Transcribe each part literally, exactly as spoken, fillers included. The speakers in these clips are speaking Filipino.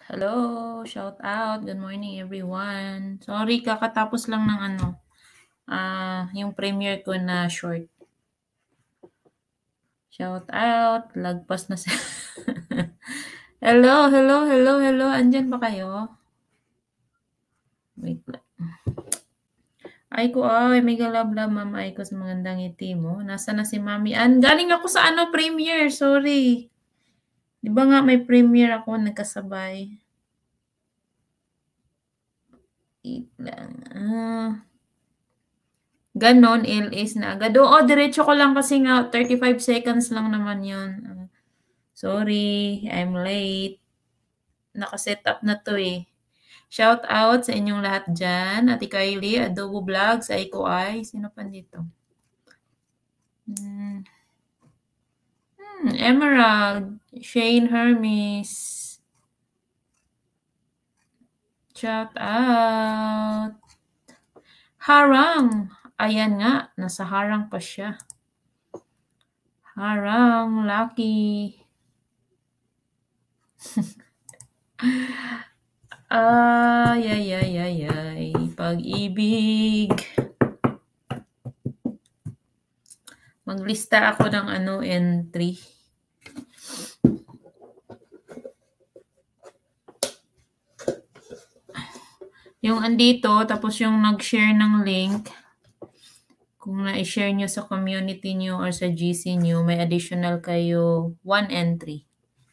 Hello, shout out. Good morning everyone. Sorry, kakatapos lang ng ano, ah, yung premiere ko na short. Shout out, lagpas na sa Hello, hello, hello, hello. Andyan ba kayo? Wait lang. Ay ko ay, may galabla ma'am ay ko sa magandang ngiti mo. Nasa na si Mami Ann? Galing ako sa ano premiere, sorry. 'Di ba nga may premiere ako nagkasabay? Wait lang. Ah. Ganon, L S na agad. Oo, diretso ko lang kasi nga thirty-five seconds lang naman yun. Uh, sorry, I'm late. Nakaset up na to eh. Shout out sa inyong lahat dyan. Ate Kylie, Adobo Vlogs, Aiko Ay. Sino pa dito? Hmm. Hmm, Emerald, Shane Hermes. Shout out. Harang. Ayan nga, nasa harang pa siya. Harang, Lucky. Ay, ay, ay, ay, ay, pag-ibig. Maglista ako ng ano, entry. Yung andito, tapos yung nag-share ng link, kung na-share nyo sa community nyo or sa G C nyo, may additional kayo one entry.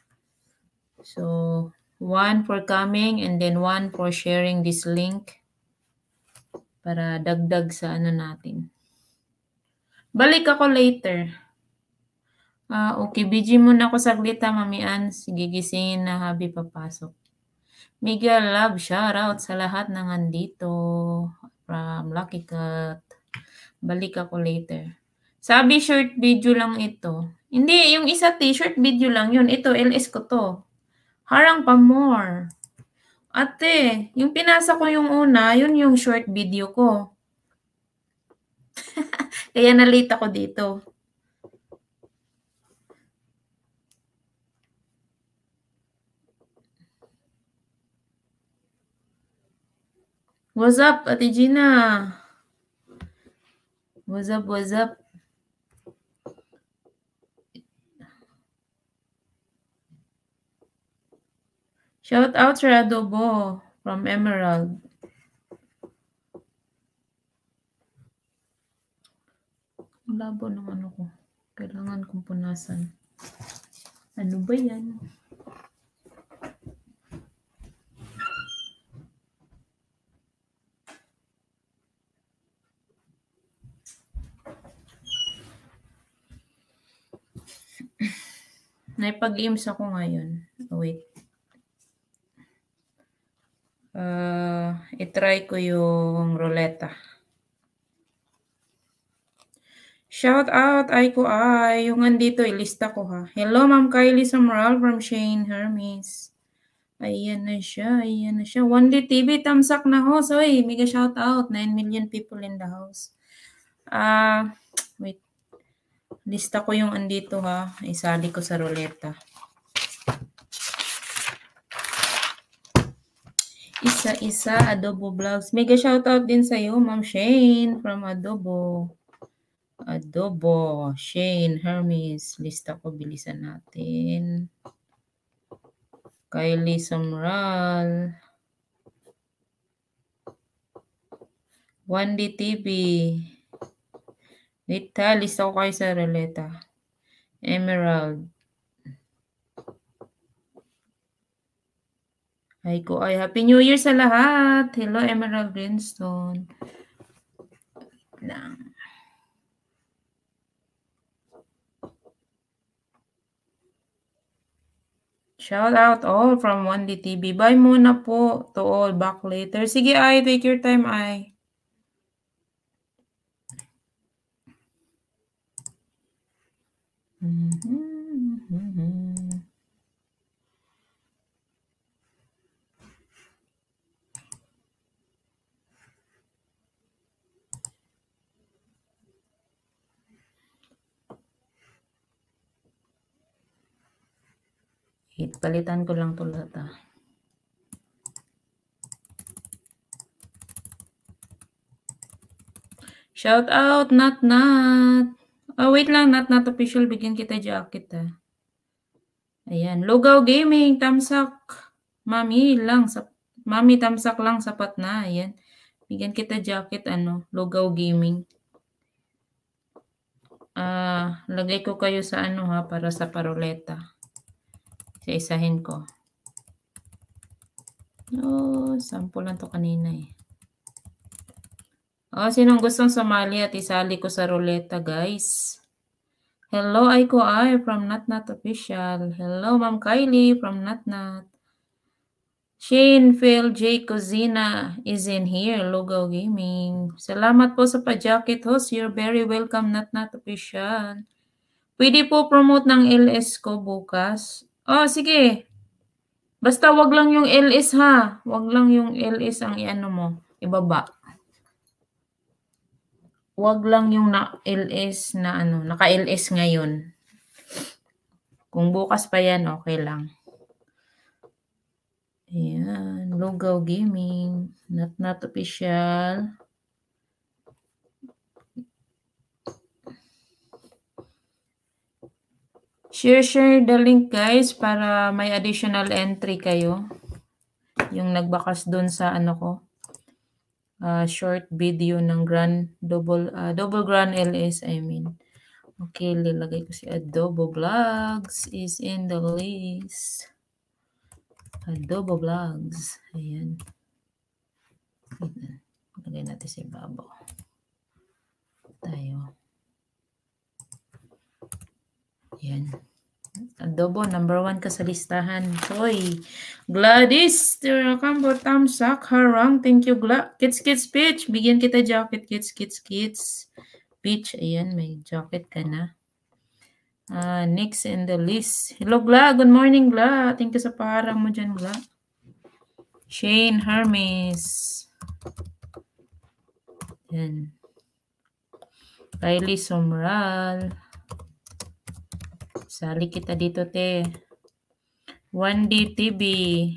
So, one for coming and then one for sharing this link para dagdag sa ano natin. Balik ako later. Ah, okay. Busy muna ako saglit ha, Mami Ann. Sige, gisingin na habi papasok. Miguel Love, shoutout sa lahat ng andito. From Lucky Cat. Balik ako later. Sabi short video lang ito. Hindi, yung isa t-shirt video lang yun. Ito, L S ko to. Harang pa more. Ate, yung pinasa ko yung una, yun yung short video ko. Kaya na-late ako dito. What's up, Ate Gina? What's up, what's up? Shout out sa Adobo from Emerald. Labo ng ano ko. Kailangan kong punasan. Ano ba yan? Naipag-games ako ngayon. Oh, wait. Uh, itry ko yung ruleta. Shout out, ay ko ay. Yung andito, ilista ko ha. Hello, Ma'am Kylie Samaral from Shane Hermes. Ayan na siya, ayan na siya. one D T V, tamsak na ho. So, hey, mega shout out. nine million people in the house. Ah, uh, wait. Lista ko yung andito ha. Isali ko sa ruleta. Isa-isa, Adobo Vlogs. Mega shoutout din sa'yo, Ma'am Shane from Adobo. Adobo, Shane, Hermes. Lista ko, bilisan natin. Kylie Samral. one D T V. Lita, lista ko kayo sa ruleta. Emerald. Ay ko ay Happy New Year sa lahat. Hello, Emerald Greenstone. Lang. Shout out all from one D T V. Bye muna po to all. Back later. Sige ay, take your time ay. Mm-hmm, mm-hmm. Wait, palitan ko lang to lahat ah. Shout out, Nat Nat. Oh, wait lang, Nat Nat official. Bigyan kita jacket, ah. Ayan. Lugaw Gaming, tamsak. Mami lang. Sa, mami, tamsak lang. Sapat na. Ayan. Bigyan kita jacket, ano. Lugaw Gaming. Ah, lagay ko kayo sa ano, ha, para sa paroleta. Isa-isahin ko. Oh, sample lang to kanina, eh. Oh, sinong gustong sumali at isali ko sa ruleta, guys? Hello, Aiko Ay from Nat Nat Official. Hello, Ma'am Kylie from Nat Nat. Shane Phil J. Cozina is in here, Lugaw Gaming. Salamat po sa pa-jacket host. You're very welcome, Nat Nat Official. Pwede po promote ng L S ko bukas. Oh, sige. Basta wag lang yung L S, ha. Wag lang yung L S ang iano mo. Ibaba. Wag lang yung na L S na ano, naka-L S ngayon. Kung bukas pa yan, okay lang. Ayan, Lugaw Gaming, Nat Nat Official. Share, share the link, guys, para may additional entry kayo. Yung nagbakas dun sa ano ko, uh, short video ng Grand Double, uh, Double Grand L S, I mean. Okay, lilagay ko si Adobo Vlogs is in the list. Adobo Vlogs. Ayan. Lagay natin si Babo. Tayo. Ayan. Adobo, number one ka sa listahan. Hoy, Gladys, Tirakam, Tamsak, Harang, thank you, Glad. Kids, Kids, Peach. Bigyan kita jacket, Kids, Kids, Kids. Peach, ayan, may jacket ka na. Uh, next in the list. Hello, Gla. Good morning, Gla. Thank you sa paharang mo dyan, Gla. Shane Hermes. Yan. Kylie Somral. Sali kita dito, te. one D T V.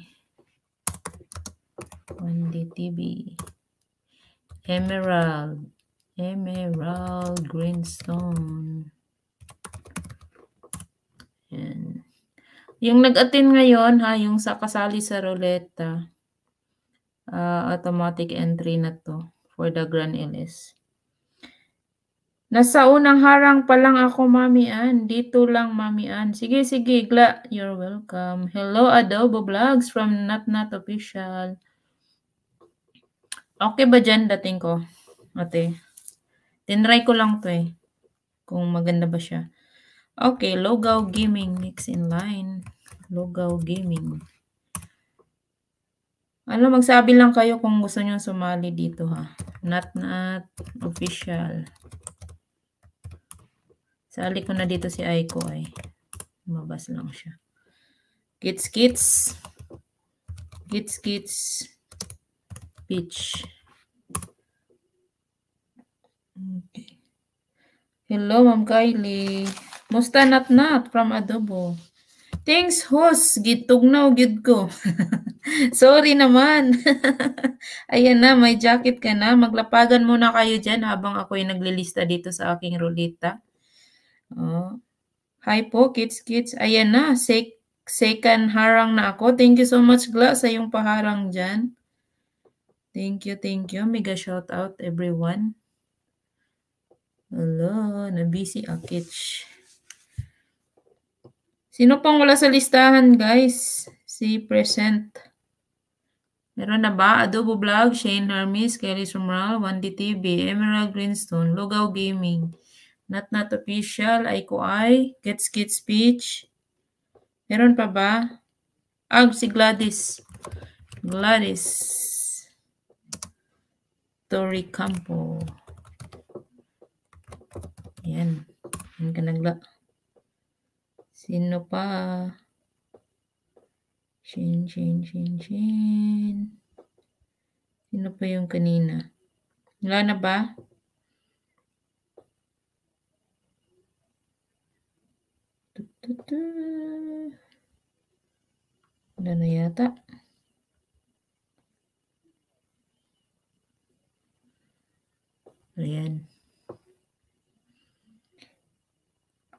one D T V. Emerald. Emerald Greenstone. Yan. Yung nag-attend ngayon, ha, yung sa kasali sa ruleta, uh, automatic entry na to for the Grand L S. Nasa unang harang pa lang ako, Mami Ann. Dito lang, Mami Ann. Sige, sige, Gla. You're welcome. Hello, Adobo Vlogs from Nat Nat Official. Okay ba dyan dating ko? Ate. Tinry ko lang to eh. Kung maganda ba siya. Okay, Lugaw Gaming next in line. Lugaw Gaming. Ano, magsabi lang kayo kung gusto nyo sumali dito, ha. Nat Nat Official. Sali ko na dito si Aiko ay. Lumabas lang siya. Kids, kids. Kids, kids. Peach. Okay. Hello, Ma'am Kylie. Musta Nat Nat from Adobo. Thanks, host. Gitugnaw, gid ko. Sorry naman. Ayan na, may jacket ka na. Maglapagan muna kayo dyan habang ako'y naglilista dito sa aking ruleta. Oh. Hi po, kids, kids. Ayan na, sek second harang na ako. Thank you so much, Gla, sa yung paharang dyan. Thank you, thank you. Mega shout out, everyone. Hello, na-busy akich. Sino pang wala sa listahan, guys? Si present. Meron na ba? Adobo Vlog, Shane Hermes, Kelly Sumral, one D T V, Emerald Greenstone, Lugaw Gaming, Nat Nat Official, Aiko Ay, Gets Kids Speech. Meron pa ba? Ah, si Gladys. Gladys. Tori Campo. Yan. Yan ka nagla. Sino pa? Shin, shin, shin, shin. Sino pa yung kanina? Wala na ba? Wala na yata. Ayan.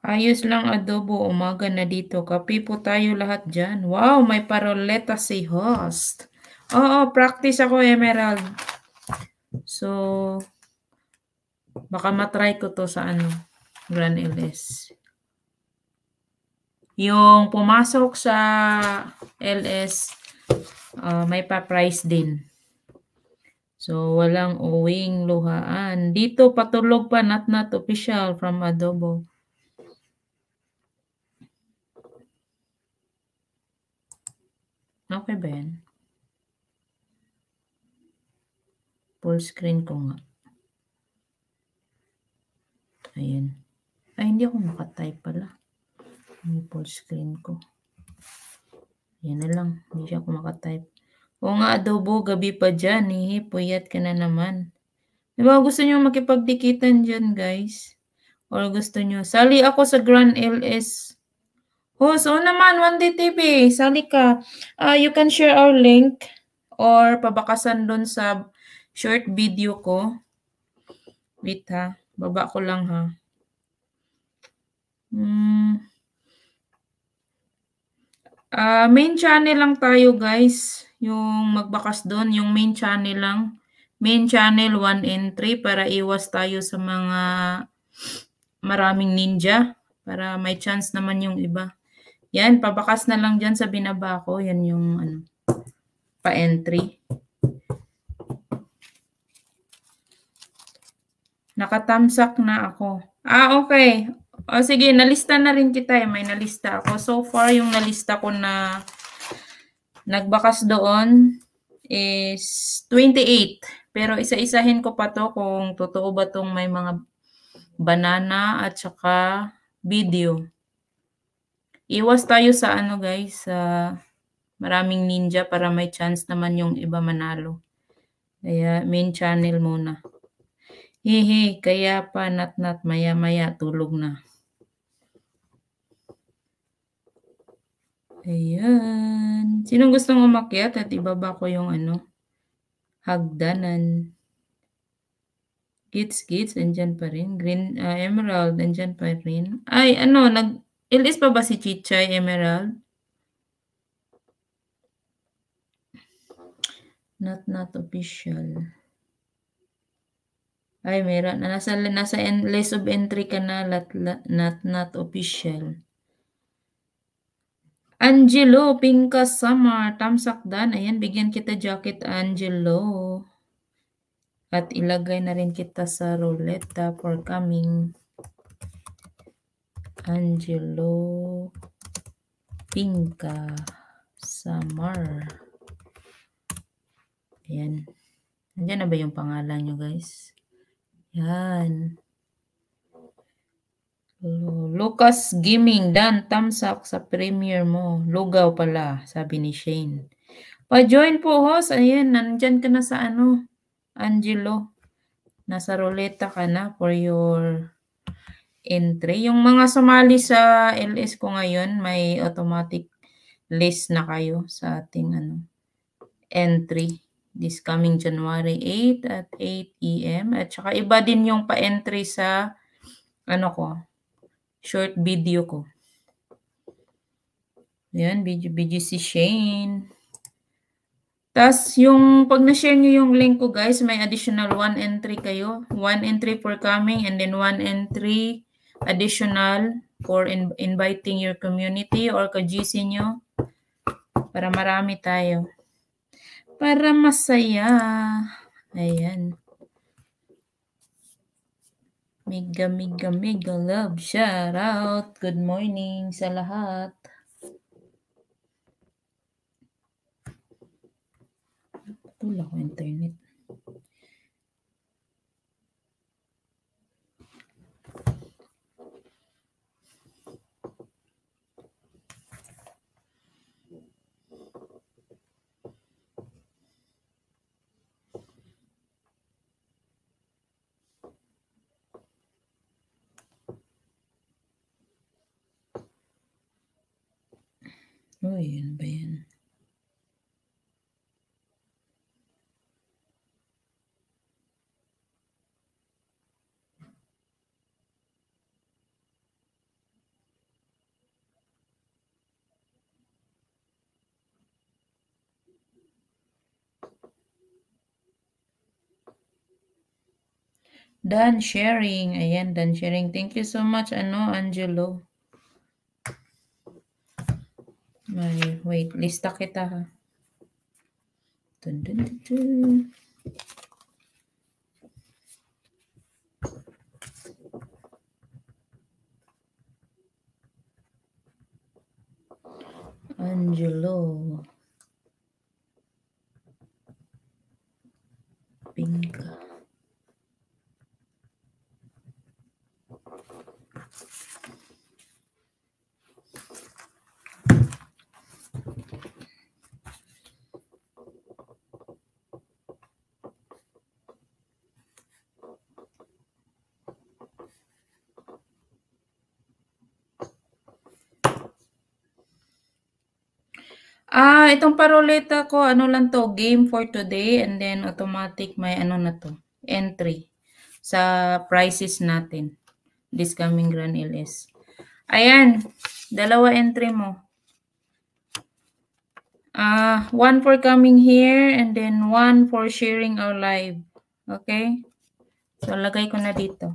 Ayos lang adobo, umaga na dito. Kape po tayo lahat dyan. Wow, may paroleta si host. Oo, practice ako, Emerald. So, baka matry ko to sa ano, Grand L S. Yung pumasok sa L S, uh, may pa-price din. So, walang uwing luhaan. Dito, patulog pa, not not official from Adobo. Okay ba yan? Full screen ko nga. Ayan. Ay, hindi ako makatype pala. Yung full screen ko. Ayan na lang. Hindi siya ako makatype. O nga, Adobo, gabi pa dyan. Eh, puyat ka na naman. Diba gusto nyo makipagdikitan dyan, guys? Or gusto nyo? Sali ako sa Grand L S. Oh, so naman, one day T V. Sali ka. Uh, you can share our link or pabakasan doon sa short video ko. Wait ha. Baba ko lang ha. Hmm. Uh, main channel lang tayo, guys. Yung magbakas doon, yung main channel lang. Main channel one and three para iwas tayo sa mga maraming ninja. Para may chance naman yung iba. Yan, pabakas na lang dyan sa binaba ko. Yan yung ano, pa-entry. Nakatamsak na ako. Ah, okay. O sige, nalista na rin kita eh. May nalista ako. So far, yung nalista ko na nagbakas doon is twenty-eight. Pero isa-isahin ko pa to kung totoo ba tong may mga banana at saka video. Iwas tayo sa ano guys, sa maraming ninja para may chance naman yung iba manalo. Kaya main channel muna. Hihi, kaya pa nat-nat maya-maya tulog na. Ayan. Sinong gustong umakyat at ibaba ko yung ano? Hagdanan. Gits, gits, andyan pa rin. Green, uh, Emerald, andyan pa rin. Ay, ano, nag-ilis pa ba si Chichay, Emerald? Not, not official. Ay, meron. Nasa, nasa list of entry ka na, lat, lat, not, not official. Angelo, Pinka Summer, Tamsakdan. Ayan, bigyan kita jacket, Angelo. At ilagay na rin kita sa ruleta for coming. Angelo, Pinka Summer. Ayan. Nandiyan na ba yung pangalan nyo, guys? Yan. Lucas Gaming, Dan, tamsak sa premiere mo. Lugaw pala, sabi ni Shane. Pa-join po, host. Ayan, nandyan ka na sa ano, Angelo. Nasa ruleta ka na for your entry. Yung mga sumali sa L S ko ngayon, may automatic list na kayo sa ating ano, entry. This coming January eighth at eight A M At saka iba din yung pa-entry sa ano ko, short video ko. Yan, B G C Shane. Tapos yung pag na-share nyo yung link ko guys, may additional one entry kayo. One entry for coming and then one entry additional for in inviting your community or ka-G C nyo. Para marami tayo. Para masaya. Ayan. Mega, mega, mega love. Shout out. Good morning sa lahat. Patula ko internet. Uy, ano ba yan? Done sharing. Ayan, done sharing. Thank you so much, ano, Angelo. May, wait, lista kita ha. Dun, dun, dun, dun. Angelo. Pinka. Ah, itong paroleta ko, ano lang to, game for today and then automatic may ano na to, entry sa prices natin. This coming Grand L S. Ayan, dalawa entry mo. Ah, one for coming here and then one for sharing our live. Okay? So, lagay ko na dito.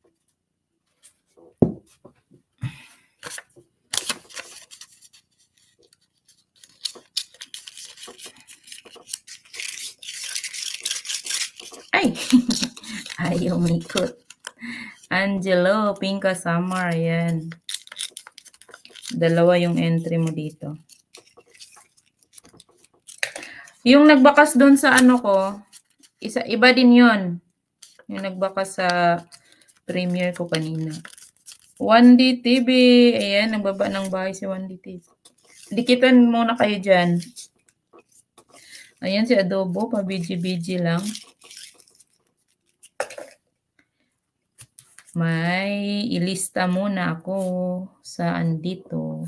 Ay! Ayaw mikot. Angelo, Pinka Summer. Ayan. Dalawa yung entry mo dito. Yung nagbakas doon sa ano ko, isa, iba din yon. Yung nagbakas sa premiere ko kanina. one D T V. Ayan, nagbaba ng bahay si one D T V. Dikitan muna kayo dyan. Ayan si Adobo, pa-B G B G lang. May ilista muna ako saan dito.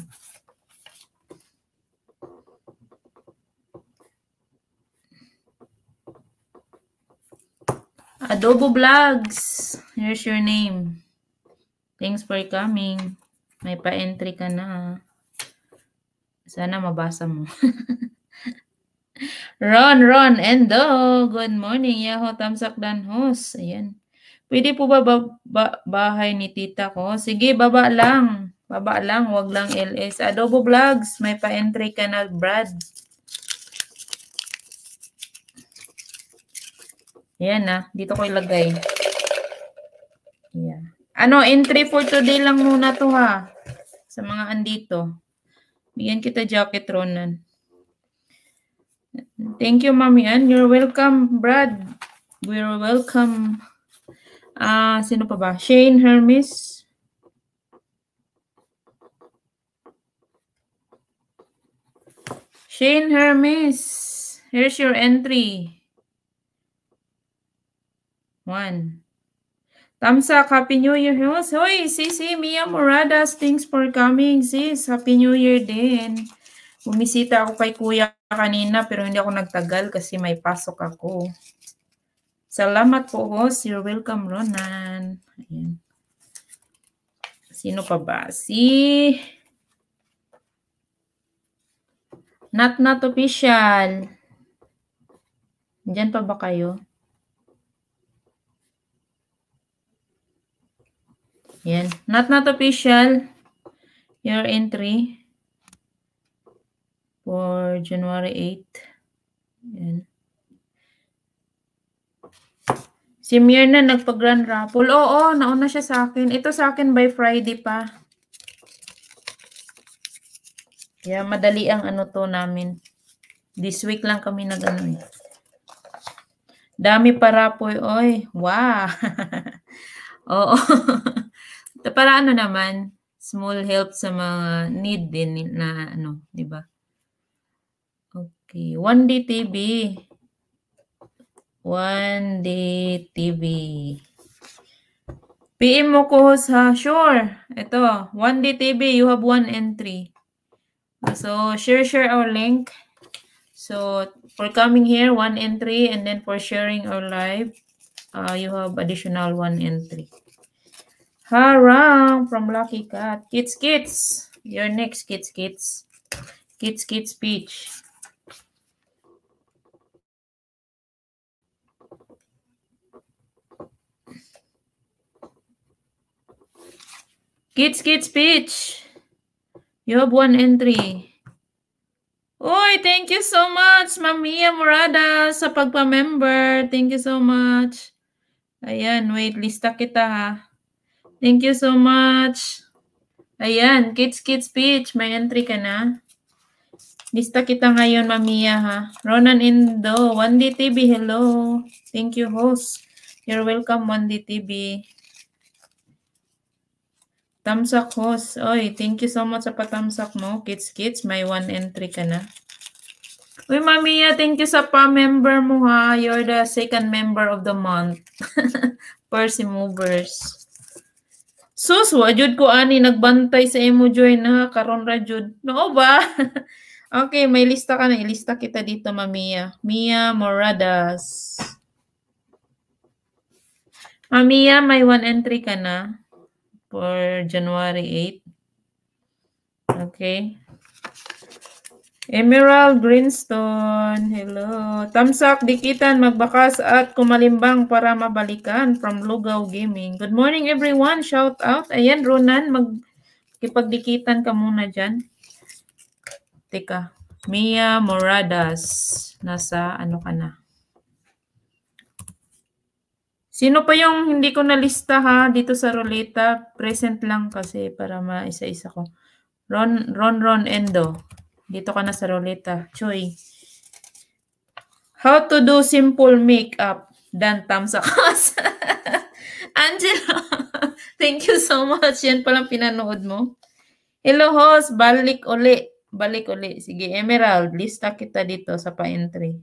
Adobo Vlogs. Here's your name. Thanks for coming. May pa-entry ka na. Sana mabasa mo. Ron, Ron, Endo. Good morning. Yahoo, Tamsak Danhos. Ayan. Pwede po ba, ba, ba bahay ni tita ko? Sige, baba lang. Baba lang, wag lang L S. Adobo Vlogs, may pa-entry ka na, Brad. Ayan na, dito ko ilagay. Ayan. Ano, entry for today lang muna to ha. Sa mga andito. Bigyan kita jacket, Ronan. Thank you, Mami Ann. You're welcome, Brad. We're welcome. Ah, uh, sino pa ba? Shane Hermes. Shane Hermes. Here's your entry. One. Thumbs up. Happy New Year. Hoy, Sisi, Mia Moradas. Thanks for coming, sis. Happy New Year din. Bumisita ako kay Kuya kanina pero hindi ako nagtagal kasi may pasok ako. Salamat po, host. You're welcome, Ronan. Ayan. Sino pa ba? Si Not Not Official. Diyan pa ba kayo? Ayan. Not Not Official. Your entry for January eighth. Ayan. Si Mirna nagpa-grand raffle. Oo, nauna siya sa akin. Ito sa akin by Friday pa. Yeah, madali ang ano to namin. This week lang kami nag-ano eh. Dami pa raffle. Oy, wow. Oo. Para ano naman, small help sa mga need din na ano, di ba? Okay, one D T V. one D T V. P M mo ko sa sure. Ito, one D T V, you have one entry. So, share share our link. So, for coming here, one entry, and then for sharing our live, uh, you have additional one entry. Harang from Lucky Cat. Kids, kids. Your next, kids, kids. Kids, kids speech. Kids, kids, speech. You have one entry. Uy, thank you so much, Mamia Morada, sa pagpa-member. Thank you so much. Ayan, wait, lista kita ha. Thank you so much. Ayan, kids, kids, speech. May entry ka na. Lista kita ngayon, Mamia ha. Ronan Indo, one D T V, hello. Thank you, host. You're welcome, one D T V. Tamsak host. Oy, thank you so much sa patamsak mo. Kids, kids, may one entry ka na. Uy, Mamia, thank you sa pa-member mo ha. You're the second member of the month. Percy Movers. Sus, wajud ko ani nagbantay sa imo join na karon ra jud. No ba? Okay, may lista ka na. Ilista kita dito, Mamia. Mia Moradas. Mamia, may one entry ka na for January eighth. Okay. Emerald Greenstone, hello. Tamsak, dikitan, magbakas at kumalimbang para mabalikan from Lugaw Gaming. Good morning everyone, shout out. Ayan, Ronan, magkipagdikitan ka muna dyan. Teka, Mia Moradas, nasa ano ka na? Sino pa yung hindi ko nalista ha dito sa ruleta? Present lang kasi para maisa-isa ko. Ron, Ron, Ron, Endo. Dito ka na sa ruleta. Choy. How to do simple makeup. Dan thumbs up. Angelo, thank you so much. Yan palang pinanood mo. Hello host, balik uli. Balik uli. Sige, Emerald. Lista kita dito sa pa-entry.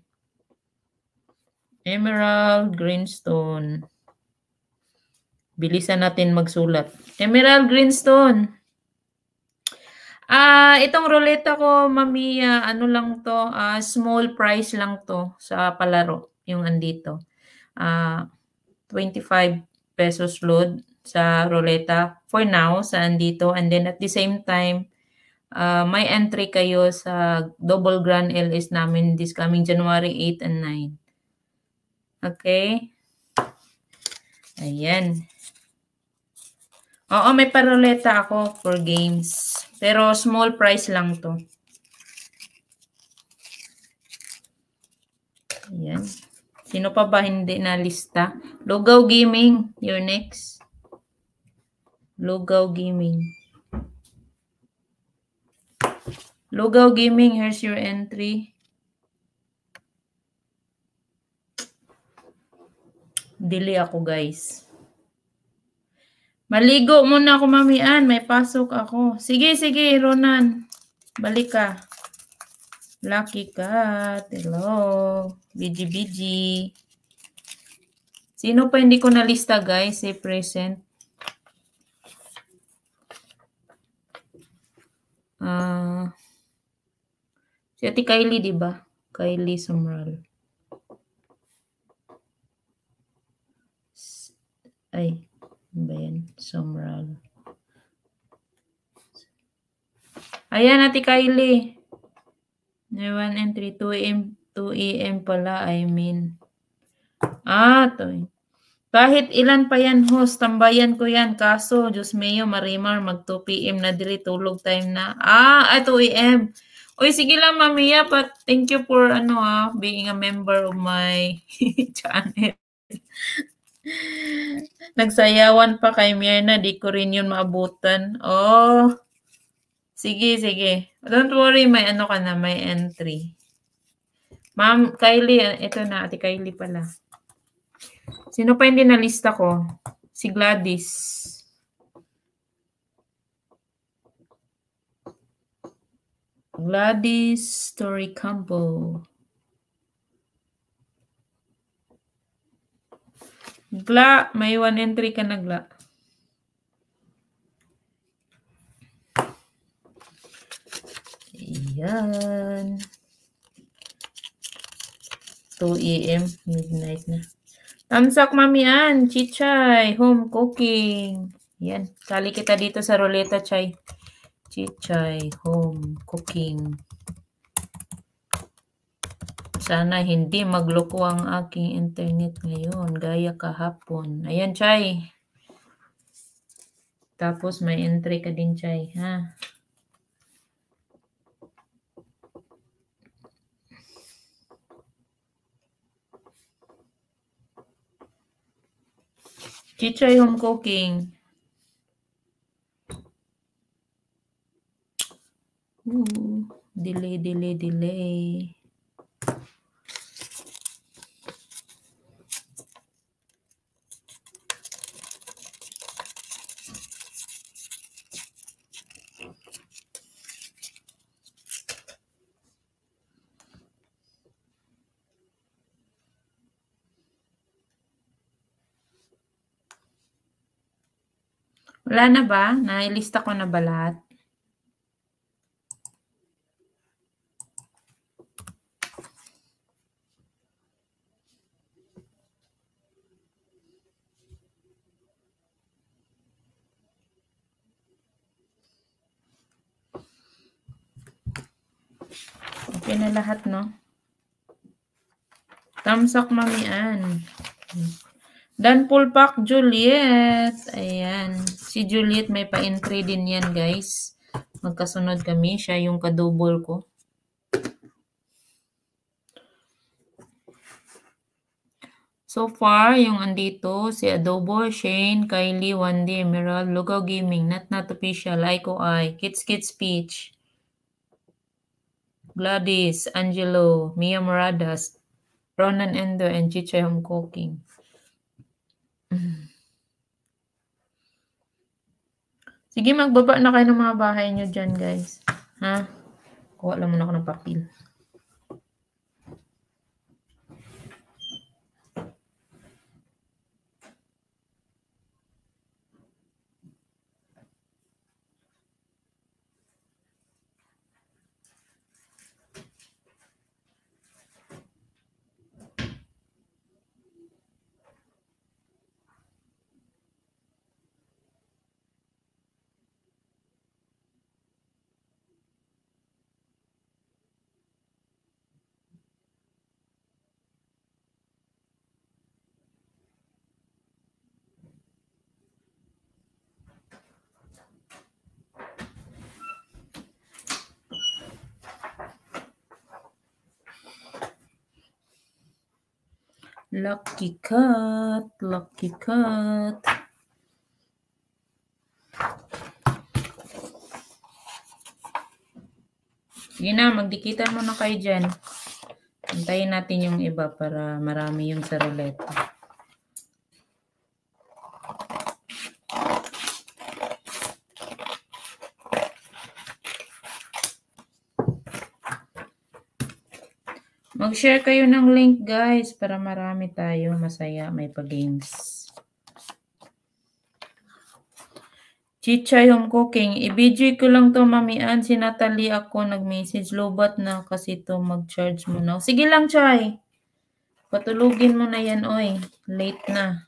Emerald Greenstone. Bilisan natin magsulat. Emerald Greenstone. Ah, uh, itong ruleta ko, Mamia, ano lang to, uh, small price lang to sa palaro, yung andito. Ah, uh, twenty-five pesos load sa ruleta for now sa andito, and then at the same time, uh, may entry kayo sa double grand L S namin this coming January eighth and ninth. Okay? Ayan. Oo, may paruleta ako for games. Pero small price lang to. Ayan. Sino pa ba hindi na lista? Lugaw Gaming, you're next. Lugaw Gaming. Lugaw Gaming, here's your entry. Dili ako, guys. Maligo muna ako, Mamian. May pasok ako. Sige, sige, Ronan. Balik ka. Lucky Cat. Hello. B G B G. Sino pa hindi ko nalista, guys? Say present. Uh, si Ate Kylie, di ba? Kylie Sumral. Ay, ba yan? Sumral. Ayan, Ate Kylie. one and three, two A M, two A M pala, I mean. Ah, to. Kahit ilan pa yan, host, tambayan ko yan. Kaso, Diyos mayo, Marimar, mag two P M na dili, tulog time na. Ah, ay, two A M. Uy, sige lang, Mamiya, but thank you for, ano ah, being a member of my channel. Nagsayawan pa kay Myrna, di ko rin yun maabutan. Oh, sige, sige. Don't worry, may ano ka na, may entry. Ma'am, Kylie, ito na, Ate Kylie pala. Sino pa hindi nalista ko? Si Gladys. Gladys Story Campo. Gla, may one entry ka na, Gla. Ayan. two A M, midnight na. Tamsak, Mamian, Chichay, home cooking. Yan, sali kita dito sa ruleta, Chay. Chichay, home cooking. Sana hindi magloko ang aking internet ngayon, gaya kahapon. Ayan, Chay. Tapos may entry ka din, Chay, ha? Chichay home cooking. Ooh, delay, delay, delay. Wala na ba? Nailista ko na ba lahat? Okay na lahat, no? Thumbs up, Mami Ann. Dan full pack, Juliet. Ayan. Si Juliet may pa-entry din yan, guys. Magkasunod kami. Siya yung kadouble ko. So far, yung andito, si Adobo, Shane, Kylie, Wendy, Emerald, Lugaw Gaming, Not Not Official, Aiko I, Kids Kids Speech, Gladys, Angelo, Mia Moradas, Ronan Endo, and Chichay Home Cooking. Sige, magbaba na kayo ng mga bahay nyo dyan, guys. Ha? Kuha lang muna ako ng papel. Lucky cut, lucky cut. Sige na, magdikitan muna kayo dyan. Antayin natin yung iba para marami yung sa roulette. Mag-share kayo ng link, guys, para marami tayo. Masaya, may pa-games. Chichay Home Cooking. I-B G ko lang to, Mami Ann. Si Natalie ako nag-message. Lobat na kasi to mag-charge mo na. Sige lang, Chay. Patulugin mo na yan, oy. Late na.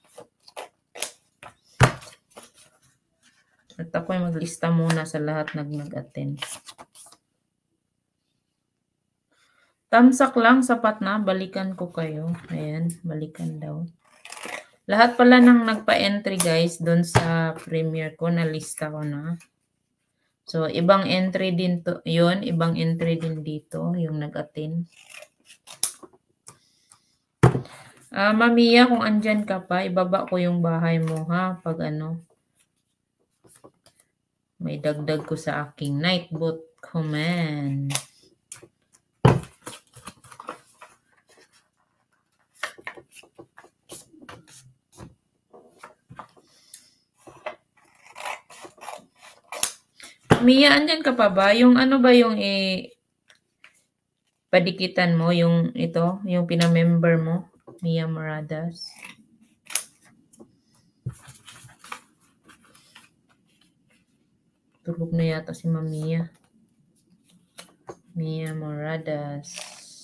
At ako'y maglista muna sa lahat nag-nag-attend. Tamsak lang, sapat na. Balikan ko kayo. Ayan, balikan daw. Lahat pala ng nagpa-entry, guys, doon sa premiere ko, nalista ko na. So, ibang entry din to, yun. Ibang entry din dito, yung nag-attend. Uh, Mamiya, kung andyan ka pa, ibaba ko yung bahay mo, ha? Pag ano, may dagdag ko sa aking Nightbot command. Mia, andyan ka pa ba? Yung ano ba yung eh, padikitan mo? Yung ito, yung pinamember mo? Mia Moradas. Tulog na yata si Mamiya. Mia Moradas.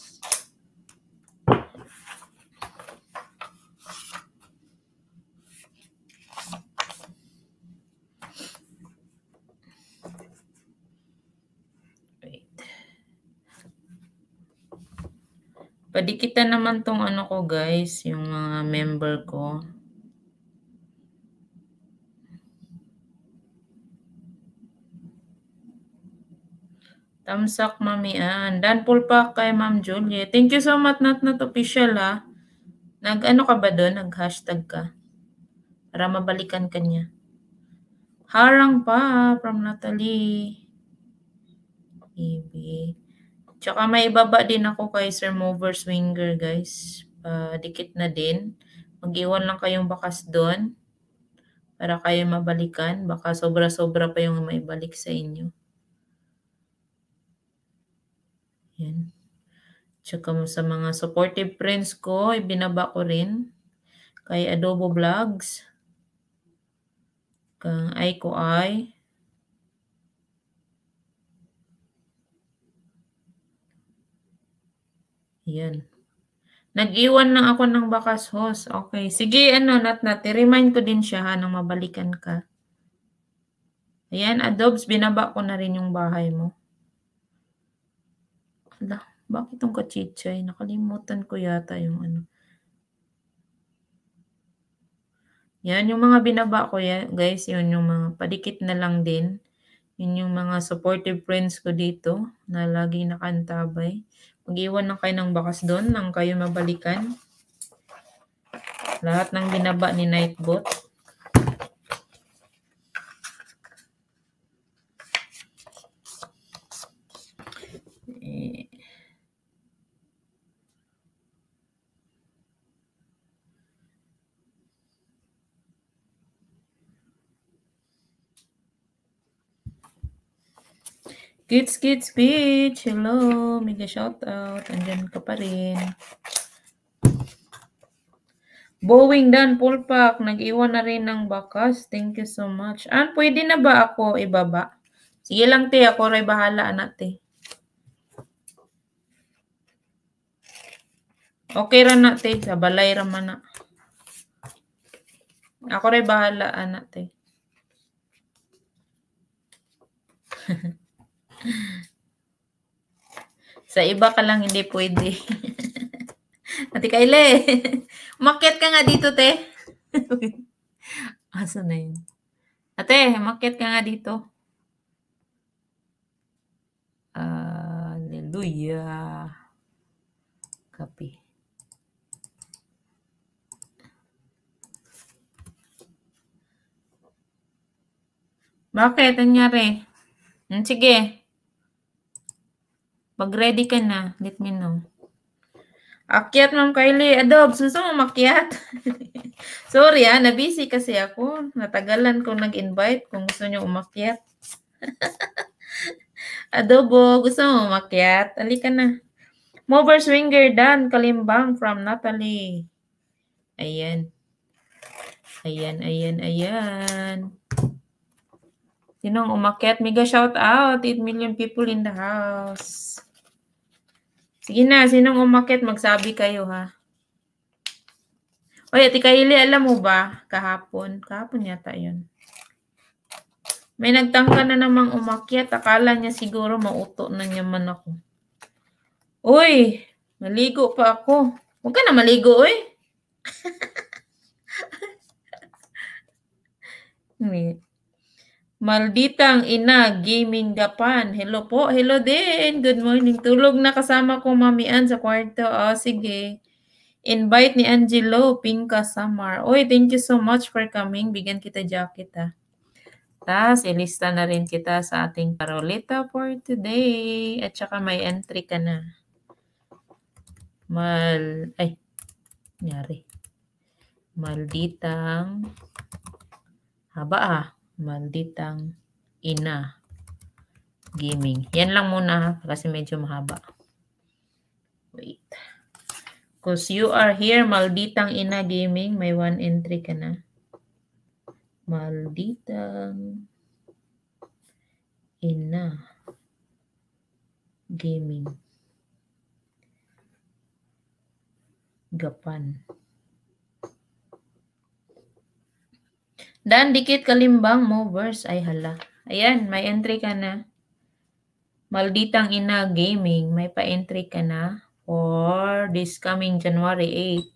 Padikitan naman tong ano ko, guys, yung mga member ko. Tamsak Mamian. Dan pulpak kay Ma'am Juliet. Thank you so much, not not official ha. Nag-ano ka ba doon? Nag-hashtag ka. Para mabalikan ka niya. Harang pa from Natalie. Maybe. Tsaka may ibaba din ako kay Sir Mover Swinger, guys. Uh, dikit na din. Mag-iwan lang kayong bakas doon. Para kayo mabalikan. Baka sobra-sobra pa yung maibalik sa inyo. Yan. Tsaka sa mga supportive friends ko, ibinaba ko rin. Kay Adobo Vlogs. Kang Ay Ko Ay. Yan. Nag-iwan lang ako ng bakas host. Okay. Sige, ano, nat nat. I-remind ko din siya ha, nang mabalikan ka. Ayan, Adobes, binaba ko na rin yung bahay mo. Ala, bakit itong kachichay? Nakalimutan ko yata yung ano. Yan, yung mga binaba ko yan, guys, yun yung mga padikit na lang din. Yun yung mga supportive friends ko dito na lagi nakantabay. Mag-iwan lang kayo ng bakas doon nang kayo mabalikan. Lahat ng binaba ni Nightbot. Eh, Kids, Kids, Beach. Hello. Mega shoutout. Andyan ka pa rin. Boeing Dan Pulpak. Nag-iwan na rin ng bakas. Thank you so much. An, pwede na ba ako ibaba? Sige lang, te. Ako rin bahala, anak, te. Okay ra na, te. Sa balay raman na. Ako rin bahala, anak, te. Sa iba ka lang hindi pwede. Ate Kaile, umakyat ka nga dito, te. Asa na yun? Ate, umakyat ka nga dito. Hallelujah. Copy. Bakit? Anyari? Hmm, sige. Pag ready ka na, let me know. Akyat, Ma'am Kylie. Adobes, gusto mo makyat? Sorry ah, nabisi kasi ako. Natagalan kong nag-invite kung gusto nyo umakyat. Adobo, gusto mo umakyat? Halika na. Mover Swinger Dan Kalimbang from Natalie. Ayan. Ayan, ayan, ayan. Sinong umakyat? Mega shout out. eight million people in the house. Sige na, sinong umakyat? Magsabi kayo ha. Oy, Ate Kaili, alam mo ba? Kahapon. Kahapon yata yun. May nagtangka na namang umakyat. Akala niya siguro mauto na niya man ako. Uy, maligo pa ako. Huwag ka na maligo, uy. Malditang ina, gaming gapan. Hello po, hello din. Good morning. Tulog na kasama ko, Mamian, sa kwarto. Oh, sige. Invite ni Angelo, Pinka Samar. Uy, thank you so much for coming. Bigyan kita jacket, ha. Tapos, ilista na rin kita sa ating parolita for today. At saka may entry ka na. Mal... Ay, nyari. Malditang... Haba ah. Malditang ina gaming. Yan lang muna kasi medyo mahaba. Wait. Because you are here, Malditang ina gaming. May one entry ka na. Malditang ina gaming. Gapan. Dan dikit Kalimbang movers. Ay hala. Ayan, may entry ka na. Malditang ina gaming. May pa-entry ka na for this coming January eighth.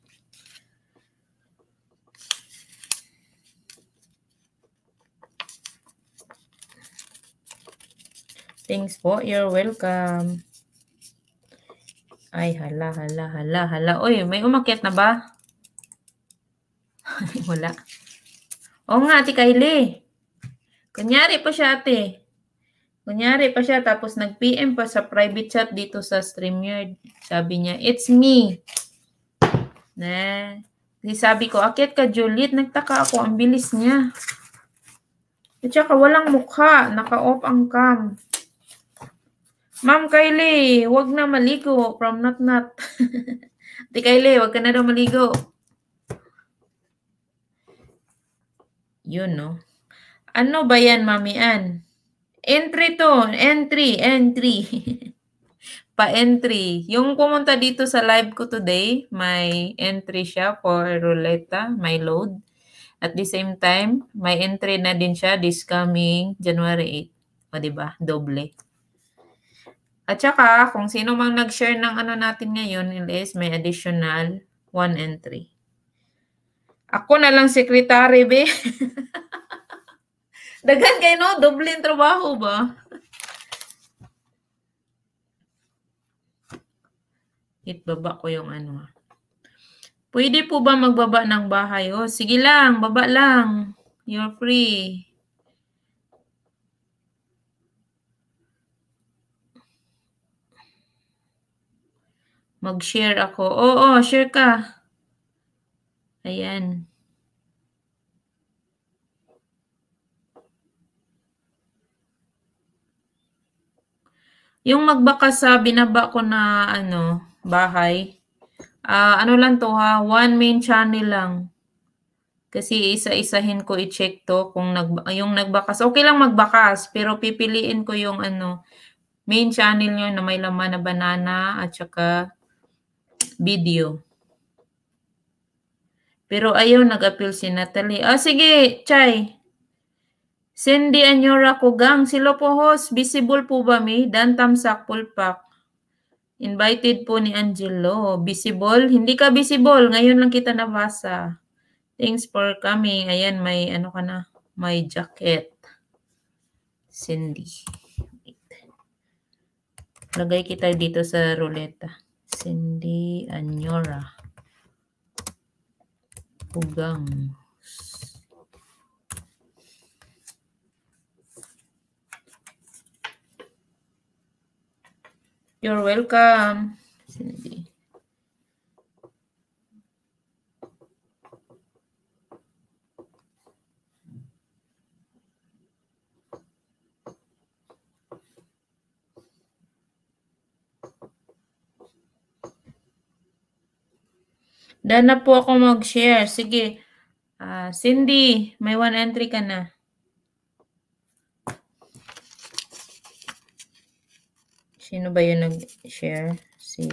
Thanks po. You're welcome. Ay, hala, hala, hala, hala. Uy, may umakyat na ba? Wala. Oo nga, Ate Kylie. Kunyari pa siya, ate. Kunyari pa siya, tapos nag-P M pa sa private chat dito sa StreamYard. Sabi niya, it's me. Na. Sabi ko, akyat ka, Juliet. Nagtaka ako, ang bilis niya. At saka walang mukha. Naka-off ang cam. Ma'am Kylie, wag na maligo from Not Not. Ate Kylie, wag ka na daw maligo. Yun, no? Ano ba yan, Mami Ann? Entry to. Entry. Entry. Pa-entry. Yung pumunta dito sa live ko today, may entry siya for Ruleta, may load. At the same time, may entry na din siya this coming January eighth. O, diba? Doble. At saka, kung sino mang nag-share ng ano natin ngayon, is may additional one entry. Ako na lang secretary, be. Dagan kayo, no? Doble yung trabaho ba? Hit baba ko yung ano. Pwede po ba magbaba ng bahay? Oh, sige lang, baba lang. You're free. Mag-share ako. Oo, share ka. Ayan. Yung magbaka sa binaba ko na ano, bahay, uh, ano lang to ha, one main channel lang. Kasi isa-isahin ko i-check to kung nag, yung nagbakas. Okay lang magbakas, pero pipiliin ko yung ano, main channel nyo na may laman na banana at saka video. Pero ayaw nag-appeal si Natalie. Ah, sige, Chay. Cindy Anyora Kugang. Silo po host. Visible po ba mi? Dan Tamsak Pulpak. Invited po ni Angelo. Visible? Hindi ka visible. Ngayon lang kita nabasa. Thanks for coming. Ayan, may ano ka na. May jacket. Cindy. Lagay kita dito sa ruleta. Cindy Anyora Kugang. You're welcome, Cindy. Dan na po ako mag-share. Sige. Uh, Cindy, may one entry ka na. Sino ba yung nag-share? Si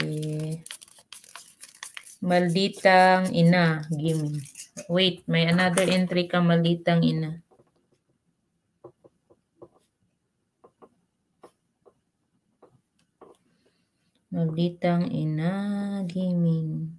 Malditang Ina. Gimme. Wait, may another entry ka, Malditang Ina. Malditang Ina. Gaming.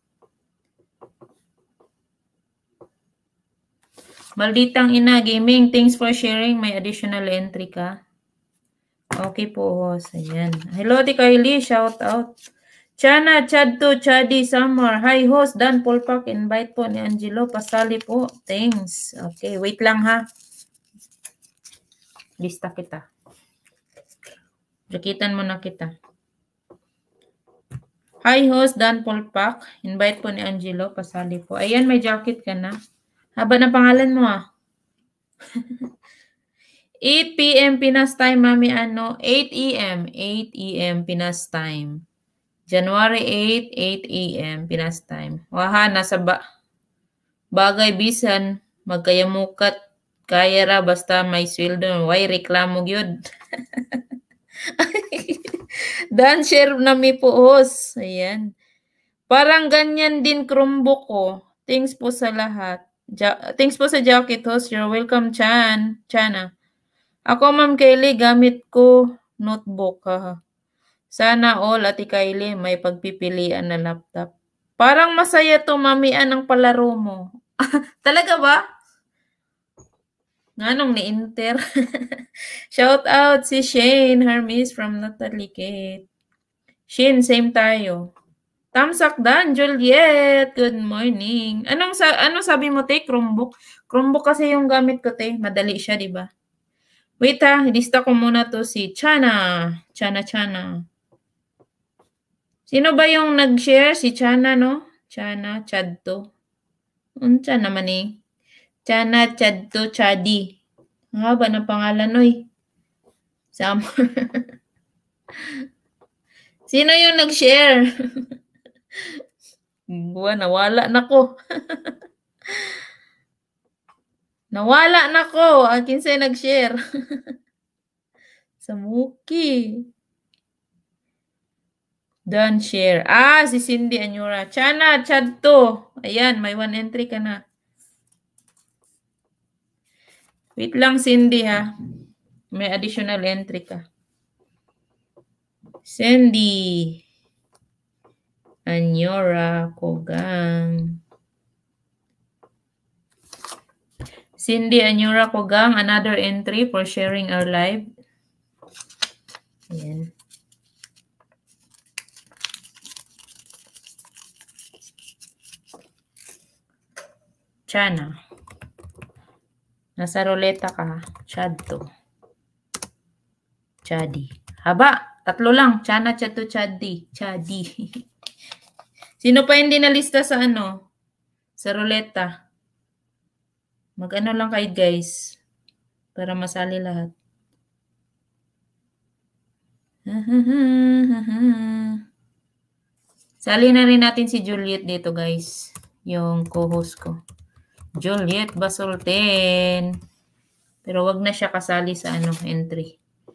Malditang Ina Gaming. Thanks for sharing. May additional entry ka. Okay po, host. Ayan. Hello, Ate Kylie. Shout out. Chana, Chadto, Chadi, Summer. Hi, host. Dan Pulpak. Invite po ni Angelo. Pasali po. Thanks. Okay, wait lang ha. Lista kita. Rakitan mo na kita. Hi, host. Dan Pulpak. Invite po ni Angelo. Pasali po. Ayan, may jacket ka na. Haba na pangalan mo ah. eight p m Pinas time, Mami Ano. eight a m eight a m Pinas time. January eighth, eight a m Pinas time. Waha, nasa ba bagay bisan. Magkayamukat. Kaya ra basta may sweldo. Why reklamo gyud. Dan share na mi po host. Ayan. Parang ganyan din Chromebook ko. Thanks po sa lahat. Ja Thanks po sa jacket host. You're welcome, Chan. Chana. Ako, Ma'am Kylie, gamit ko notebook. Ha. Sana all, Ate Kylie, may pagpipilian na laptop. Parang masaya to, Mami, anang palaro mo. Talaga ba? Nganong ni-enter. Shout out si Shane Hermes from Natalie Kate. Shane, same tayo. Tamsak Dan, Juliet. Good morning. Anong sa ano sabi mo, te? Chromebook. Chromebook kasi yung gamit ko, te. Madali siya, di ba? Wait ha, lista ko muna to si Chana. Chana, Chana. Sino ba yung nag-share? Si Chana, no? Chana, Chadto. Unsa naman eh? Chana, Chadto, Chadi. Ang haba ng pangalan, oy. Summer. Sino yung nag-share? Buwan, nawala na ko. Nawala na ko. Akin sa'yo nag-share. Sa Muki. Done share. Ah, si Cindy Anyura. Chana, Chadto. Ayan, may one entry ka na. Wait lang, Cindy, ha. May additional entry ka. Cindy Anyura Kogang. Cindy Anyura Kogang, another entry for sharing our live. Ayan. Chana. Nasa roleta ka. Chadto. Chadi. Haba. Tatlo lang. Chana, Chadto, Chadi. Chadi. Sino pa hindi nalista sa ano? Sa roleta? Mag-ano lang kayo, guys. Para masali lahat. Sali na rin natin si Juliet dito, guys. Yung co-host ko. Juliet Basulten. Pero wag na siya kasali sa ano entry.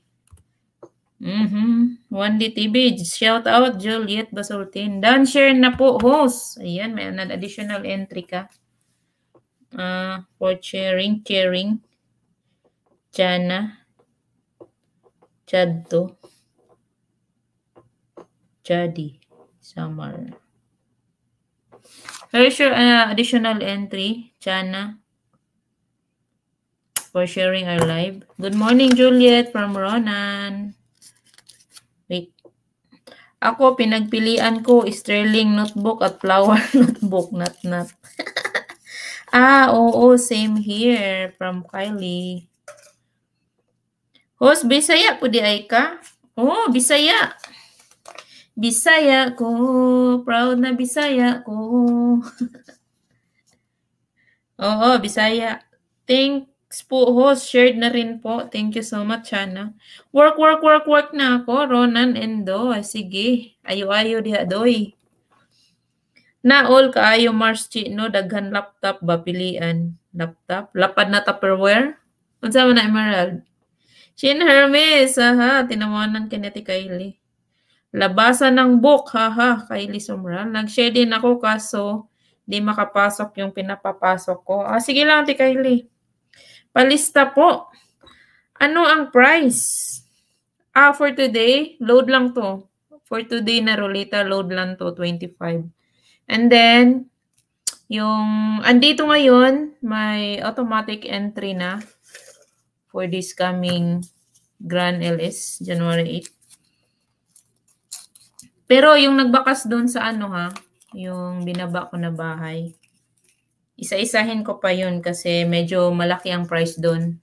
Mhm. one D T V. Shout out Juliet Basulten. Dan share na po, host. Ayan, may an additional entry ka. Uh, for sharing, sharing. Chana. Chadto. Chadi. Summer. Here's your uh, additional entry, Chana, for sharing our live. Good morning, Juliet from Ronan. Wait. Ako, pinagpilian ko Sterling notebook at flower notebook. Not, not. Ah, oo, same here from Kylie. Host, Bisaya po di ay ka? Oh, Bisaya. Bisaya ko, proud na Bisaya ko. Oo, Bisaya. Thanks po, host. Shared na rin po. Thank you so much, Chana. Work, work, work, work na ako. Ronan and Do. Sige. Ayo-ayo diha, doy. Na all kaayo Mars Chino. Daghan laptop ba pilian? Laptop? Lapad na Tupperware? Unsa man na Emerald? Shin Hermes. Aha, tinawanan ka ni Kylie. Labasan ng book, haha, Kylie Sumral. Nag-share din ako kaso di makapasok yung pinapapasok ko. Ah, sige lang, Ate Kylie. Palista po. Ano ang price? Ah, for today, load lang to. For today na Rolita, load lang to, twenty-five. And then, yung, andito ngayon, may automatic entry na for this coming Grand L S, January eighth. Pero yung nagbakas doon sa ano ha, yung binaba ko na bahay, isa-isahin ko pa yun kasi medyo malaki ang price doon.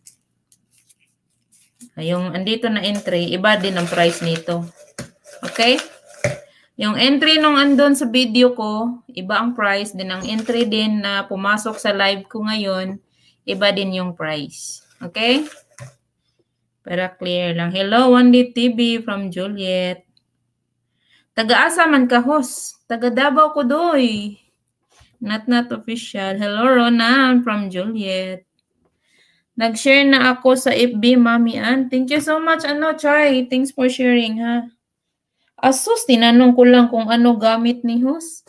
Yung andito na entry, iba din ang price nito. Okay? Yung entry nung andun sa video ko, iba ang price. Din ang entry din na pumasok sa live ko ngayon, iba din yung price. Okay? Para clear lang. Hello, one D T V from Juliet. Taga-asa man ka, host. Taga-Davao ko doy. Not not official. Hello, Ronan from Juliet. Nag-share na ako sa F B, Mami Ann. Thank you so much, ano, Chai. Thanks for sharing, ha. Asus, tinanong ko lang kung ano gamit ni host.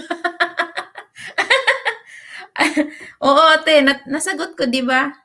Oo, ate. Na nasagot ko, di ba?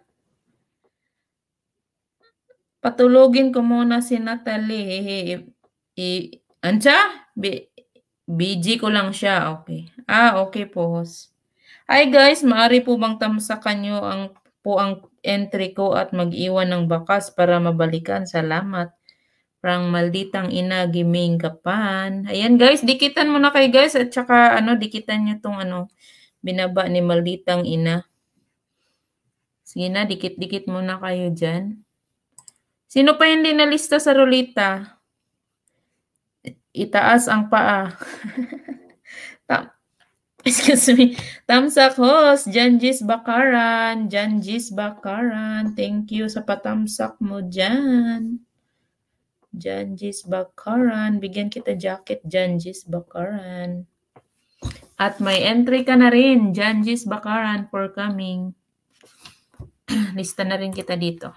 Patulogin ko muna si Natalie. I Ancha? B BG ko lang siya. Okay. Ah, okay po, host. Hi guys, maaari po bang tamsakan nyo ang po ang entry ko at mag-iwan ng bakas para mabalikan. Salamat. Parang malditang ina, giming kapan. Ayan guys, dikitan mo na kayo guys at saka ano, dikitan nyo tong ano, binaba ni malditang ina. Sige na, dikit-dikit muna kayo dyan. Sino pa hindi nalista sa ruleta? Itaas ang paa. Excuse me. Tamsak host, Janjis Bakaran. Janjis Bakaran. Thank you sa patamsak mo dyan. Janjis Bakaran. Bigyan kita jacket, Janjis Bakaran. At may entry ka na rin, Janjis Bakaran, for coming. Lista na rin kita dito.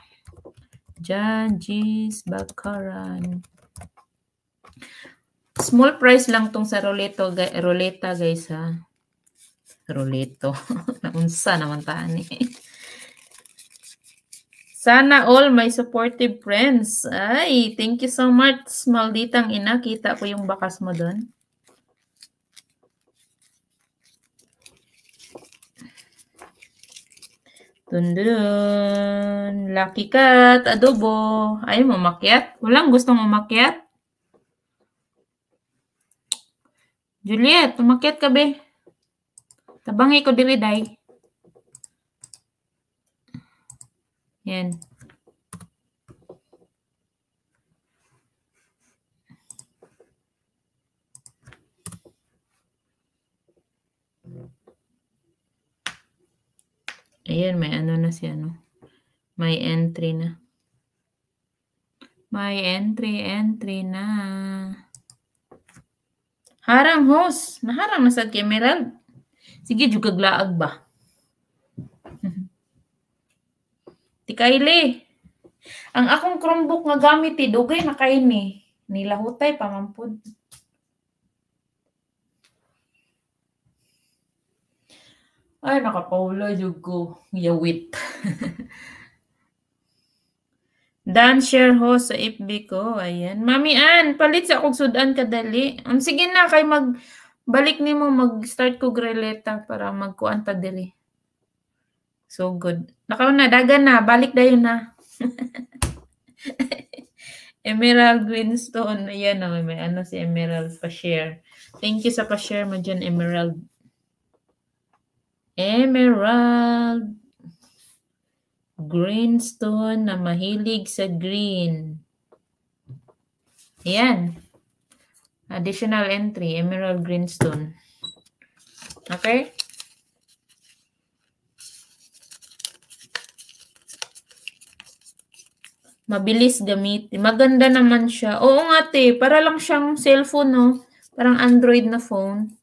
Janjis Bakaran. Small price lang tong sa roleto, roleta guys ha. Roleto. Naunsa naman taan eh. Sana all my supportive friends. Ay, thank you so much. Malditang ina, kita ko yung bakas mo doon. Tundun. Lucky Cat, adobo. Ay, umakyat? Walang gustong umakyat? Juliet, umakyat ka be. Tabangi ko diri, day. Yan. Ayan, may ano na siya, no? May entry na. May entry, entry na. Harang host. Naharang na sa Emerald. Sige, juga glaag ba? Ti Kylie. Ang akong Chromebook nga gamit ti dugay na kay ni. Nilahutay pamampud. Ay, nakapaula jud ko. Yawit. Dan share host sa F B ko. Ayan. Mami Ann, palit sa akong sudan kadali. Um, sige na, kay mag balik nimo mag-start ko greleta para magkuan ta diri. So good. Nakaw na, dagan na. Balik dayon na. Emerald Greenstone. Ayan na, may ano si Emerald pa-share. Thank you sa pa-share mo dyan, Emerald. Emerald Greenstone na mahilig sa green. Ayan. Additional entry, Emerald Greenstone. Okay? Mabilis gamitin. Maganda naman siya. Oo nga te, para lang siyang cellphone, no? Parang Android na phone.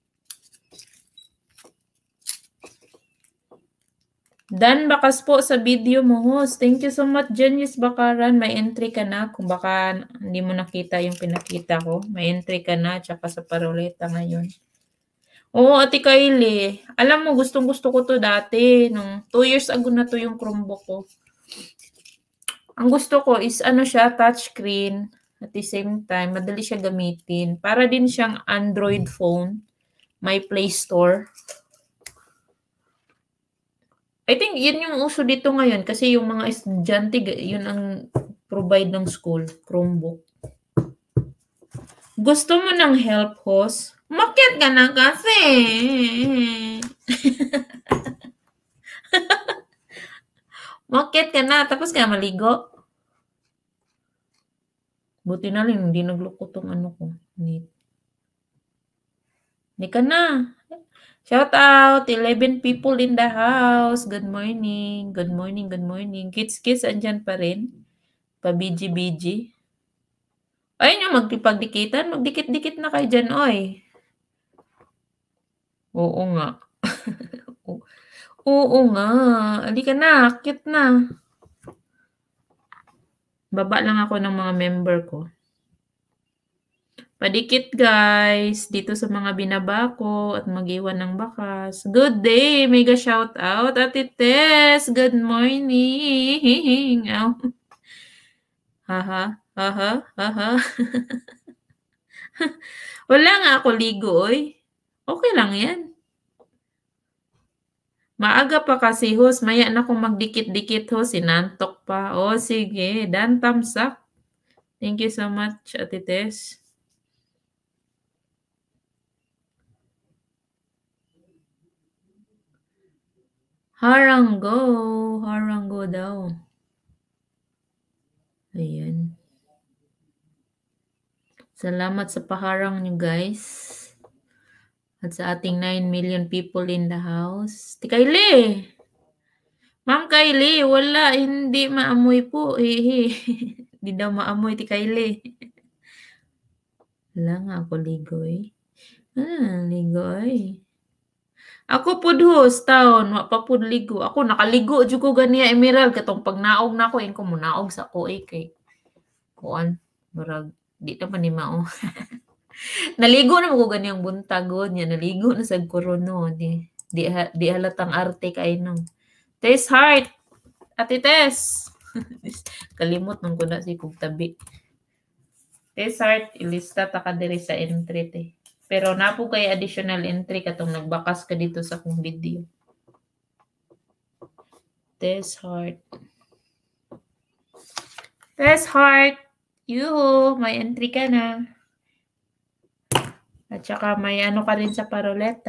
Dan, bakas po sa video mo, host. Thank you so much, Janice Bakaran. May entry ka na. Kung baka hindi mo nakita yung pinakita ko. May entry ka na, tsaka sa paroleta ngayon. Oo, Ate Kylie. Alam mo, gustong-gusto ko to dati. Nung two years ago na to yung Chromebook ko. Ang gusto ko is ano siya, touchscreen. At the same time, madali siya gamitin. Para din siyang Android phone. May Play Store. I think yun yung uso dito ngayon kasi yung mga estudyante, yun ang provide ng school, Chromebook. Gusto mo ng help, host? Umakyat ka na kasi. Umakyat ka na, tapos ka maligo. Buti na lang, hindi naglukot tong ano ko. Hindi ka na. Shout out, eleven people in the house. Good morning. Good morning, good morning. Kids, kids, andyan pa rin. Pa-B G B G. Ayun yung magpipagdikitan. Magdikit-dikit na kayo dyan, oy. Oo nga. Oo nga. Halika na. Cute na. Baba lang ako ng mga member ko. Padikit guys, dito sa mga binaba ko at mag-iwan ng bakas. Good day, mega shout out Ate Tess. Good morning. Oh. Haha, haha, haha. Wala nga ako ligo, oy. Okay lang yan. Maaga pa kasi, host. Maya na kung magdikit-dikit, host. Sinantok pa. O, sige. Dan thumbs up. Thank you so much, Ate Tess. Haranggo. Haranggo daw. Ayan. Salamat sa paharang nyo, guys. At sa ating nine million people in the house. Ti Kylie! Ma'am Kylie, wala. Hindi maamoy po. Hehe. Hindi daw maamoy, Ti Kylie. Wala nga ako ligoy. Ah, ligoy. Ako pud host taon, wa pa pud ligo. Ako nakaligo jud ko ganiya Emerald katong pag naog na ako, ingko mo naog sa ko eh kay kuan murag di ta pa ni mao. Naligo na ko ganiyang buntagod niya, naligo na sad ko ron no. Di di, ha, di halatang arte kay no. Tess Heart. Ate Tess. Kalimot nung ko na si kog tabi. Tess Heart, ilista ta ka diri sa entry te. Pero napo kay additional entry katong nagbakas ka dito sa akong video. Tess Heart. Tess Heart. Yuhu, may entry ka na. At saka may ano ka rin sa paroleta.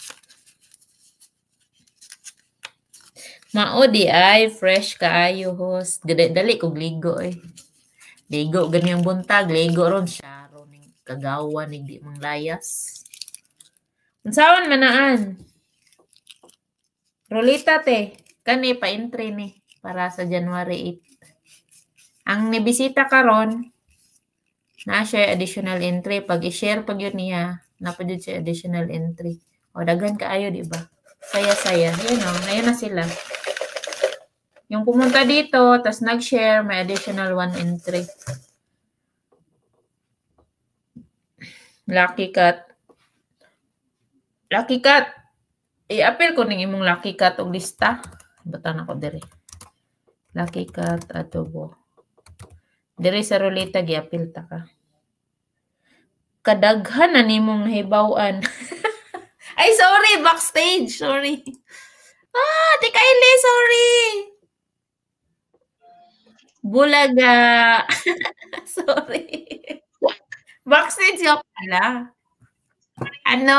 Mao di ay fresh kaayo host. Dali, dali kog ligo eh. Ligo ganyang buntag, ligo ron siya ron ning kagawan ning di mang layas. Unsaon manaan? Rolita te, kani pa entry ni para sa January eighth. Ang nibisita karon na share additional entry pag i-share pag yun niya, napadud siya additional entry. O daghan kaayo di ba? Saya-saya. Yun o, ngayon na sila. Yung pumunta dito, tas nag-share, may additional one entry. Lucky Cat. Lucky Cat. I-appeal ko ning imong Lucky Cat og lista. Batan ako diri. Lucky Cat adobo. Diri sa ruleta gi-appeal ta ka. Kadaghan na nimong nahibaw-an. Ay, sorry, backstage. Sorry. Ah, Ti Kylie, sorry. Bulaga. Sorry. Backstage yung pala. Ano?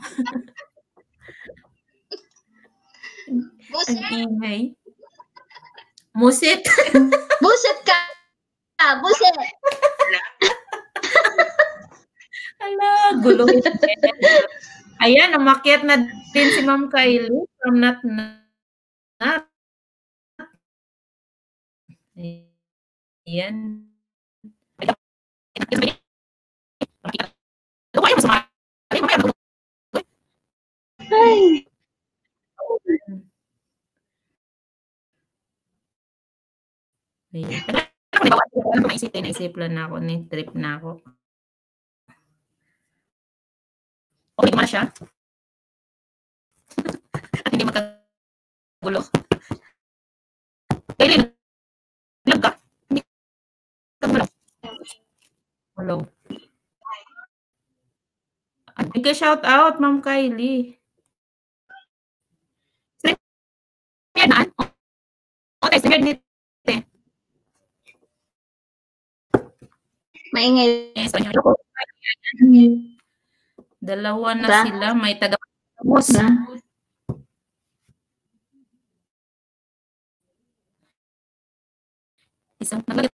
Ang ingay. Musit. Buset ka. Buset. Ala, gulo. Ayan, umakyat na din si Ma'am Kylie from Nat Nat. Ayan. Ay. Ayan. Naisip, naisip lang na ako, ni trip na ako. Okay naman siya. At hindi magkagulo. Kailin, lag ka. Hindi ka malaw. Malaw. Bigay shout out, Ma'am Kylie. Stream yan na? Okay, stream yan. Maingay. Dalawa na Ba? sila, may taga-pamos. Isang nagalit.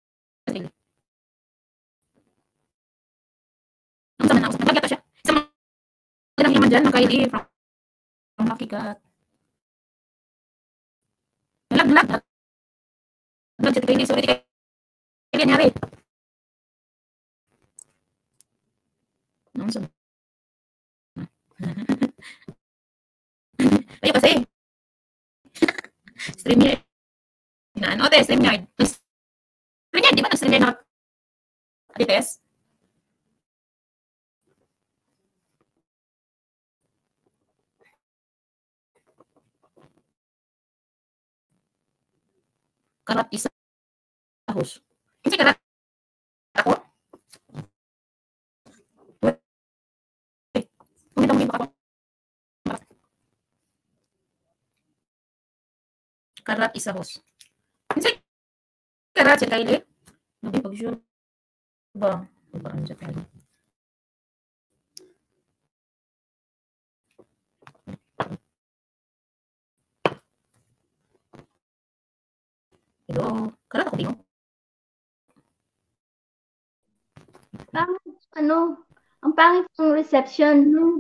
Ang sama na ako. Nagalit siya. Isang magandang yaman dyan, Kylie, from, from Lucky Cat. Nalaglag. Nalaglag siya, Kylie. Sorry, Kylie, nangyari. Ang sama. Ayo kasi. StreamYard. Na ano, te, StreamYard. StreamYard, di ba nag-StreamYard na Ate Tess? Karat isa. Host. Kasi karat ako. Wait. Kumita mo yung baka. karat isa host. Insay karat sa Kylie? Nabi pag-sure ba? Babaan sa Kylie. Hello, karat ako dito. Pangit, ano, ang pangit ng reception.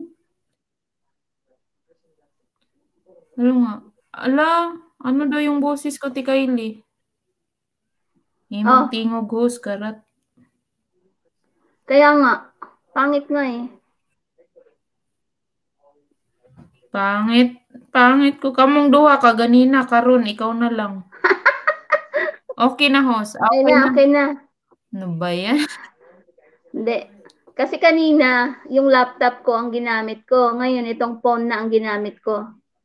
Ano nga? Ala, ano daw yung boses ko, ti Kylie? Imong Oh. tingog host, karat. Kaya nga, pangit nga eh. Pangit. Pangit ko. Kamong duha ka ganina, karon ikaw na lang. Okay na, host. Okay, Okay na, na. okay na. Ano ba yan? Hindi. Kasi kanina, yung laptop ko ang ginamit ko. Ngayon, itong phone na ang ginamit ko.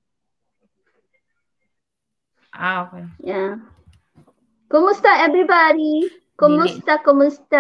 Ah, okay. Yeah. Kumusta, everybody? Kumusta, kumusta?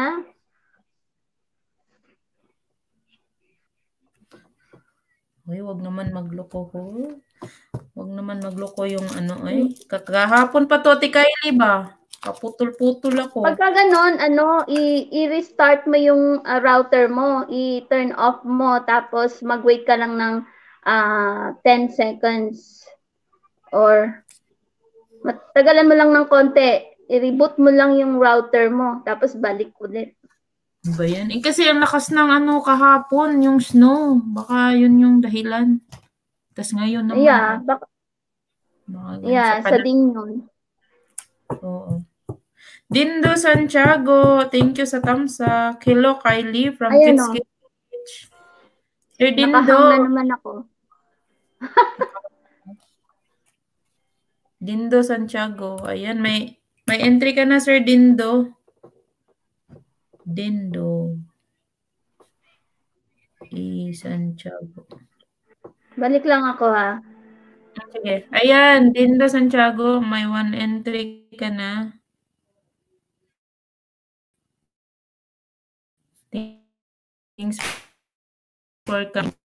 Uy, wag naman magloko ho. Wag naman magloko yung ano ay. Kakahapon pa to, ti Kylie ba? Kaputol-putol ako. Pagka ganon, ano, i-restart mo yung uh, router mo, i-turn off mo, tapos mag-wait ka lang ng uh, ten seconds. Or matagalan mo lang ng konti, i-reboot mo lang yung router mo, tapos balik ulit. Ba yan? Eh, kasi ang lakas ng ano kahapon, yung snow. Baka yun yung dahilan. Tapos ngayon naman. Yeah, baka, Mga, yeah, sa, sa din yun. Oo. Dindo Santiago, thank you sa thumbs up. Hello Kylie from Ayan, Kids oh. Kids. Sir Dindo. Nakahang na naman ako. Dindo Santiago. Ayan, may may entry ka na, Sir Dindo. Dindo. E. Santiago. Balik lang ako, ha. Sige. Ayan, Dindo Santiago, may one entry ka na. Thanks for coming.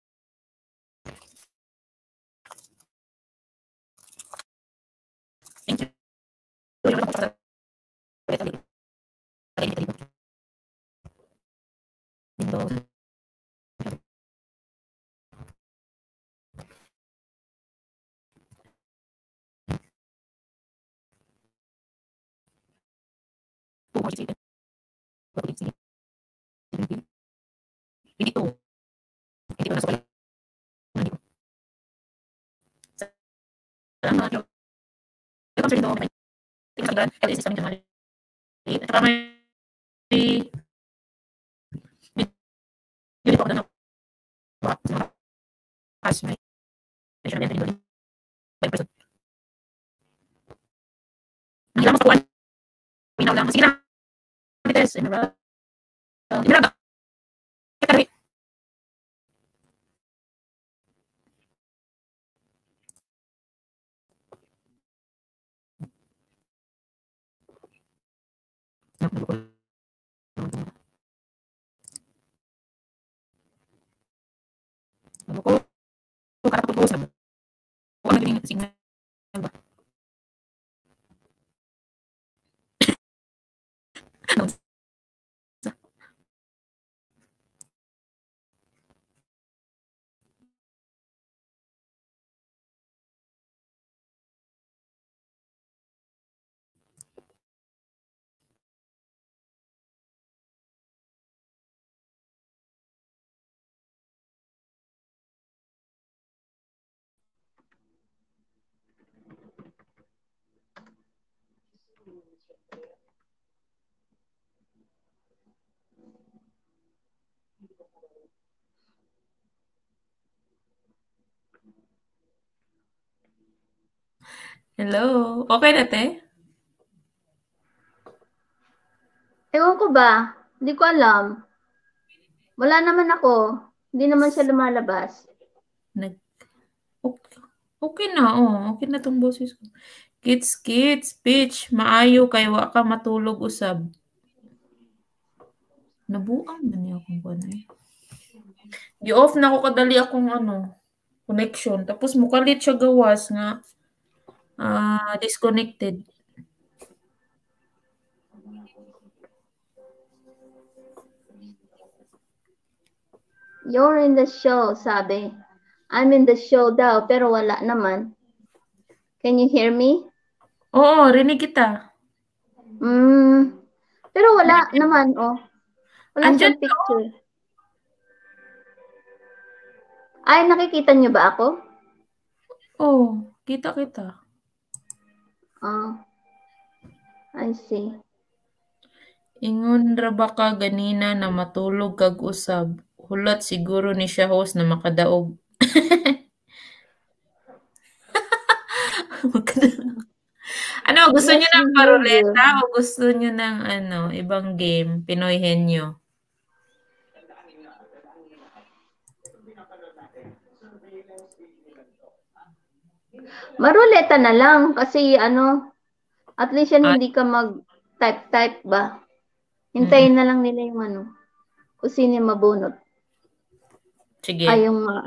Thank you. Dindo. Dito. Dito na sa Salamat. Welcome, Sir Dindo. Tingnan sa L S S kami naman. Ito pa may dito ako na. As may siya na dito. Bye person. Hindi lang makuha. Minaw lang. Sige na. Bites. Emerald. Emerald. Kaya Ako ko. Kaya ko post na. Kung ano yung signal ba? Hello. Okay na, te? Ewan ko ba? Hindi ko alam. Wala naman ako. Hindi naman siya lumalabas. Nag okay, okay na, oh. Okay na tong boses ko. Kids, kids, pitch, maayo kay wa ka matulog usab. Nabuang man niya akong kuan eh. Gi-off na ko kadali akong ano, connection. Tapos mukalit siya gawas nga Uh, disconnected. You're in the show, sabi. I'm in the show daw, pero wala naman. Can you hear me? Oo, rinig kita. Mm, pero wala naman, oh. Wala Andyan siyang picture. Ay, nakikita niyo ba ako? Oh, kita kita. Oh, I see. Ingon ra ba ka ganina na matulog kag usab? Hulat siguro ni siya host na makadaog. Ano, gusto Yes, niyo we ng hear you. paruleta o gusto niyo ng ano, ibang game, Pinoy Henyo? Maruleta na lang kasi ano, at least yan Ah, hindi ka mag-type-type ba? Hintayin na lang nila yung ano, kung sino yung mabunot. sige. Ay, yung uh,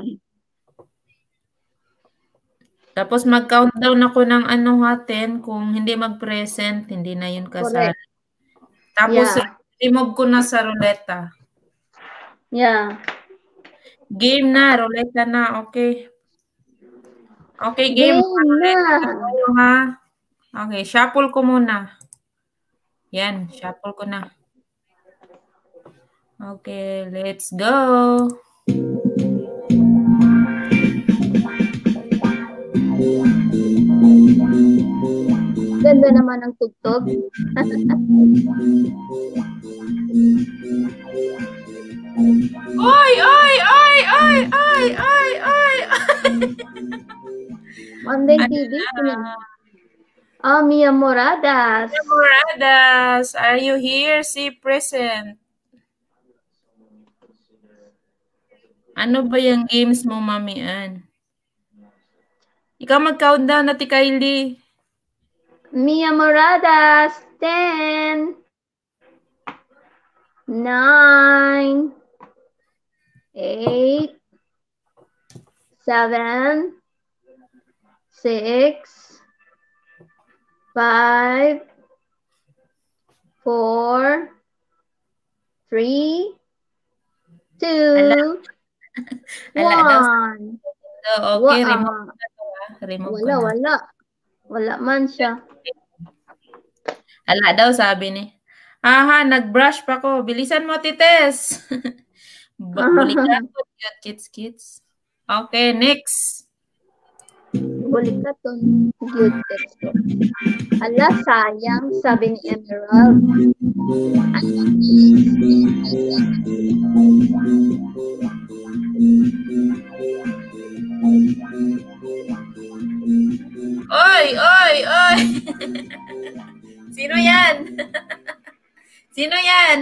Tapos mag-countdown ako ng ano hatin, kung hindi mag-present, hindi na yun kasali. correct. Tapos Yeah. remove ko na sa ruleta. Yeah. Game na, ruleta na, okay. Okay, game. Game na. Tayo, ha? Okay, shuffle ko muna. Yan, shuffle ko na. Okay, let's go. Ganda naman ang tugtog. Oy, oy, oy, oy, oy, oy, oy. Monday T V. Ah, Mia Moradas. Mia Moradas, are you here? See present. Ano ba yung games mo, Mami Ann? Ikaw mag-countdown na ti Kylie. Mia Moradas, ten, nine, eight, seven, six, five, four, three, two, one. So, okay, remove ko na to, ha? Remove Wala, ko na. wala. Wala man siya. Ala daw, sabi ni. Aha, nag-brush pa ko. Bilisan mo, tites. Bulikan ko, cute kids, kids. Okay, next. Bulikaton, cute kids. Ala, sayang, sabi ni Emerald. Oy, oy, oy. Sino yan? Sino yan?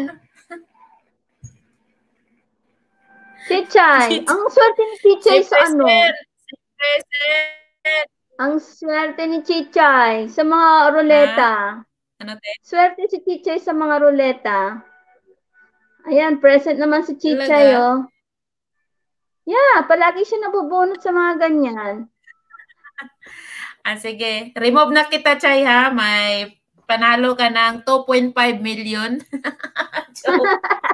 Chichay. Ang swerte ni Chichay Si sa ano? Si Present. Ang swerte ni Chichay sa mga ruleta. Ano te? Swerte si Chichay sa mga ruleta. Ayan, present naman si Chichay, oh. Yeah, palagi siya nabubunot sa mga ganyan. Ah, sige. Remove na kita, Chay, ha? May panalo ka ng two point five million. two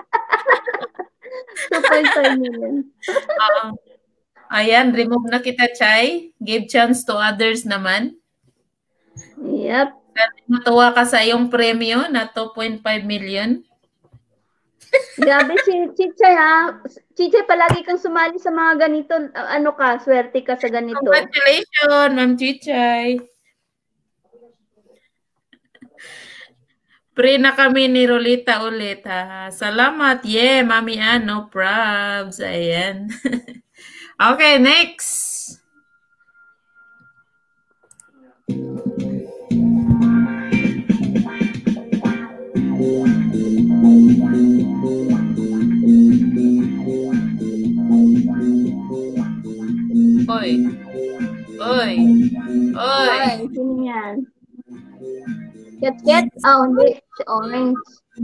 point five million. uh, ayan, remove na kita, Chay. Give chance to others naman. Yep. Matuwa ka sa iyong premyo na two point five million. Grabe si Chichay, ha? Chichay, palagi kang sumali sa mga ganito. Ano ka, swerte ka sa ganito. Congratulations, Ma'am Chichay. Pre na kami ni Rolita ulit, ha? Salamat. Yeah, Mami Ann, no probs. Ayan. Okay, next. Oy. Oy. Oy. Sino yan? Ket-ket? Oh, hindi. Si Orange.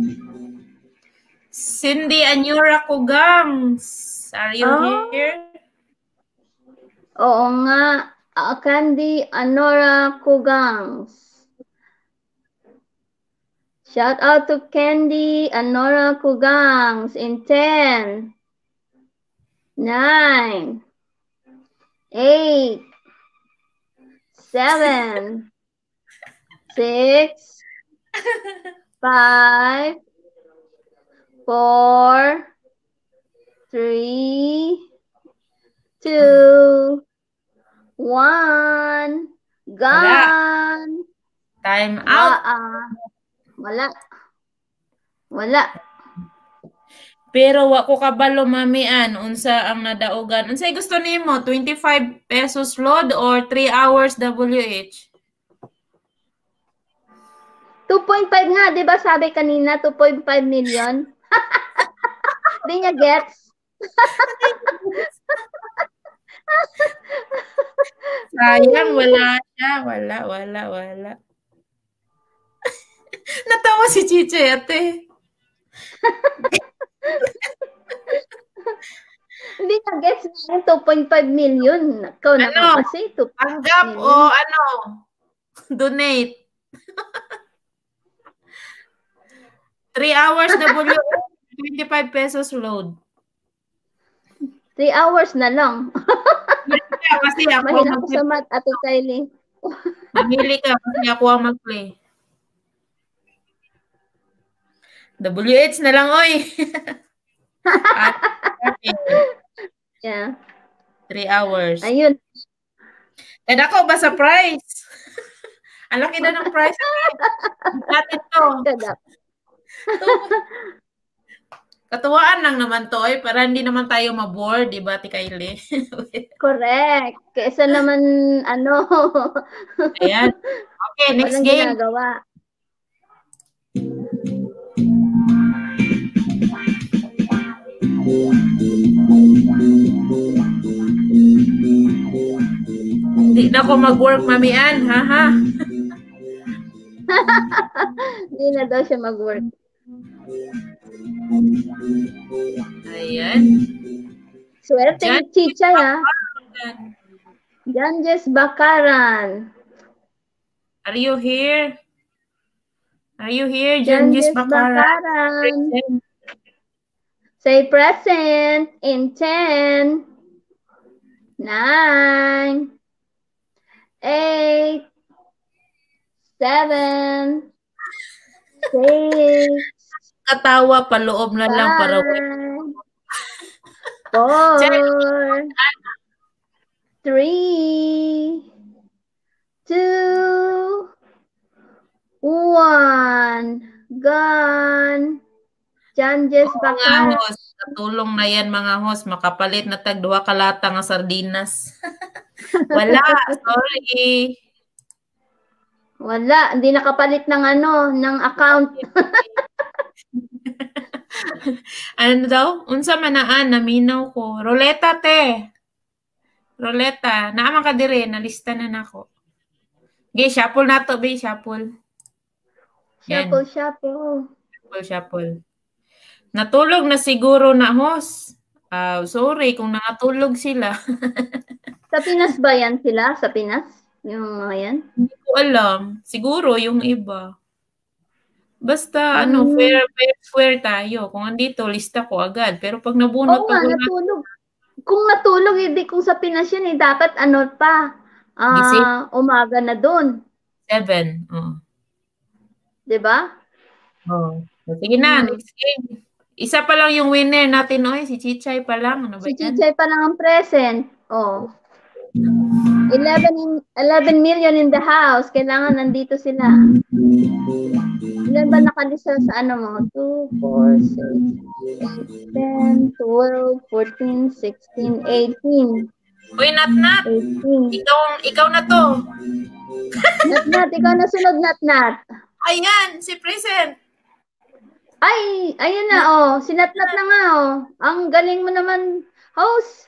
Cindy Anyura Kugangs. Are you oh. here? Oo nga. uh, Candy Anora Kugangs. Shout out to Candy Anora Kugangs in ten, nine, eight, seven, six, five, four, three, two, one, gone. Time out. Wala. Wala. Wala. Pero wa ko kabalo mamian unsa ang nadaugan. Unsay gusto nimo? twenty-five pesos load or three hours W H? two point five nga, 'di ba sabi kanina two point five million? Di niya gets. Sayang, wala siya. Wala, wala, wala. Natawa si Chiche, ate. Hindi na gets na two point five million. Ikaw ano? naman kasi two point five Tanggap million. o ano? Donate. three hours W H, twenty-five pesos load. three hours na lang. Kasi ako Mahina ko sa mat, Ate Kylie. Mamili ka kasi ako ang mag-play. W H na lang, oy. At, okay. Yeah. Three hours. Ayun. And ako ba sa price? Ang laki na ng price. Natin to. Kadap. Katuwaan lang naman to, eh, para hindi naman tayo maboard, di ba, Ate Kylie? Correct. Kesa naman, ano. Ayan. Okay, next Walang game. ginagawa. Hindi na ako mag-work, Mamian, ha ha? Hindi na daw siya mag-work. Ayan. Swerte ni Chicha, ha? Janjes Bakaran. Are you here? Are you here, Janjes Janjis Bakaran? Bakaran. Say present in ten, nine, eight, seven, six, Katawa, paloob na lang para four, three, two, one, gone. Janjes Bakaran. Katulong na yan mga host, makapalit na tag duha ka lata nga sardinas. Wala, sorry. Wala, hindi nakapalit ng ano, ng account. Ano daw? Unsa man naan, naminaw ko. Roleta te. Roleta, naaman ka dire, nalista na nako. Okay, shuffle na to, be, shuffle. Shuffle, shuffle. Shuffle, shuffle. Natulog na siguro na host. Uh, sorry kung nakatulog sila. Sa Pinas ba yan sila? Sa Pinas? Yung mga yan? Hindi ko alam. Siguro yung iba. Basta, Hmm. ano, fair, fair, fair tayo. Kung andito, lista ko agad. Pero pag nabunot Oo nga, natulog. Kung natulog, hindi kung sa Pinas yan, eh, dapat ano pa, ah, umaga na dun. Seven. Oh. Diba? Oh. Sige na, Hmm. next game. Isa pa lang yung winner natin, oy. Si Chichay pa lang. Ano ba Si yan? Chichay pa lang ang present. Oh. eleven, in, eleven million in the house. Kailangan nandito sila. Ilan ba nakalisa sa ano mo? two, four, six, eight, ten, twelve, fourteen, sixteen, eighteen. Uy, Nat Nat. eighteen. Ikaw, ikaw na to. Nat Nat, ikaw na sunod, Nat Nat. Ayan, si Present. Ay, ayun na, oh. Si Nat Nat na nga, oh. Ang galing mo naman, host.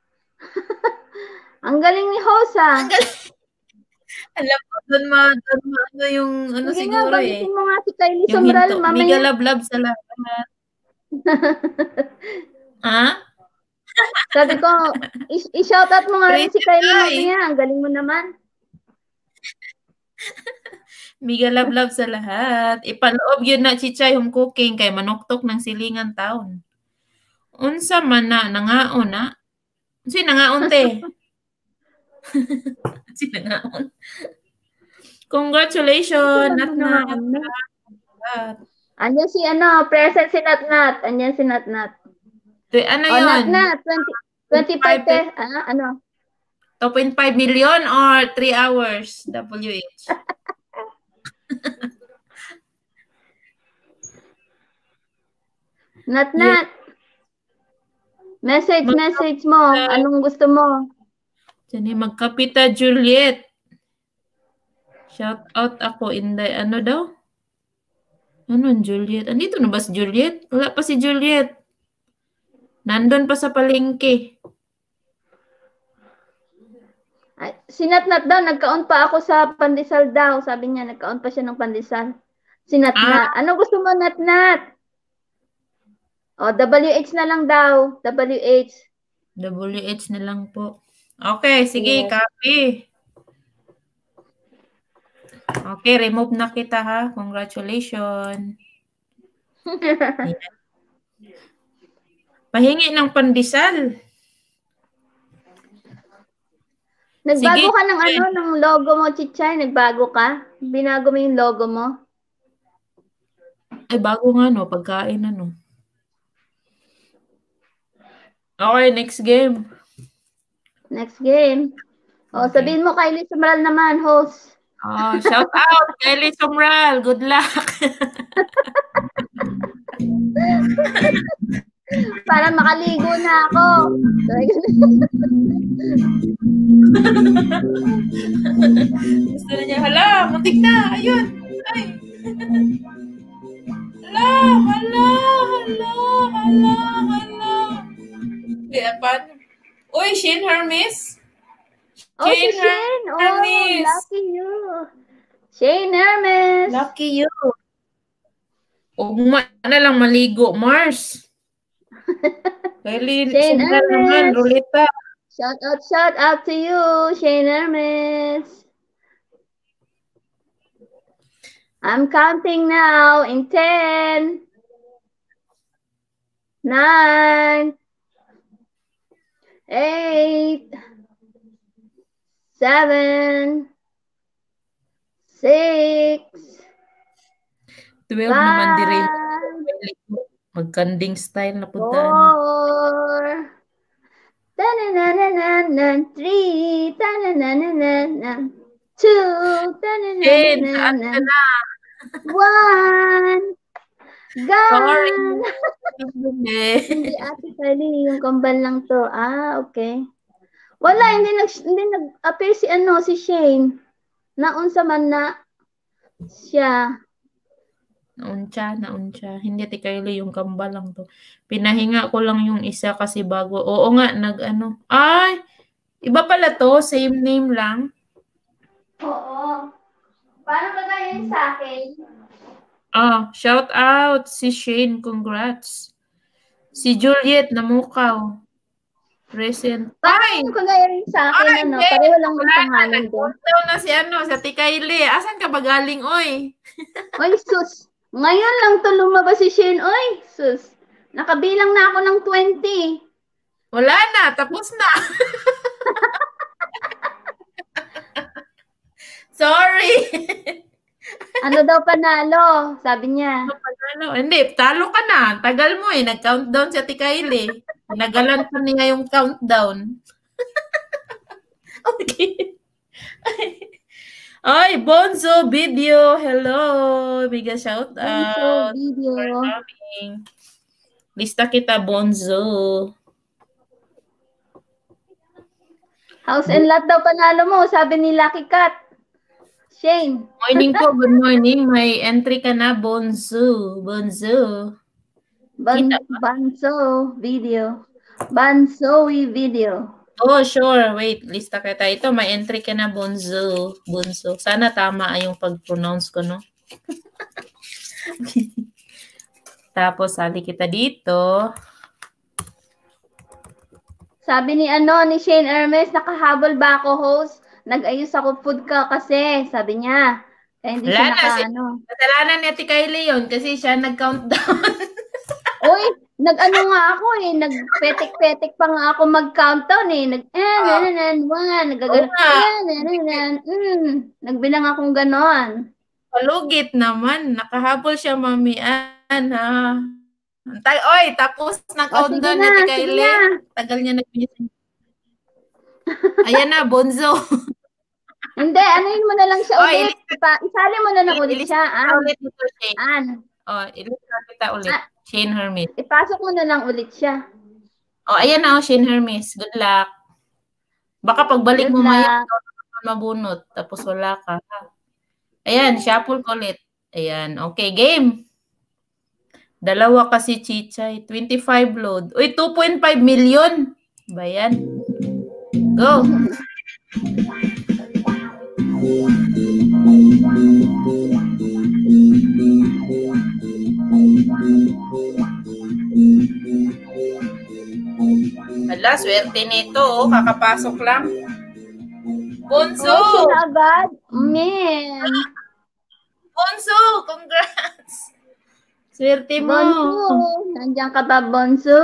Ang galing ni host, ah. Ang galing. Alam ko, doon ma, doon ma, ano yung, ano Sige siguro nga, eh. gamitin mo nga si Kylie Yung Sombral, hinto. mamaya. Miga love-love sa lahat. Ha? Sabi ko, i-shoutout mo nga rin si Kylie mamaya. Ang galing mo naman. Miga love-love sa lahat. Ipaloob yun na chichay home cooking kay manuktok ng silingan taon. Unsa man na, nangaon na. Si nangaon te. Si nangaon. Congratulations, Natnat. Andiyan si ano, present si Natnat. Andiyan si Natnat. Ano oh, yun? Natnat, twenty-five te, ah, ano? two point five million or three hours W H? Natnat. Message, message mo. Anong gusto mo? Diyan magkapita Juliet. Shout out ako, Inday. Ano daw? Anong Juliet? Andito na ba si Juliet? Wala pa si Juliet. Nandun pa sa palengke. Ay, sinatnat daw, nagkaon pa ako sa pandesal daw. Sabi niya, nagkaon pa siya ng pandesal. Sinatnat. Ah. Ano gusto mo, Natnat? O, W H na lang daw. W H. W H na lang po. Okay, sige, yes. Copy. Okay, remove na kita ha. Congratulations. Pahingi ng pandesal. Nagbago sige. Ka ng ano, ng logo mo, Chichay? Nagbago ka? Binago mo yung logo mo? Ay, bago nga no, pagkain ano. Okay, next game. Next game. O, okay. Sabihin mo, Kylie Sumral naman, host. Oh, shout out, Kylie Sumral. Good luck. Para makaligo na ako. Gusto na niya, hala, muntik na. Ayun. Ay. Hala, hala, hala, hala, hala. Kaya paano? Uy, Shane Hermes. Oh, Shane si Shane. Hermes. Oh, lucky you. Shane Hermes. Lucky you. Ugma na lang maligo, Mars. Kylie, Shane Hermes. Rulita. Shout out, shout out to you, Shane Hermes. I'm counting now in ten, nine, eight, seven, six, twelve naman dire. Magkanding style na puntaan. Four, ta-na-na-na-na, three, ta-na-na-na-na, two, ta-na-na-na-na, one, gone. Hindi ate Kylie, yung kambal lang to. Ah, okay. Wala, hindi nag hindi nag-appear si ano, si Shane. Naunsa man na siya. Nauncha, nauncha. Hindi ti Kylie, yung kambal lang to. Pinahinga ko lang yung isa kasi bago. Oo nga, nag ano. Ay, iba pala to, same name lang. Oo. Paano ba tayo sa akin? Ah, shout out si Shane, congrats. Si Juliet namukaw. Present. Paano ko gaya rin sa akin, ay, ano? Pareho lang ng pangalan ko. Daw na si ano, sa Tikayli. Asan ka ba galing, oy? Oy, sus. Ngayon lang to lumabas si Shane, oy. Sus. Nakabilang na ako ng twenty. Wala na, tapos na. Sorry. Ano daw panalo? Sabi niya. Ano panalo? Hindi, talo ka na. Tagal mo eh. Nag-countdown si Ate Kylie. Nagalan pa niya yung countdown. Okay. Ay, Bonzo Video. Hello. Biga shout out. Bonzo Video. Lista kita, Bonzo. House and lot daw panalo mo. Sabi ni Lucky Cat. Shane. Morning po, good morning. May entry ka na, Bonzo. Bonzo. Ban Banzo video. Banzoy video. Oh, sure. Wait, lista kita. Ito, may entry ka na, Bonzo. Bonzo. Sana tama yung pag-pronounce ko, no? Tapos, sali kita dito. Sabi ni ano, ni Shane Hermes, nakahabol ba ako, host? Nag-ayos ako food ka kasi, sabi niya. Kaya hindi Wala siya na, naka, si, ano. kasalanan ni Ate Kylie yun kasi siya nag-countdown. Uy, nag-ano nga ako eh, nagpetik-petik pa nga ako mag-countdown eh. Nag, eh, Oh. nanan, one, nagagano, Oo nga. eh, nanan, mm. Nagbilang akong ganon. Palugit naman. Nakahabol siya, Mami Ann, ha? Antay, oy, tapos na O, sige countdown na, ni Ate sige Kylie. na. Tagal niya nag-message. Ayan na, Bonzo. Hindi, anuin mo na lang siya Oy, ulit. ilista, Ipa, isali mo na lang ulit ilista siya, kita An. ulit dito, Shane. An. Oh, ilista kita ulit. Ah, Shane Hermes. ipasok mo na lang ulit siya. Oh, ayan na, oh, Shane Hermes. Good luck. Baka pagbalik Good mo maya, luck. ikaw na mabunot. Tapos wala ka. Ayan, shuffle ko ulit. Ayan, okay, game. Dalawa kasi Chichay. twenty-five load. Uy, two point five million. Ba yan? Go. Ala, swerte nito. Oh, kakapasok lang. Bonzo! Oh, siya na agad. Man. Bonzo, congrats! Swerte mo. Bonso. Nandiyan ka ba, Bonso?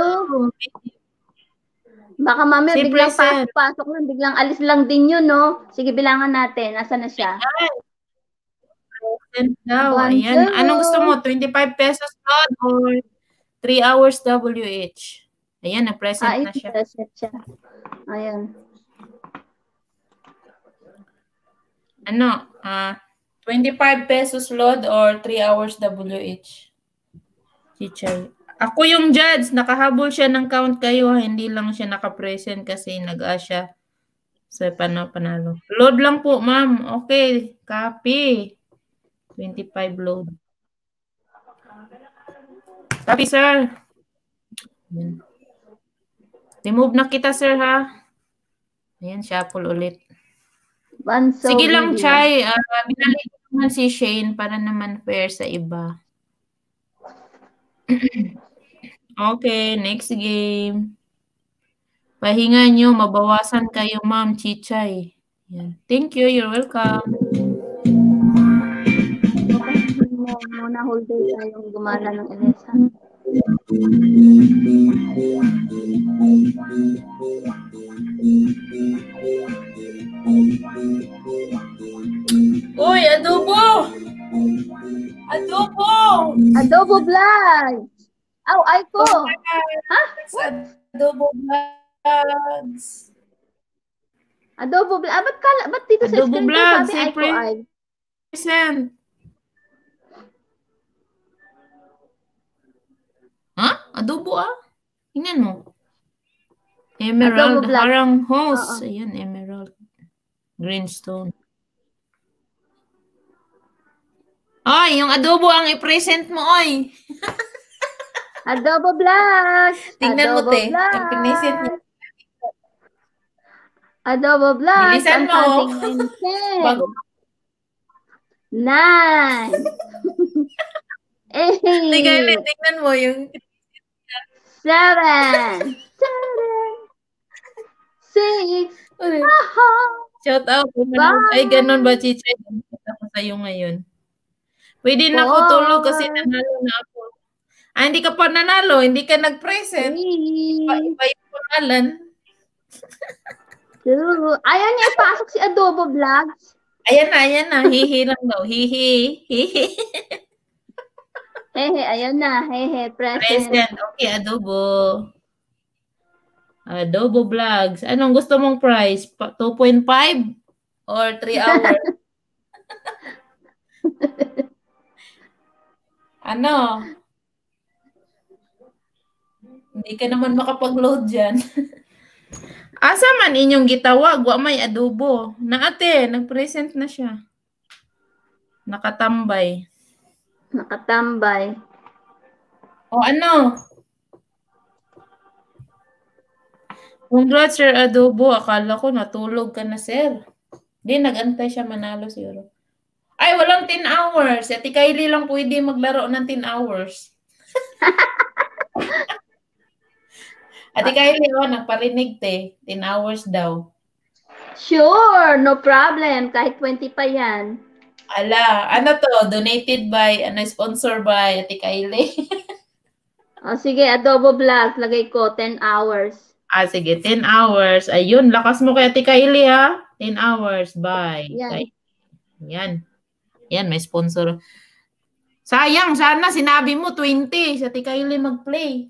Baka mamaya Si biglang present. pasok lang, biglang alis lang din yun, no? Sige, bilangan natin. Nasaan na siya? Present daw. Bonzo. Ayan. Anong gusto mo? twenty-five pesos load or three hours W H? Ayan, na-present Ah, na siya. present siya. Ayan. Ano? Ah, twenty-five pesos load or three hours W H? Chichay. Ako yung judge. Nakahabol siya ng count kayo. Hindi lang siya nakapresent kasi nag-a siya sa panalo. Load lang po, ma'am. Okay. Copy. twenty-five load. Copy, sir. Ayan. Remove na kita, sir, ha? Ayan, shuffle ulit. Bonso Sige lang, video. Chay. Uh, binali naman si Shane para naman fair sa iba. Okay, next game. Pahinga nyo, mabawasan kayo, ma'am, Chichay. Yan. Thank you, you're welcome. Muna hold day tayong gumala ng Elesa. Uy, adobo! Adobo! Adobo vlog! Aw, ay ko! Ha? Adobo vlogs. Adobo vlog. Ah, ba't, kala, ba't dito sa Adobo screen ko vlog, sabi ay ko ay? Present. Ha? Huh? Adobo ah? Tingnan mo. Emerald, harang host. Uh -uh. Ayan, emerald. Greenstone. Ay, yung adobo ang i-present mo, oy. Adobo vlog. Tingnan adobo mo, te. Ang pinesent niya. Adobo vlog. Bilisan mo. Bago. Nine. Eight. Tingnan, tingnan mo yung... Seven. Seven. Six. Shout out. Ay, ganun ba, Chichay? Ako sa'yo ngayon. Pwede na ako tulog kasi nanalo na ako. Ah, hindi ka pa nanalo. Hindi ka nag-present. Iba, iba yung pangalan. Two. Ayaw niya ipasok si Adobo Vlogs. Ayan na, ayan na. Hihi lang daw. Hihi. Hihi. Hehe, ayan na. Hehe, present. Present. Okay, Adobo. Adobo Vlogs. Anong gusto mong price? two point five or three hours? Ano? Hindi ka naman makapag-load dyan. Asa man inyong gitawag? Wa may adobo. Na ate, nag-present na siya. Nakatambay. Nakatambay. O ano? Congrats, Sir Adobo. Akala ko natulog ka na, sir. Hindi, nag-antay siya manalo siguro. Ay, walang ten hours. Si Ate Kylie lang pwede maglaro ng ten hours. Ate Kylie, oh, nagparinig te. ten hours daw. Sure, no problem. Kahit twenty pa yan. Ala, ano to? Donated by, ano, sponsor by Ate Kylie. O sige, Adobo Vlog, lagay ko ten hours. Ah, sige, ten hours. Ayun, lakas mo kay Ate Kylie, ha? ten hours, bye. Yan. Yan. Yan, may sponsor. Sayang, sana sinabi mo twenty. Sa Ate Kylie mag-play.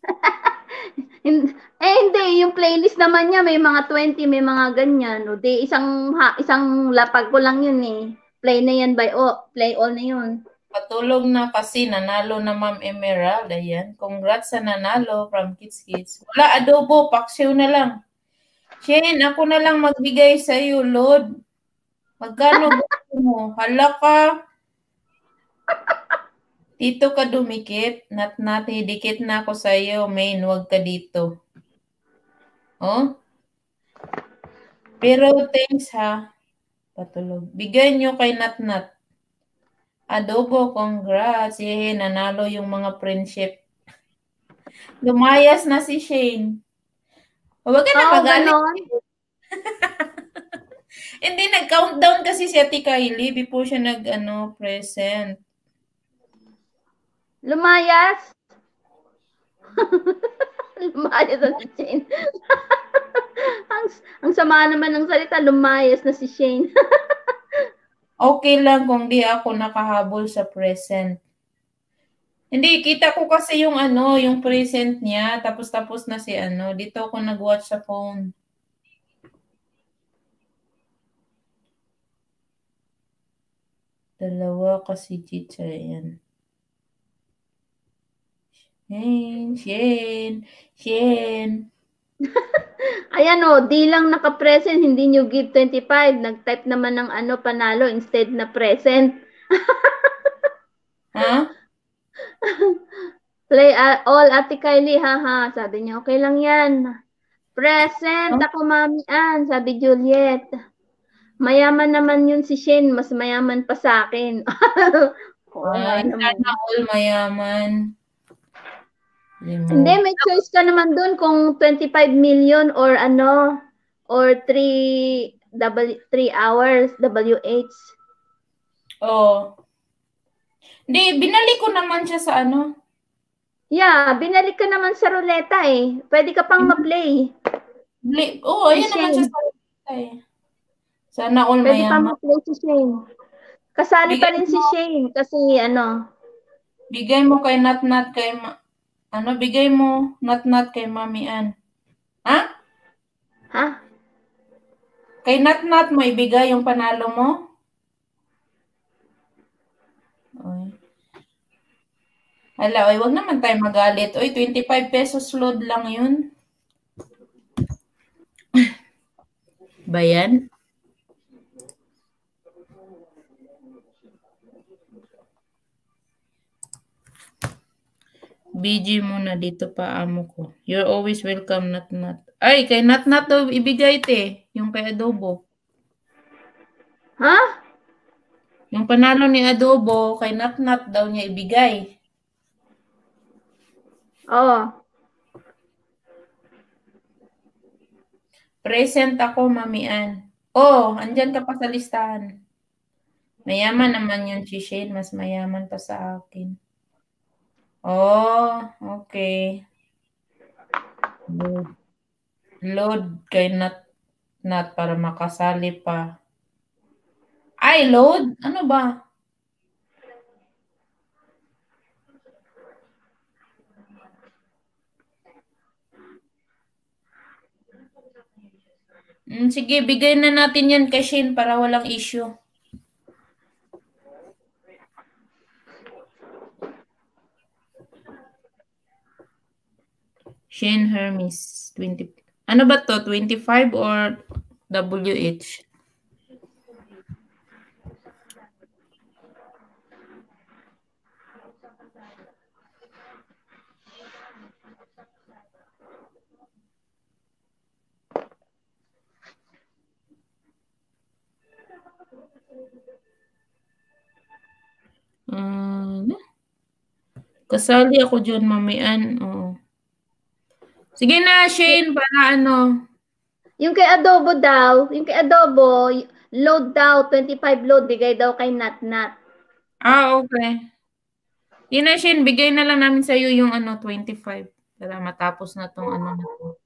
Eh, hindi. Yung playlist naman niya, may mga twenty, may mga ganyan. O di, isang, ha, isang lapag ko lang yun eh. Play na yan by all. Play all na yun. Patulog na kasi nanalo na Ma'am Emerald. Ayan. Congrats sa nanalo from Kids Kids. Wala adobo, paksiw na lang. Shane, ako na lang magbigay sa iyo, Lord. Magkano gusto mo? Hala ka. Dito ka dumikit. Nat nat, dikit na ako sa iyo. Main, wag ka dito. Oh? Pero thanks ha. Patulog. Bigay nyo kay Nat Nat. Adobo, congrats. Yeh, nanalo yung mga friendship. Lumayas na si Shane. Huwag ka na Oh, magalit. ganon. Hindi, nag-countdown kasi si Ate Kylie before siya nag-ano, present. Lumayas. Lumayas na si Shane. ang, ang sama naman ng salita, lumayas na si Shane. Okay lang kung di ako nakahabol sa present. Hindi, kita ko kasi yung ano, yung present niya, tapos-tapos na si ano, dito ako nag-watch sa phone. Dalawa kasi chicha yan. Shane, Shane, Shane. Ayan o, di lang naka-present, hindi nyo give twenty-five. Nag-type naman ng ano, panalo instead na present. Ha? Play uh, all, Ate Kylie, haha. Sabi niya, okay lang yan. Present ako, Mami Ann, sabi Juliet. Mayaman naman yun si Shane, mas mayaman pa sa akin. Oo nga Ay, naman. sana all mayaman. Hindi, may choice ka naman dun kung twenty-five million or ano, or three hours, W H. Oh. Hindi, binali ko naman siya sa ano. Yeah, binalik ka naman sa ruleta eh. Pwede ka pang ma-play. Oo, oh, ayan naman siya sa ruleta eh. Sana all Pwede mayaman. pang ma-play si Shane. Kasali pa rin si Shane kasi ano. Bigay mo kay Nat Nat kay ma ano, bigay mo Nat Nat kay Mami Ann. Ha? Ha? Kay Nat Nat mo ibigay yung panalo mo? Oy. Hala, oy, wag naman tayo magalit. Oy, twenty-five pesos load lang yun. Bayan? B G muna dito pa amo ko. You're always welcome, Nat Nat. Ay, kay Nat Nat daw ibigay te. Yung kay Adobo. Ha? Yung panalo ni Adobo, kay Nat Nat daw niya ibigay. Oo. Present ako, Mami Ann. Oh, andyan ka pa sa listahan. Mayaman naman yung si Shane. Mas mayaman pa sa akin. Oh, okay. Load. Load kay Nat Nat para makasali pa. Ay, load? Ano ba? Mm, sige, bigay na natin yan kay Shane para walang issue. Shane Hermes. twenty. Ano ba to? twenty-five or W H? Uh, kasali ako dyan, Mami Ann. Oo. Sige na, Shane, para ano. Yung kay Adobo daw, yung kay Adobo, load daw, twenty-five load, bigay daw kay Nat Nat. Ah, okay. Yun na, Shane, bigay na lang namin sa'yo yung ano, twenty-five. Para matapos na tong ano na to.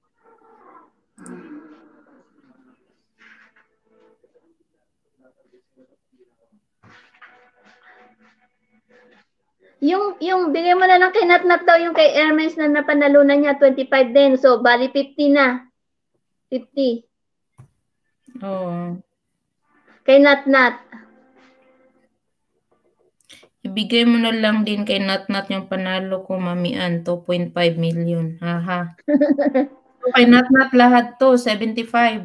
Yung, yung, bigay mo na lang kay Nat Nat daw, yung kay Hermes na napanalunan niya, twenty-five din. So, bali fifty na. fifty. Oo. Kay Nat Nat. Ibigay mo na lang din kay Nat Nat yung panalo ko, Mamian, two point five million. Haha. So, kay Nat Nat lahat to, seventy-five.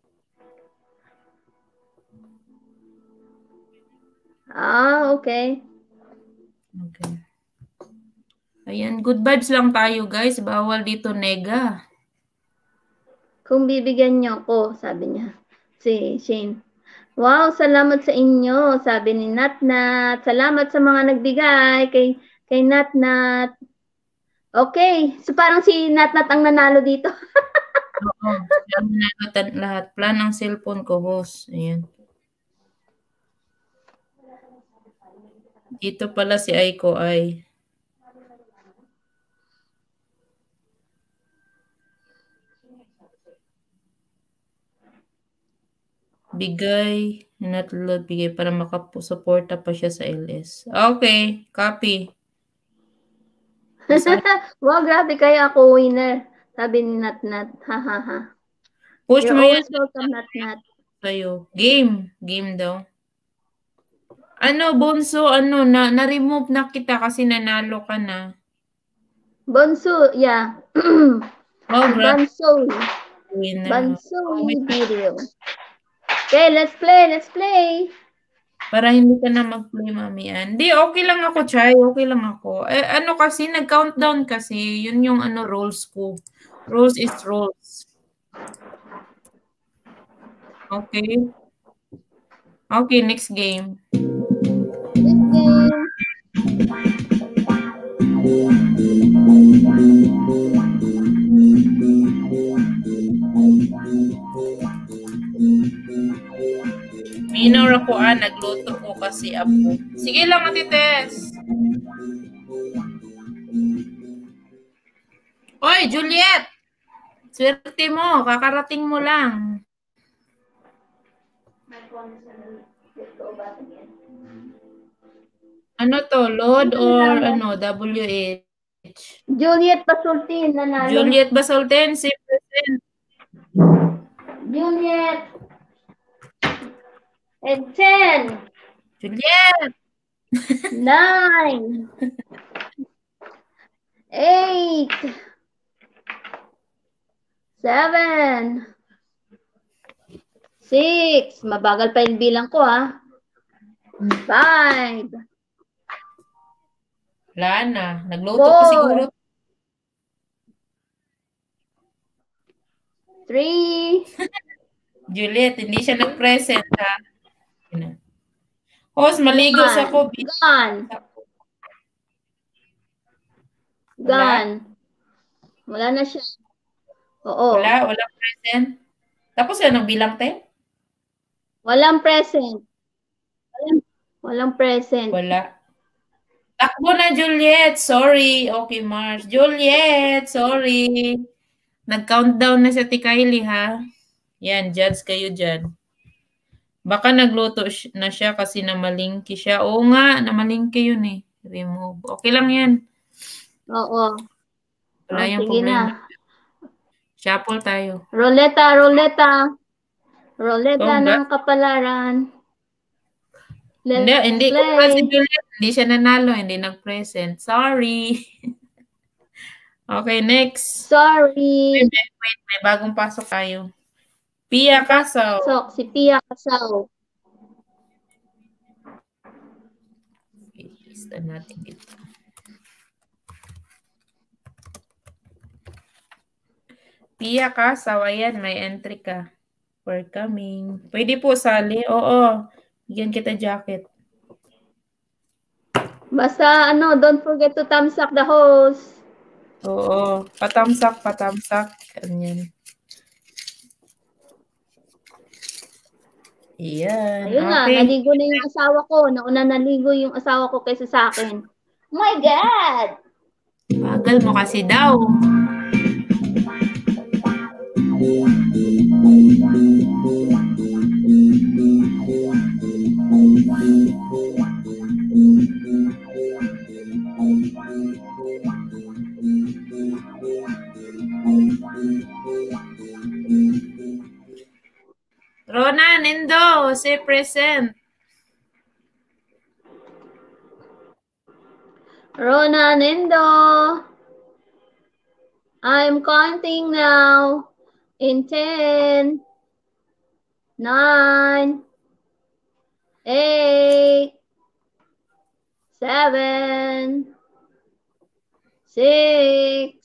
Ah, okay. Okay. Ayan, good vibes lang tayo, guys. Bawal dito nega. Kung bibigyan niyo ako, sabi niya. Si Shane. Wow, salamat sa inyo, sabi ni Nat Nat. Salamat sa mga nagbigay kay kay Nat Nat. Okay, so parang si Nat Nat ang nanalo dito. Oo, siya ang nanalo lahat. Plan ng cellphone ko, host. Ayan. Dito pala si Aiko ay. Bigay, not-load, bigay para makasuporta pa siya sa L S. Okay, copy. Wow, grabe kaya ako winner. Sabi ni Nat Nat. Ha ha ha. Push You're mo always yan welcome, Nat Nat. sa'yo. Game. Game daw. Ano, Bonso, ano, na, na-remove na kita kasi nanalo ka na. Bonso, yeah. Oh, si Bonso. Winner. Bonso Oh, video. Okay, let's play, let's play. Para hindi ka na mag-play, Mami Ann. Hindi, okay lang ako, Chay. Okay lang ako. Eh, ano kasi, nag-countdown kasi. Yun yung ano, rules ko. Rules is rules. Okay. Okay, next game. Next game. Minor ako ah, nagluto ko kasi apo. Sige lang, Ate Tess. Oy, Juliet! Swerte mo, kakarating mo lang. Ano to, load or ano, W H? Juliet Basultin, nanalo. Juliet Basultin, si Present. Juliet. And ten. Juliet! Nine. Eight. Seven. Six. Mabagal pa yung bilang ko, ha? Five. Wala na. Nagluto ko siguro. Three. Juliet, hindi siya nag-present, ha? Host, maligo sa ko. Gone. Gone. Wala na siya. Oo. Wala, walang present. Tapos yan, nagbilang te? Walang present. Walang, walang present. Wala. Takbo na, Juliet. Sorry. Okay, Mars. Juliet, sorry. Nag-countdown na si Kylie, ha? Yan, judge kayo dyan. Baka nagluto na siya kasi namalingki siya. Oo nga, namalingki yun eh. Remove. Okay lang yan. Oo. Wala oh, yung problema. Na. Shuffle tayo. Roleta, roleta. Roleta ng kapalaran. Let's hindi, hindi ko kasi Juliet, hindi siya nanalo, hindi nag-present. Sorry. Okay, next. Sorry. Wait, wait, wait, may bagong pasok tayo. Pia Kasaw. Pasok, si Pia Kasaw. Okay, lista natin dito. Pia Kasaw, ayan, may entry ka. For coming. Pwede po sali? Oo. Bigyan kita jacket. Basta ano, don't forget to thumbs up the host. Oo. Patamsak, patamsak. Ganyan. Iyan. Ayun na, Okay. naligo na yung asawa ko. Nauna naligo yung asawa ko kaysa sa akin. My God! Bagal mo kasi daw. Rona, Nendo, say present. Rona, Nendo. I'm counting now. In ten, nine, eight, seven, six,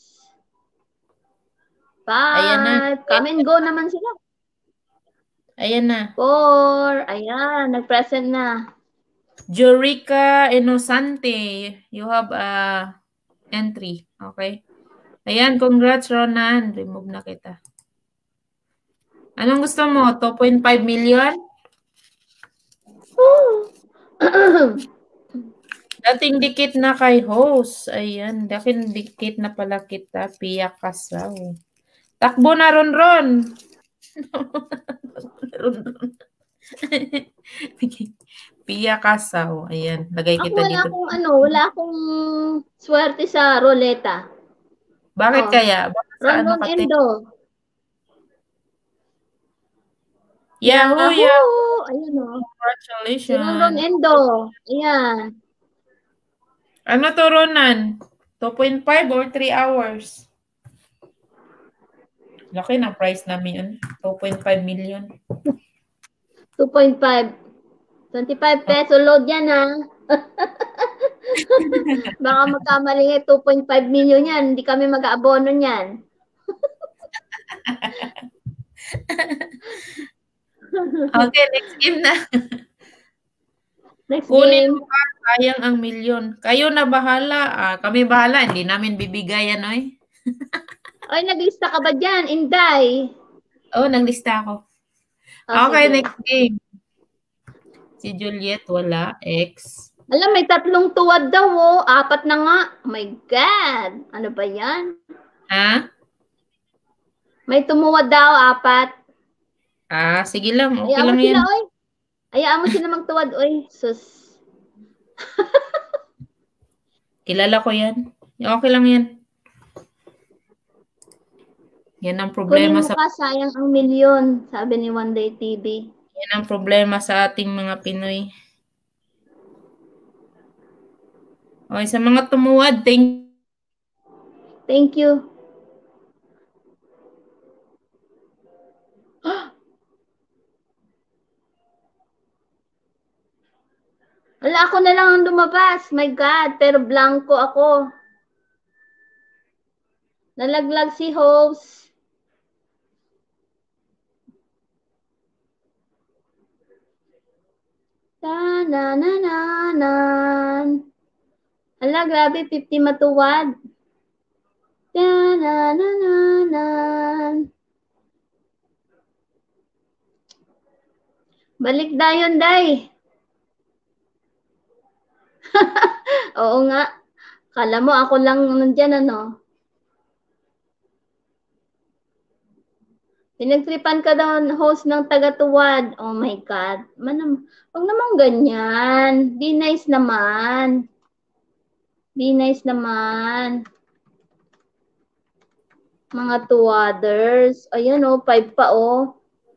Ayan na. five. Come and go naman sila. Ayan na. Four. Ayan, nag-present na. Jurica Inosante, you have a entry. Okay? Ayan, congrats, Ronan. Remove na kita. Anong gusto mo? two point five million? Dating dikit na kay host. Ayan, dating dikit na pala kita. Pia Kasaw. Takbo na, Ron Ron. Ron Ron. Pia Kasaw. Ayan, lagay Ako kita wala dito. akong ano, wala akong swerte sa roleta. Bakit Oh. kaya? Baka sa Ron ano Ron ka, te? Endo. Yahoo! Yahoo! Yahoo! Ayun o. Si Congratulations. Ron Ron Endo. Ayan. Ano to, Ronan? two point five or three hours? Laki ng price namin yun. two point five million. two point five. twenty-five peso load yan ha. Baka magkamali nga two point five million yan. Hindi kami mag-aabono niyan. Okay, next game na. Next Kunin game. mo ka, sayang ang milyon. Kayo na bahala. Ah, kami bahala. Hindi namin bibigayan, oy. Oy, naglista ka ba dyan, Inday? Oh, naglista ako. Oh, Okay, sige. next game. Si Juliet, wala. X. Alam, may tatlong tuwad daw, oh. Apat na nga. Oh my God. Ano ba yan? Ha? May tumuwad daw, apat. Ah, sige lang. Okay Hayaan lang mo sila, yan. oy. Hayaan mo sila magtuwad, oy. Sus. Kilala ko yan. Okay lang yan. Yan ang Kunin problema mo sa ka, sayang ang milyon, sabi ni One Day T V. yan ang problema sa ating mga Pinoy. Okay, sa mga tumuwad, thank Thank you. Wala, ako na lang ang lumabas. My God, pero blanco ako. Nalaglag si host. Ta-na-na-na-nan. Ala, grabe, fifty matuwad. Ta-na-na-na-nan. Balik dayon, day. Oo nga. Kala mo, ako lang nandyan, ano? Pinagtripan ka daw host ng taga-tuwad. Oh my God. Man, huwag naman ganyan. Be nice naman. Be nice naman. Mga tuwaders. Ayan oh, five pa oh.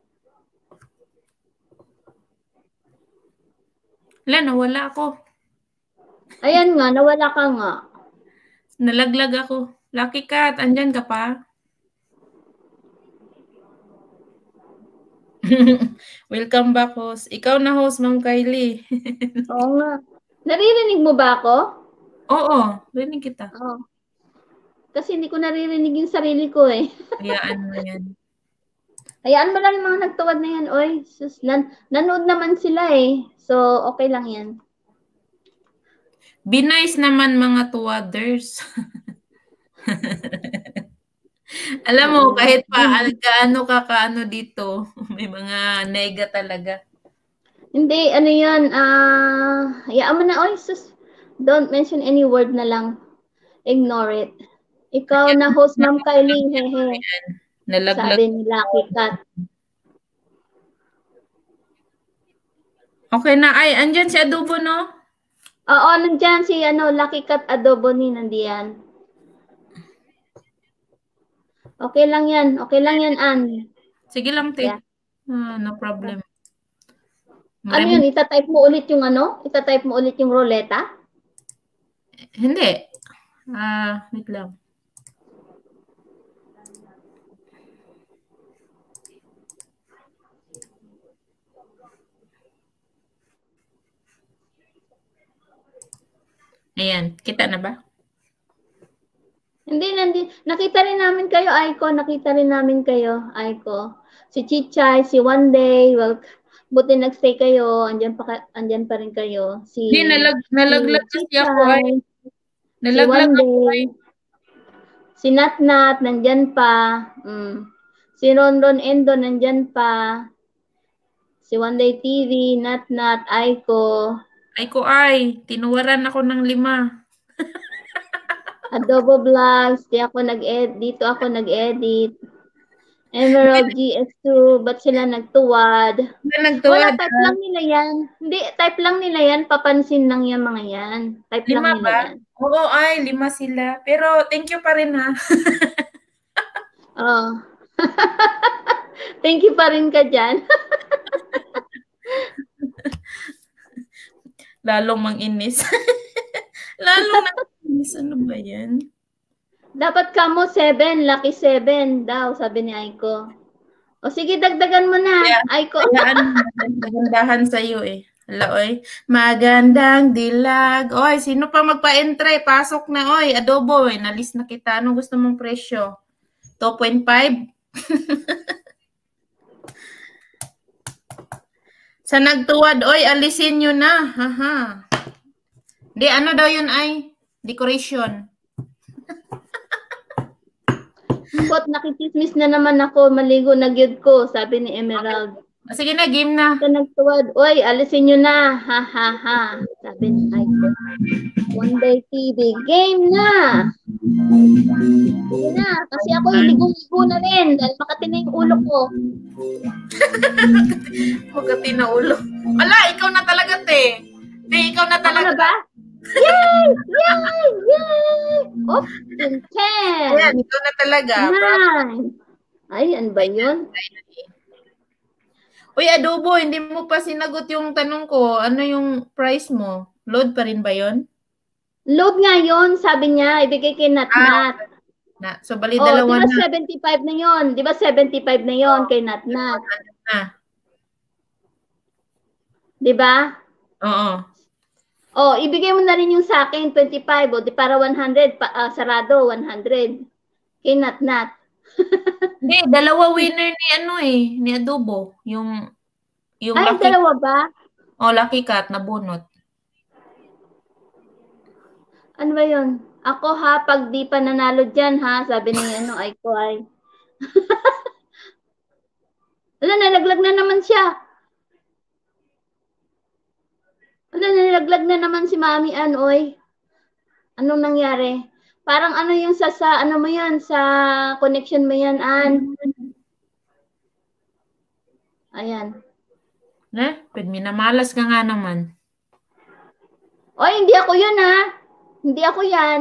Wala, nawala ako. Ayan nga, nawala ka nga. Nalaglag ako. Lucky Cat, andyan ka pa? Welcome back, host. Ikaw na host, Ma'am Kylie. Oo nga. Naririnig mo ba ako? Oo, rinig kita. Oo. Kasi hindi ko naririnig yung sarili ko eh. Hayaan mo yan. Hayaan mo lang yung mga nagtuwad na yan, oy. Sus, nan nanood naman sila eh. So, okay lang yan. Be nice naman mga tuwaders. Alam mo, Oo. kahit pa Yun. al- gaano ka kaano dito, may mga nega talaga. Hindi, ano yun, ah, hayaan mo na, oy, sus, don't mention any word na lang. Ignore it. Ikaw na host, Ma'am Kylie, hehe. Nalaglag. Sabi ni Lucky Cat. Okay na. Ay, andyan si Adobo, no? Oo, nandyan si ano, Lucky Cat Adobo ni nandiyan. Okay lang yan. Okay lang yan, Ann. Sige lang, te. Yeah. Ah, no problem. Ano Maraming... yun? Itatype mo ulit yung ano? Itatype mo ulit yung ruleta? Hindi. Ah, wait lang. Ayan. Kita na ba? Hindi, nandi. Nakita rin namin kayo, Aiko. Nakita rin namin kayo, Aiko. Si Chichay, si One Day. Well, buti nagstay kayo. Andyan pa, andyan pa rin kayo. Si, Hindi, nalag, si nalaglag kasi ako ay. Chichay, si Nalaglag One ako Day, ay. si Natnat, nandyan pa. Mm. Si Ronron Endo, nandyan pa. Si One Day T V, Natnat, Aiko. Ay ko ay. Tinuwaran ako ng lima. Adobo Vlogs, di ako nag-edit, dito ako nag-edit. Emerald G S two, ba't sila nagtuwad? Hindi Wala, nagtuwad. type Ah. lang nila yan. Hindi, type lang nila yan. Papansin lang yung mga yan. Type lang Lima nila ba? yan. Oo, ay. Lima sila. Pero thank you pa rin, ha. Oh. Thank you pa rin ka dyan. Lalong mang-inis. Lalong nang-inis. Ano ba yan? Dapat ka mo seven, lucky seven daw, sabi ni Aiko. O sige, dagdagan mo na, Yeah. Aiko. Kaya ano, magandahan sa'yo eh. Hala, oy. Magandang dilag. Oy, sino pa magpa-entry? Pasok na, oy. Adobo, oy. Nalis na kita. Anong gusto mong presyo? two point five? Sa nagtuwad, oy, alisin nyo na. Haha. Di, ano daw yun ay? Decoration. Bot, nakichismis na naman ako, maligo na gyud ko, sabi ni Emerald. Okay. Sige na, game na. Sa nagtuwad, oy, alisin nyo na, ha ha ha, sabi ni Aiko. One Day T V, game na! Sige na, kasi ako ligo-ligo na rin, dahil makati na yung ulo ko. Magati na ulo. Wala, ikaw na talaga, te. Te, ikaw na Ako talaga. na ba? Yay! Yay! Yay! Oops, ten. Ayan, ikaw na talaga. Nine. Ay, ano ba yun? Uy, Adobo, hindi mo pa sinagot yung tanong ko. Ano yung price mo? Load pa rin ba yun? Load nga yun, sabi niya, ibigay kay Natnat. Ah, na. So, bali Oh, dalawa di ba na. seventy-five na yun? Di ba seventy-five na yun kay Natnat? Na. Di ba? Oo. Oh, ibigay mo na rin yung sa akin, twenty-five. O, di para one hundred, pa, uh, sarado, one hundred. Kay Natnat. Hindi, dalawa winner ni ano eh, ni Adobo. Yung, yung Ay, Lucky, dalawa ba? oh, Lucky Cat na bunot. Ano ba yun? Ako ha, pag di pa nanalo dyan ha, sabi ni ano, ay ko ay. Wala, nalaglag na naman siya. Wala, nalaglag na naman si Mami Ann, oy. Anong nangyari? Parang ano yung sa, sa ano mo yan, sa connection mo yan, Ann. Ayan. Eh, pwede minamalas ka nga naman. Oy, hindi ako yun ha. Hindi ako yan.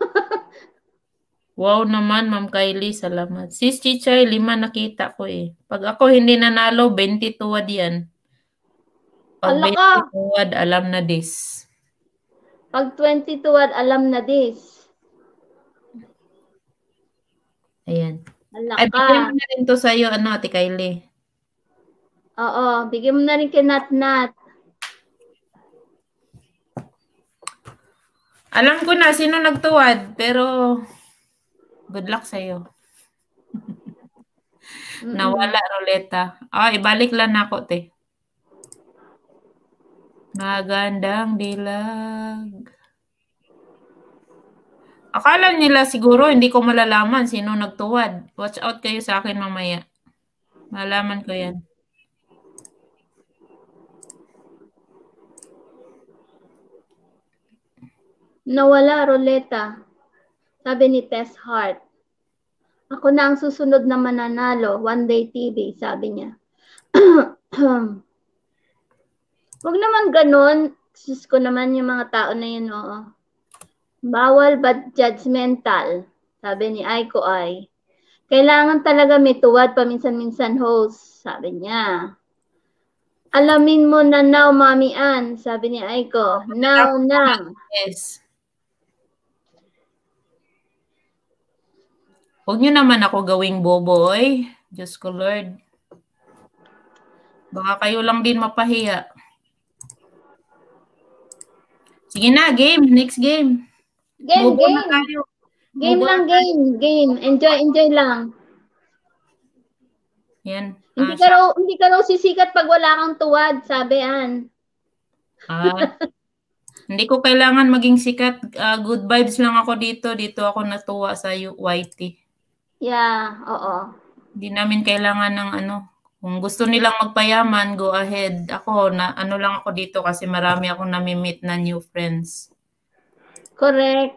Wow naman, Ma'am Kylie, salamat. Sis Chichay, lima nakita ko eh. Pag ako hindi nanalo, twenty tuwad yan. Pag Ala ka. twenty tuwad, alam na this. Pag twenty-two at alam na this. Ayan. Ala Ay, ka. bigyan mo na rin to sa'yo, ano, Ate Kylie. Oo, bigyan mo na rin kay Nat Nat. Alam ko na sino nagtuwad, pero good luck sa'yo. Mm-mm. Nawala, Roleta. Ah, ibalik lang ako, te. Magandang dilag. Akala nila siguro hindi ko malalaman sino nagtuwad. Watch out kayo sa akin mamaya. Malaman ko yan. Nawala, Roleta. Sabi ni Tess Hart. Ako na ang susunod na mananalo. One Day T V, sabi niya. Huwag naman ganun. Sus ko naman yung mga tao na yun, oo. Bawal but judgmental, sabi ni Aiko ay. Kailangan talaga may tuwad paminsan-minsan, host, sabi niya. Alamin mo na now, Mami Ann, sabi ni Aiko. Now na. Yes. Huwag niyo naman ako gawing boboy. Diyos ko, Lord. Baka kayo lang din mapahiya. Sige na, game. Next game. Game, Bobo game. na tayo. Game Bobo lang, na game. Game. Enjoy, enjoy lang. Yan. Hindi Ah, ka raw, hindi ka raw sisikat pag wala kang tuwad, sabi Ann. Ah, hindi ko kailangan maging sikat. Uh, good vibes lang ako dito. Dito ako natuwa sa Y T. Yeah, oo. Hindi namin kailangan ng ano. Kung gusto nilang magpayaman, go ahead. Ako, na, ano lang ako dito kasi marami akong nami-meet na new friends. Correct.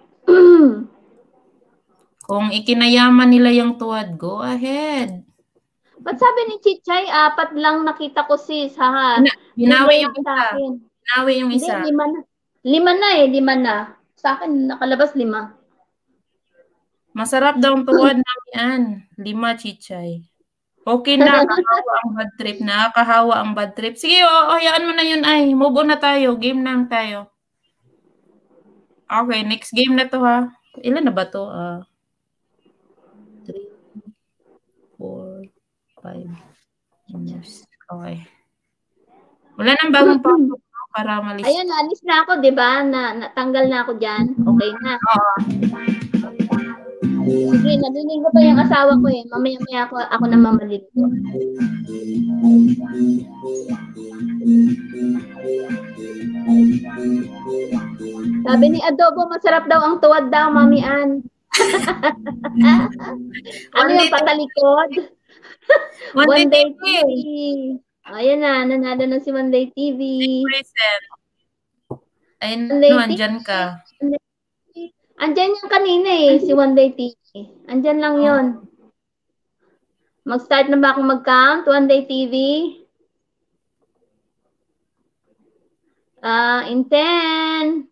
Kung ikinayaman nila yung tuwad, go ahead. Ba't sabi ni Chichay, apat lang nakita ko sis, ha? Binawi yung isa. Binawi yung isa. Hindi, lima na. Lima na eh, lima na. Sa akin, nakalabas lima. Masarap daw ang tuwad namin, Ann. Lima, Chichay. Okay na, nakakahawa ang bad trip. Nakakahawa ang bad trip. Sige, oh, hayaan mo na yun, ay. Move on na tayo. Game na tayo. Okay, next game na to, ha. Ilan na ba to? Uh, three, four, five. Okay. Wala nang bagong pasok para malis. Ayun, alis na ako, di ba? Na, natanggal na ako dyan. Okay na. Oo. Sige, narinig ko pa yung asawa ko eh. Mamaya-maya ako, ako na mamalito. Sabi ni Adobo, masarap daw ang tuwad daw, Mami Ann. Ano yung patalikod? One, One Day Day T V. Ayan na, nanalo na si One Day T V. Ayun, no, andyan ka. Andyan yung kanina eh, si One Day T V. Andyan lang yon. Mag-start na ba akong mag-count? One Day T V. Ah, uh, in ten.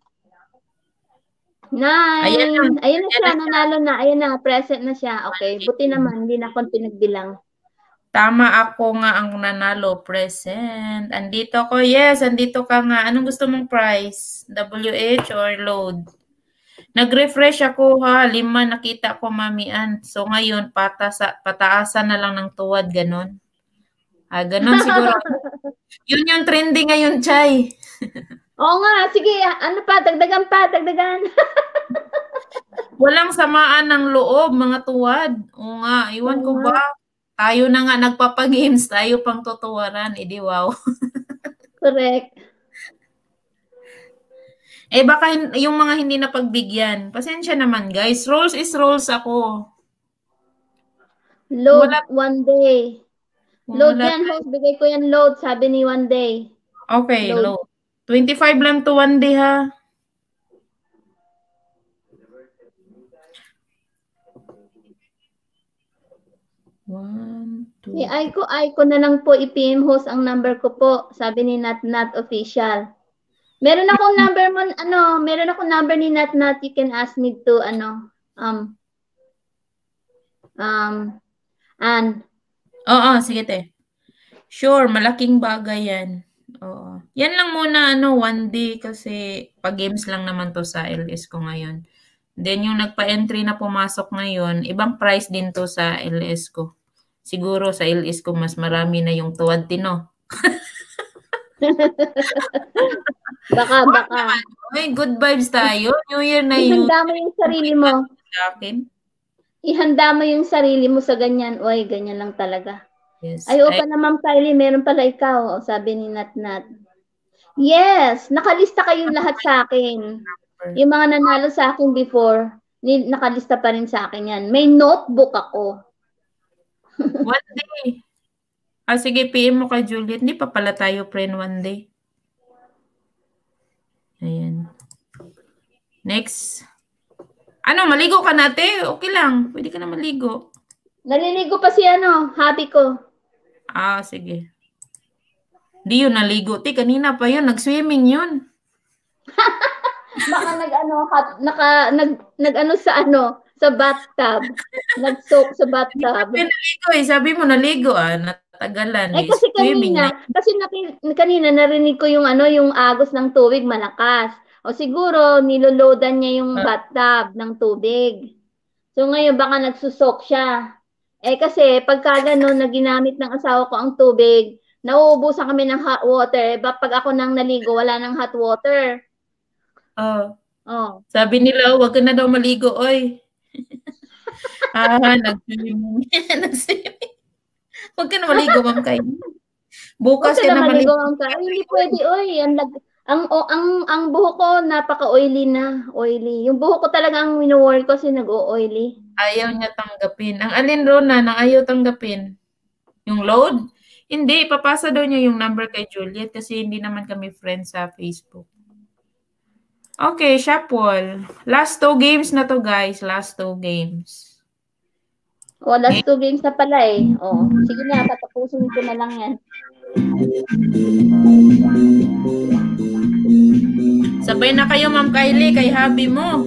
nine. Ayan na, Ayan na siya, nanalo na. Ayan na, present na siya. Okay, buti naman, hindi na akong pinagbilang. Tama, ako nga ang nanalo, present. Andito ko, yes, andito ka nga. Anong gusto mong price? W H or load? Nag-refresh ako ha, lima nakita ko, Mami Ann. So ngayon, patasa, pataasan na lang ng tuwad, ganun. Ah, ganun siguro. Yun yung trending ngayon, Chay. Oo nga, sige, ano pa, dagdagan pa, dagdagan. Walang samaan ng loob, mga tuwad. Oo nga, iwan ko ba? Tayo na nga nagpapagames, tayo pang tutuwaran. Eh di wow. Correct. Eh baka yung mga hindi napagbigyan. Pasensya naman guys. Rolls is rolls ako. Load Wala, one day. Load Wala, yan, host. Bigay ko yan load, sabi ni One Day. Okay, load. load. twenty-five lang to One Day ha. One, two. Si Aiko, Aiko na lang po i-P M host ang number ko po, sabi ni Nat Nat Official. Meron akong number mo, ano, meron akong number ni Nat Nat, you can ask me to, ano, um, um, and. Oo, sige te. Sure, malaking bagay yan. Oo. Yan lang muna, ano, one day kasi pag-games lang naman to sa L S ko ngayon. Then yung nagpa-entry na pumasok ngayon, ibang price din to sa L S ko. Siguro sa L S ko mas marami na yung tuwad tino. Baka, baka. Ay, good vibes tayo. New Year na yun. Ihanda mo yung sarili mo. Akin. Ihanda mo yung sarili mo sa ganyan. Oy, ganyan lang talaga. Yes. Ay, opa na Ma'am Kylie, meron pala ikaw. Sabi ni Nat Nat. Yes, nakalista kayong lahat sa akin. Yung mga nanalo sa akin before. Ni, nakalista pa rin sa akin yan. May notebook ako. One day. Ah, sige, P M mo kay Juliet. Hindi pa pala tayo friend one day. Ayan. Next. Ano, maligo ka natin? Okay lang. Pwede ka na maligo. Naliligo pa si ano, hobby ko. Ah, sige. Di yun naligo. Ti, kanina pa yun. Nag-swimming yun. Baka nag-ano, naka, nag, nag-ano sa ano, sa bathtub. Nag-soak sa bathtub. Hindi naligo eh. Sabi mo naligo ah. Natagalan Eh eh. kasi Swimming kanina, na. kasi nakin, kanina narinig ko yung ano, yung agos ng tubig malakas. O siguro niloloadan niya yung bathtub ng tubig. So ngayon baka nagsusok siya. Eh kasi pagka gano'n na ginamit ng asawa ko ang tubig, nauubusan kami ng hot water. Eh, pag ako nang naligo, wala ng hot water. Oh. Oh. Sabi nila, wag ka na daw maligo, oy. ah, nag-swimming. nag-swimming. Wag ka na maligo, Ma'am Kay. Bukas Huwag ka na maligo. Ma'am Kay. Ay, hindi pwede, oy. Ang, ang, ang, ang, ang buhok ko, napaka-oily na. Oily. Yung buhok ko talaga ang wino-worry ko kasi nag-o-oily. Ayaw niya tanggapin. Ang alin, Rona, na ayaw tanggapin? Yung load? Hindi, papasa daw niya yung number kay Juliet kasi hindi naman kami friends sa Facebook. Okay, Shopwall. Last two games na to, guys. Last two games. Oh, last two games na pala eh. Oh, sige na, patapusin ko na lang yan. Sabay na kayo, Ma'am Kylie, kay hubby mo.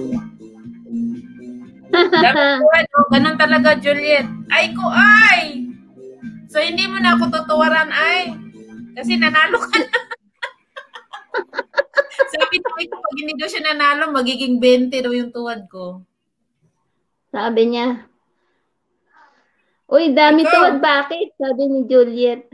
oh, ganun talaga, Juliet. Ay ko, ay! So, hindi mo na ako tutuwaran, ay. Kasi nanalo ka na. Sabi ko, pag hindi daw siya nanalo, magiging twenty daw yung tuwad ko. Sabi niya. Uy, dami Ikaw. Tuwad, bakit? Sabi ni Juliet.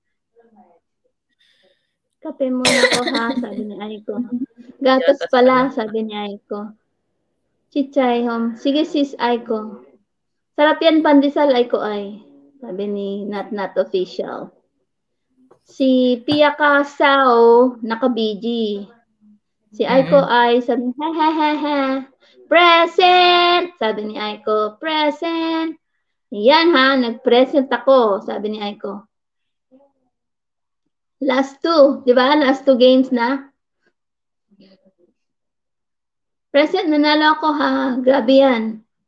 Kape muna ko ha, sabi ni Aiko. Gatas pala, sabi ni Aiko. Chichay home. Sige sis, Aiko. Sarap yan pandesal, Aiko ay. Sabi ni Not Not Official. Si Pia Kasao, naka-B G. Si Aiko mm-hmm. ay sabi, ha ha ha ha. Present! Sabi ni Aiko, present. Yan ha, nag-present ako, sabi ni Aiko. Last two, di ba? Last two games na. Present, nanalo ako ha. Grabe yan.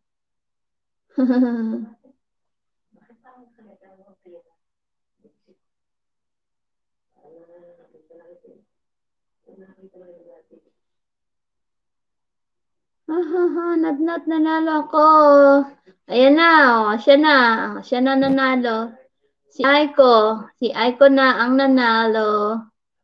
Hahaha, nat-nat, nanalo ako. Ayan na, oh, siya na. Siya na nanalo. Si Aiko. Si Aiko na ang nanalo.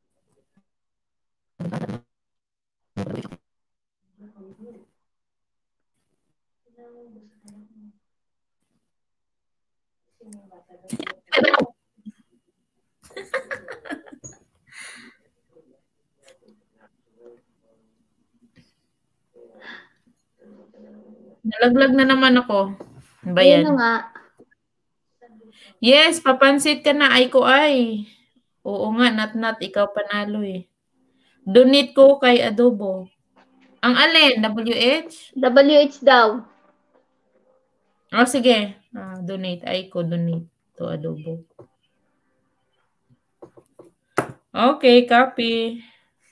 Nalaglag na naman ako. Ba yan? Ayun nga. Yes, papansit ka na. Ay ko ay. Oo nga, nat-nat. Ikaw panalo eh. Donate ko kay Adobo. Ang alin? W H? W H daw. Oh, sige. Ah, donate. Ay ko, donate to Adobo. Okay, copy.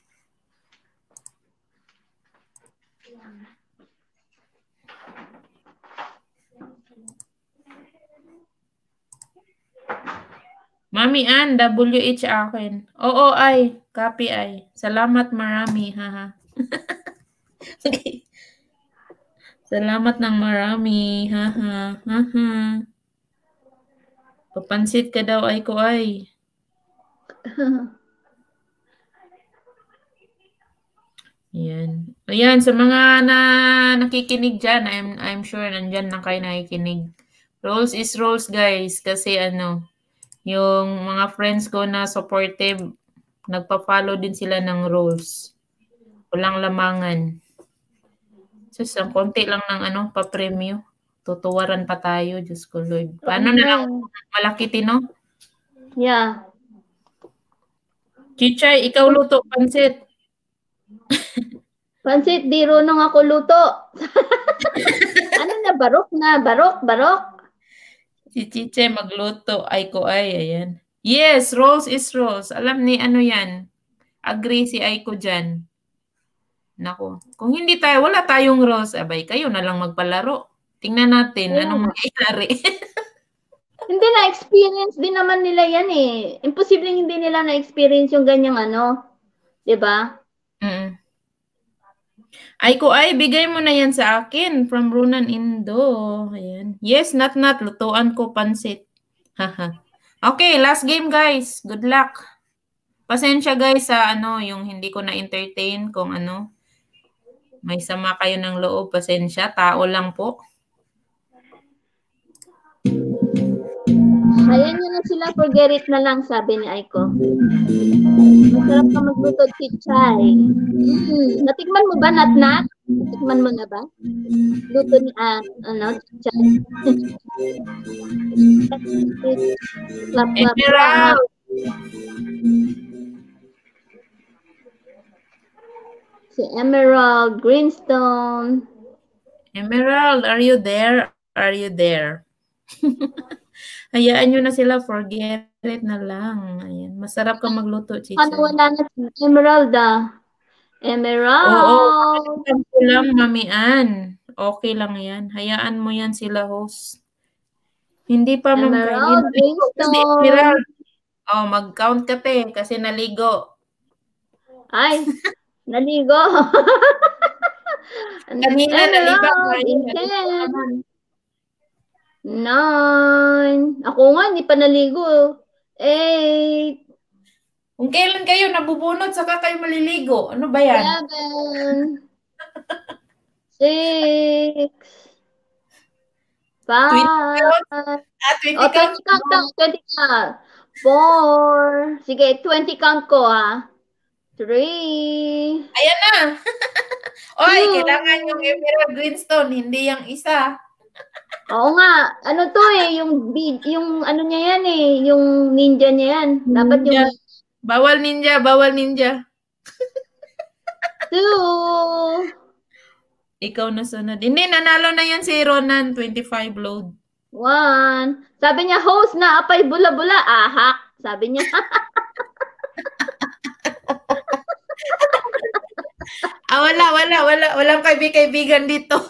Mami Ann, W H akin. Oo, ay. Copy ay. Salamat marami, haha. Okay. Salamat ng marami, haha. Haha. Papansit ka daw ay ko ay. Yan. Ayan, sa mga na nakikinig dyan, I'm, I'm sure nandyan na kayo nakikinig. Rolls is rolls, guys. Kasi ano, yung mga friends ko na supportive, nagpa-follow din sila ng rules. Walang lamangan. So, ang konti lang ng ano, pa-premyo. Tutuwaran pa tayo, Diyos ko Lord. Paano na lang malaki tino? Yeah. Chichay, ikaw luto, pansit. Pansit, di runong ako luto. Ano na, barok na, barok, barok. Si Chiche magluto, Aiko ay, ayan. Yes, rolls is rolls. Alam ni ano yan. Agree si Aiko dyan. Nako, kung hindi tayo, wala tayong rolls, abay, kayo na lang magpalaro. Tingnan natin, Yeah. anong mangyayari. Hindi na-experience din naman nila yan eh. Imposible hindi nila na-experience yung ganyang ano. Diba? Mm. Aiko ay, bigay mo na yan sa akin from Runan Indo. Ayan. Yes, not not. Lutuan ko pansit. Haha. Okay, last game guys. Good luck. Pasensya guys sa ano, yung hindi ko na-entertain kung ano. May sama kayo ng loob. Pasensya. Tao lang po. Ayan nyo na sila, forget it na lang, sabi ni Aiko. Masarap ka magluto, Chichay. Hmm. Natikman mo ba, Nat-Nat? Natikman mo na ba? Luto ni, ah, ano, Chichay. Clap, clap, clap. Si Emerald, Greenstone. Emerald, are you there? Are you there? Hayaan nyo na sila, forget it na lang. Ayan. Masarap ka magluto, Chicha. Ano wala na si Emerald ah? Emerald! Oo, oo. lang, Mamian. Okay lang yan. Hayaan mo yan sila, host. Hindi pa, Ma'am Emerald, Kasi Emerald. Oh, mag-count ka, te, kasi naligo. Ay, naligo. Kanina naligo. Ten. Nine. Ako nga, hindi pa naligo. Eight. Kung kailan kayo nabubunot, saka kayo maliligo. Ano ba yan? Seven. Six. Five. Ah, twenty oh, count. twenty count daw. twenty count. Four. Sige, twenty count ko ha. Three. Ayan na. Oy, kailangan yung Emerald Greenstone, hindi yung isa. Oo nga, ano to eh, yung yung ano niya yan eh, yung ninja niya yan. Dapat ninja. yung bawal ninja, bawal ninja. Two. Ikaw na sunod. Hindi, nanalo na yan si Ronan, twenty-five load. One. Sabi niya, host na apay bula-bula. Ahak. Sabi niya. ah, wala, wala, wala. Walang kaibig-kaibigan dito.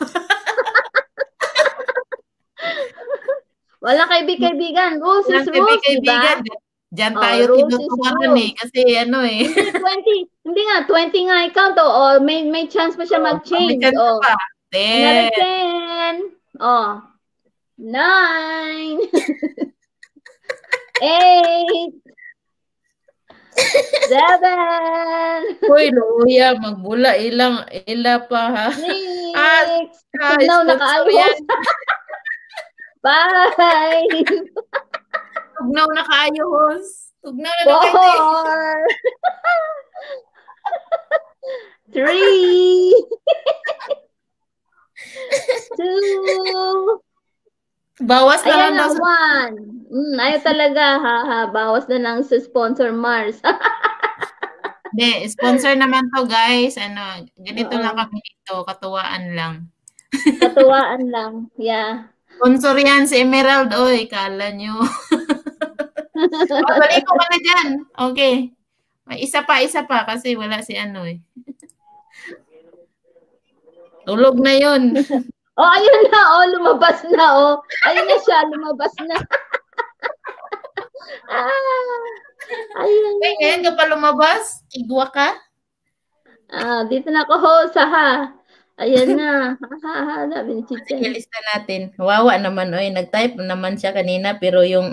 Wala kaibig-kaibigan. Rules is rules, diba? Diyan tayo oh, tinutukan eh. Kasi ano eh. twenty. Hindi nga, twenty nga i-count. O, oh, may, may chance pa siya oh, mag-change. May chance oh. pa. ten. Another ten. Oh. Nine. Eight. Seven. Uy, luya, magbula. Ilang, ila pa ha. Six. Ah, Tugnaw na kaayos. Five. Tugnaw na kaayos. Tugnaw na na Four. Three. Two. Bawas na Ayan lang. Na, one. Mm, ayaw talaga, ha, ha. Bawas na lang sa sponsor Mars. Hindi, sponsor naman to guys. Ano, ganito uh-oh. lang kami dito. Katuwaan lang. Katuwaan lang, yeah. Sponsor yan si Emerald. Oy, kala nyo. oh, balik ko ka na dyan. Okay. Isa pa, isa pa. Kasi wala si ano eh. Tulog na yun. Oh, ayun na. Oh, lumabas na. Oh. Ayun na siya. Lumabas na. ah, ayun. Ay, ngayon ka pa lumabas? Igwa ka? Ah, dito na ako, host, ha. Ayan na. Ha, ha, sabi ni Chicha. Sige, lista natin. Wawa naman. Oy, nag-type naman siya kanina, pero yung...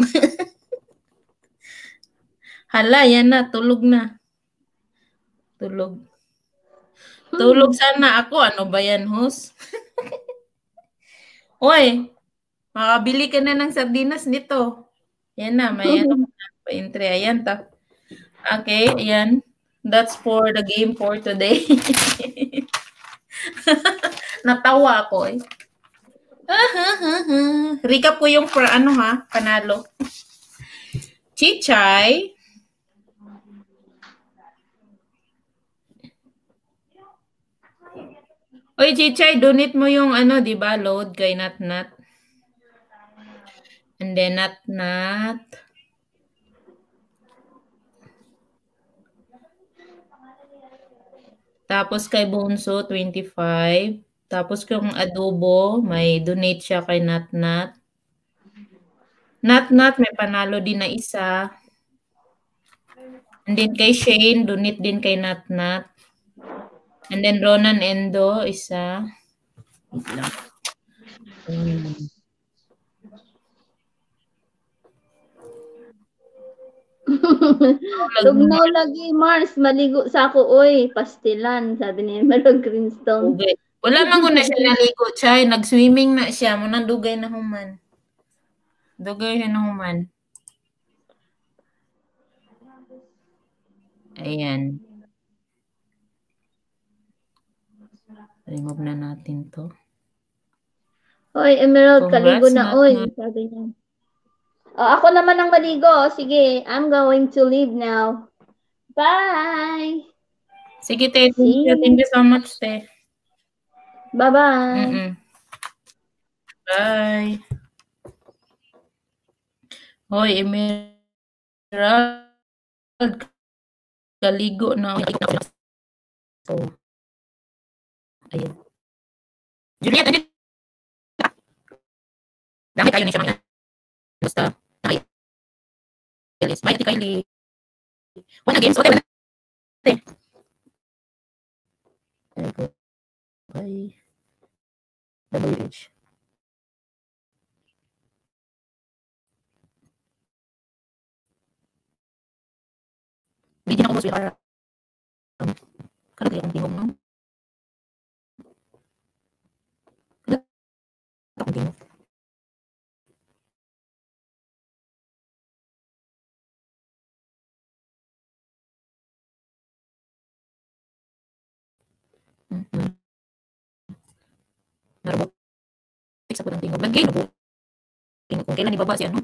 Hala, yan na. Tulog na. Tulog. Tulog sana ako. Ano ba yan, host? Oy, makabili ka na ng sardinas nito. Yan na, may ano pa-entry. Ayan ta. Okay, ayan. That's for the game for today. Natawa ako eh. Recap ko yung for ano ha, panalo. Chichay. Oy, Chichay, donate mo yung ano, di ba? Load kay Nat Nat. And then Nat Nat. Tapos kay Bunso, twenty-five. Tapos kung adobo, may donate siya kay Nat Nat. Nat Nat, may panalo din na isa. And then kay Shane, donate din kay Nat Nat. And then Ronan Endo, isa. Wait lang. Ronan. Tugnaw lagi, Mars. Maligo sa ako, oy. Pastilan, sabi ni Emerald Greenstone. Dugay. Wala man ko na siya naligo, Chay. Nag-swimming na siya. Munang dugay na human. Dugay siya na human. Ayan. Remove na natin to. Oy, Emerald, Congrats, kaligo na, Nat oy. Nat. Sabi niya. Oh, ako naman ang maligo. Sige, I'm going to leave now. Bye! Sige, te. Thank See you. you. Thank you so much, te. Bye-bye. Mm-mm. Bye. Hoy, Emerald. Kaligo na. So, ayun. Juliet, andito. Dami kayo ni siya mga. Basta, naka-ilis. Bye, Ate Kylie. One again. So, okay, Ate. Bye. W H. Bigyan ako mo sweetheart. Um, kalagay akong tingog, no? Kalagay akong tingog. Mm-hmm. Narabot. Fix ako ng tingog. Lagay na po. Tingog kung kailan ibaba si ano.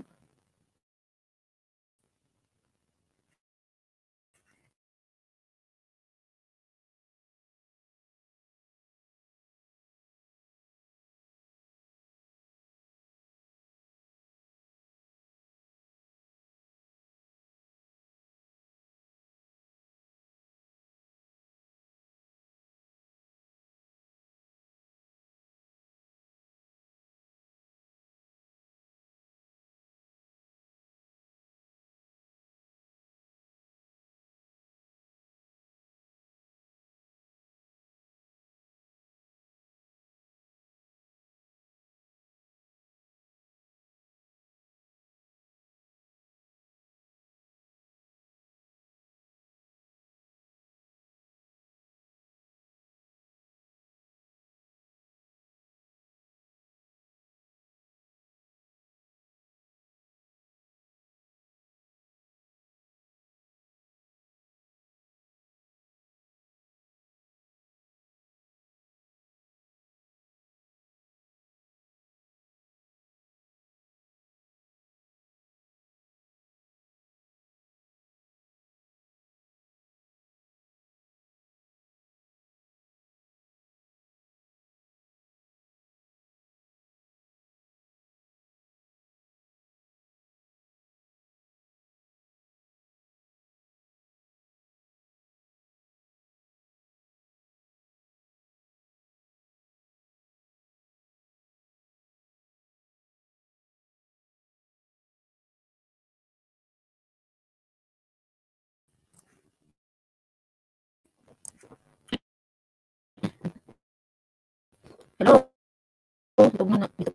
Hello? Ito muna. Ito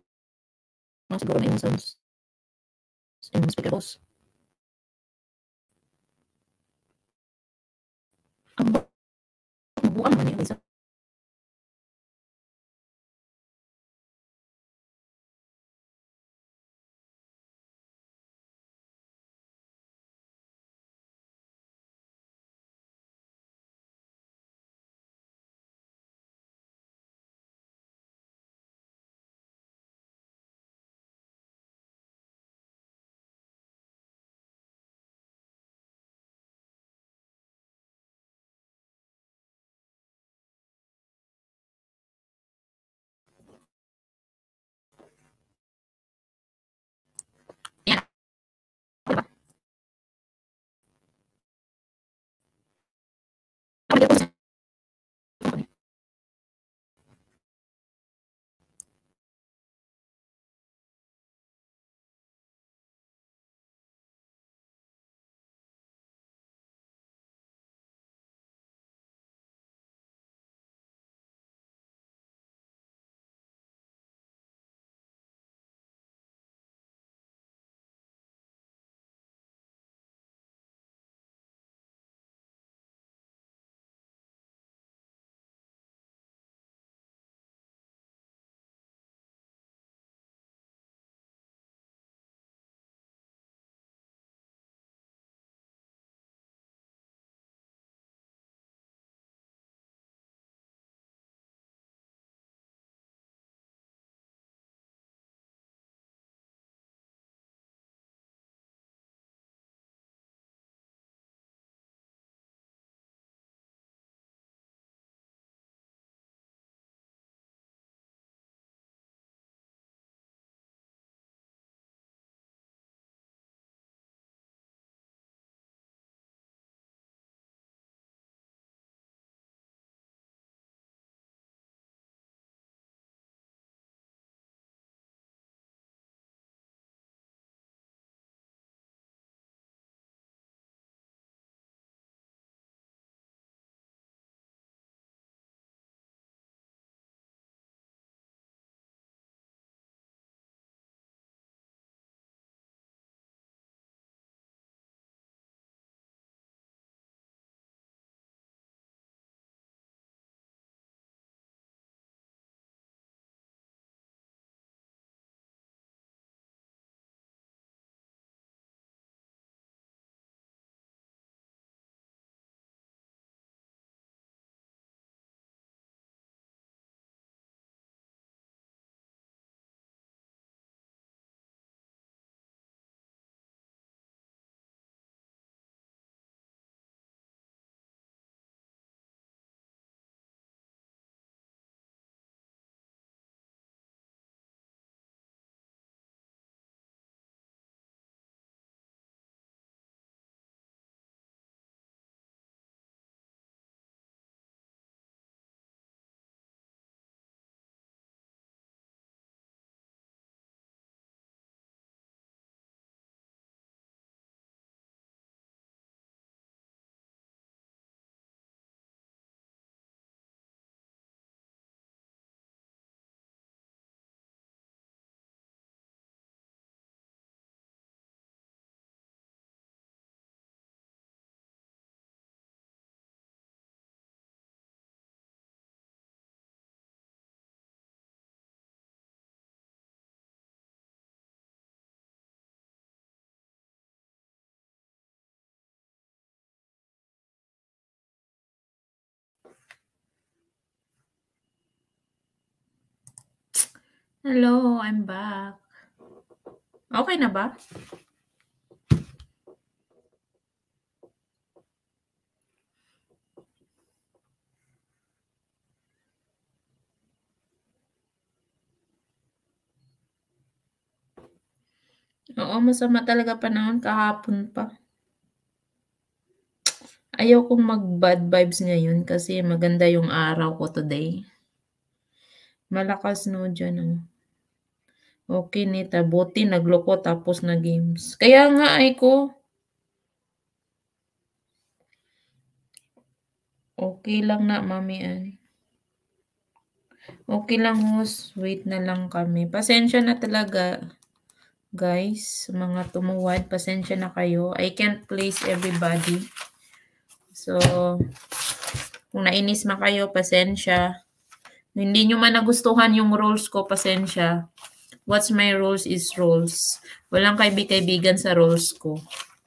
na siguro na yung sounds. Yung speaker boss. Ang buang naman yun. Isa. Hello, I'm back. Okay na ba? Oo, masama talaga panahon kahapon pa. Ayaw kong mag-bad vibes ngayon kasi maganda yung araw ko today. Malakas no dyan oh. Okay nita, buti nagloko tapos na games. Kaya nga ay ko. Okay lang na, Mami Ann. Okay lang host, wait na lang kami. Pasensya na talaga, guys. Mga tumuwad, pasensya na kayo. I can't place everybody. So, kung nainis man kayo, pasensya. Hindi nyo man nagustuhan yung rules ko, pasensya. What's my rules is rules. Walang kaibig-kaibigan sa rules ko.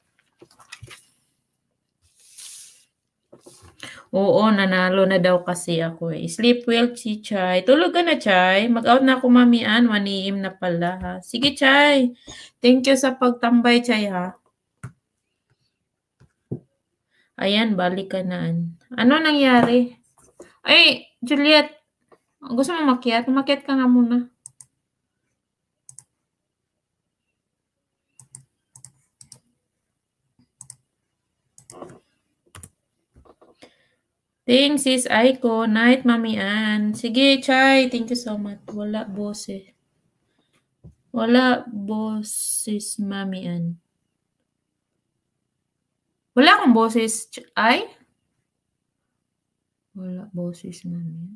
Oo, nanalo na daw kasi ako eh. Sleep well, si Chay. Tulog ka na, Chay. Mag-out na ako, Mami Ann. one a m na pala, ha. Sige, Chay. Thank you sa pagtambay, Chay, ha. Ayan, balik ka na. Ano nangyari? Ay, Juliet. Gusto mo makiat? Makiat ka nga muna. Thanks, sis Aiko. Night, Mami Ann. Sige, Chay. Thank you so much. Wala boses. Wala boses, Mami Ann. Wala akong boses, ay? Wala boses, Mami Ann.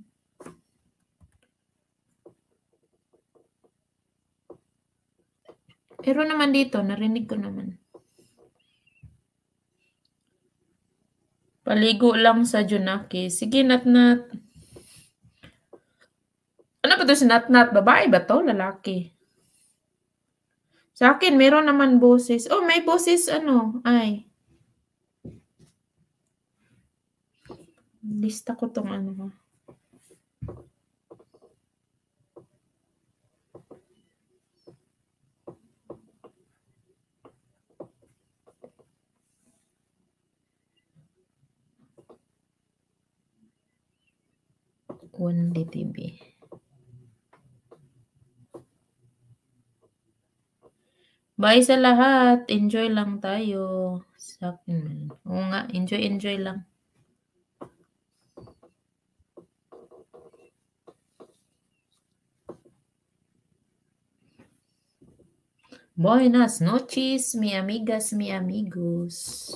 Pero naman dito, narinig ko naman. Paligo lang sa Junaki. Sige, Nat-Nat. Ano ba to si Nat-Nat? Babae ba to? Lalaki? Sa akin, meron naman boses. Oh, may boses ano? Ay. Lista ko tong ano. one D T V. Bye sa lahat. Enjoy lang tayo. Sa akin man. Oo nga, enjoy, enjoy lang. Buenas noches, mi amigas, mi amigos.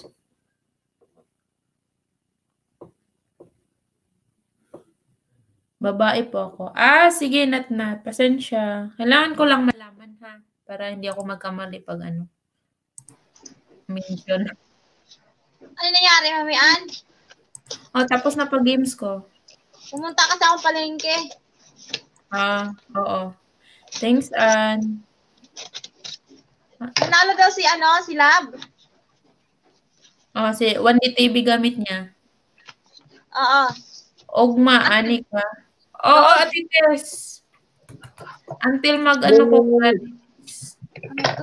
Babae po ako. Ah, sige, Nat-Nat. Pasensya. Kailangan ko lang malaman, ha? Para hindi ako magkamali pag ano. Mention. Ano nangyari, Mami Ann? Oh, tapos na pag-games ko. Pumunta ka sa akong palengke. Ah, oo. Thanks, Ann. Nanalo daw si ano, si Lab. Oh, si one D T V gamit niya. Oo. Ogma, ani ka. Oo, Ate Tess. Until mag-ano ko. Ano to?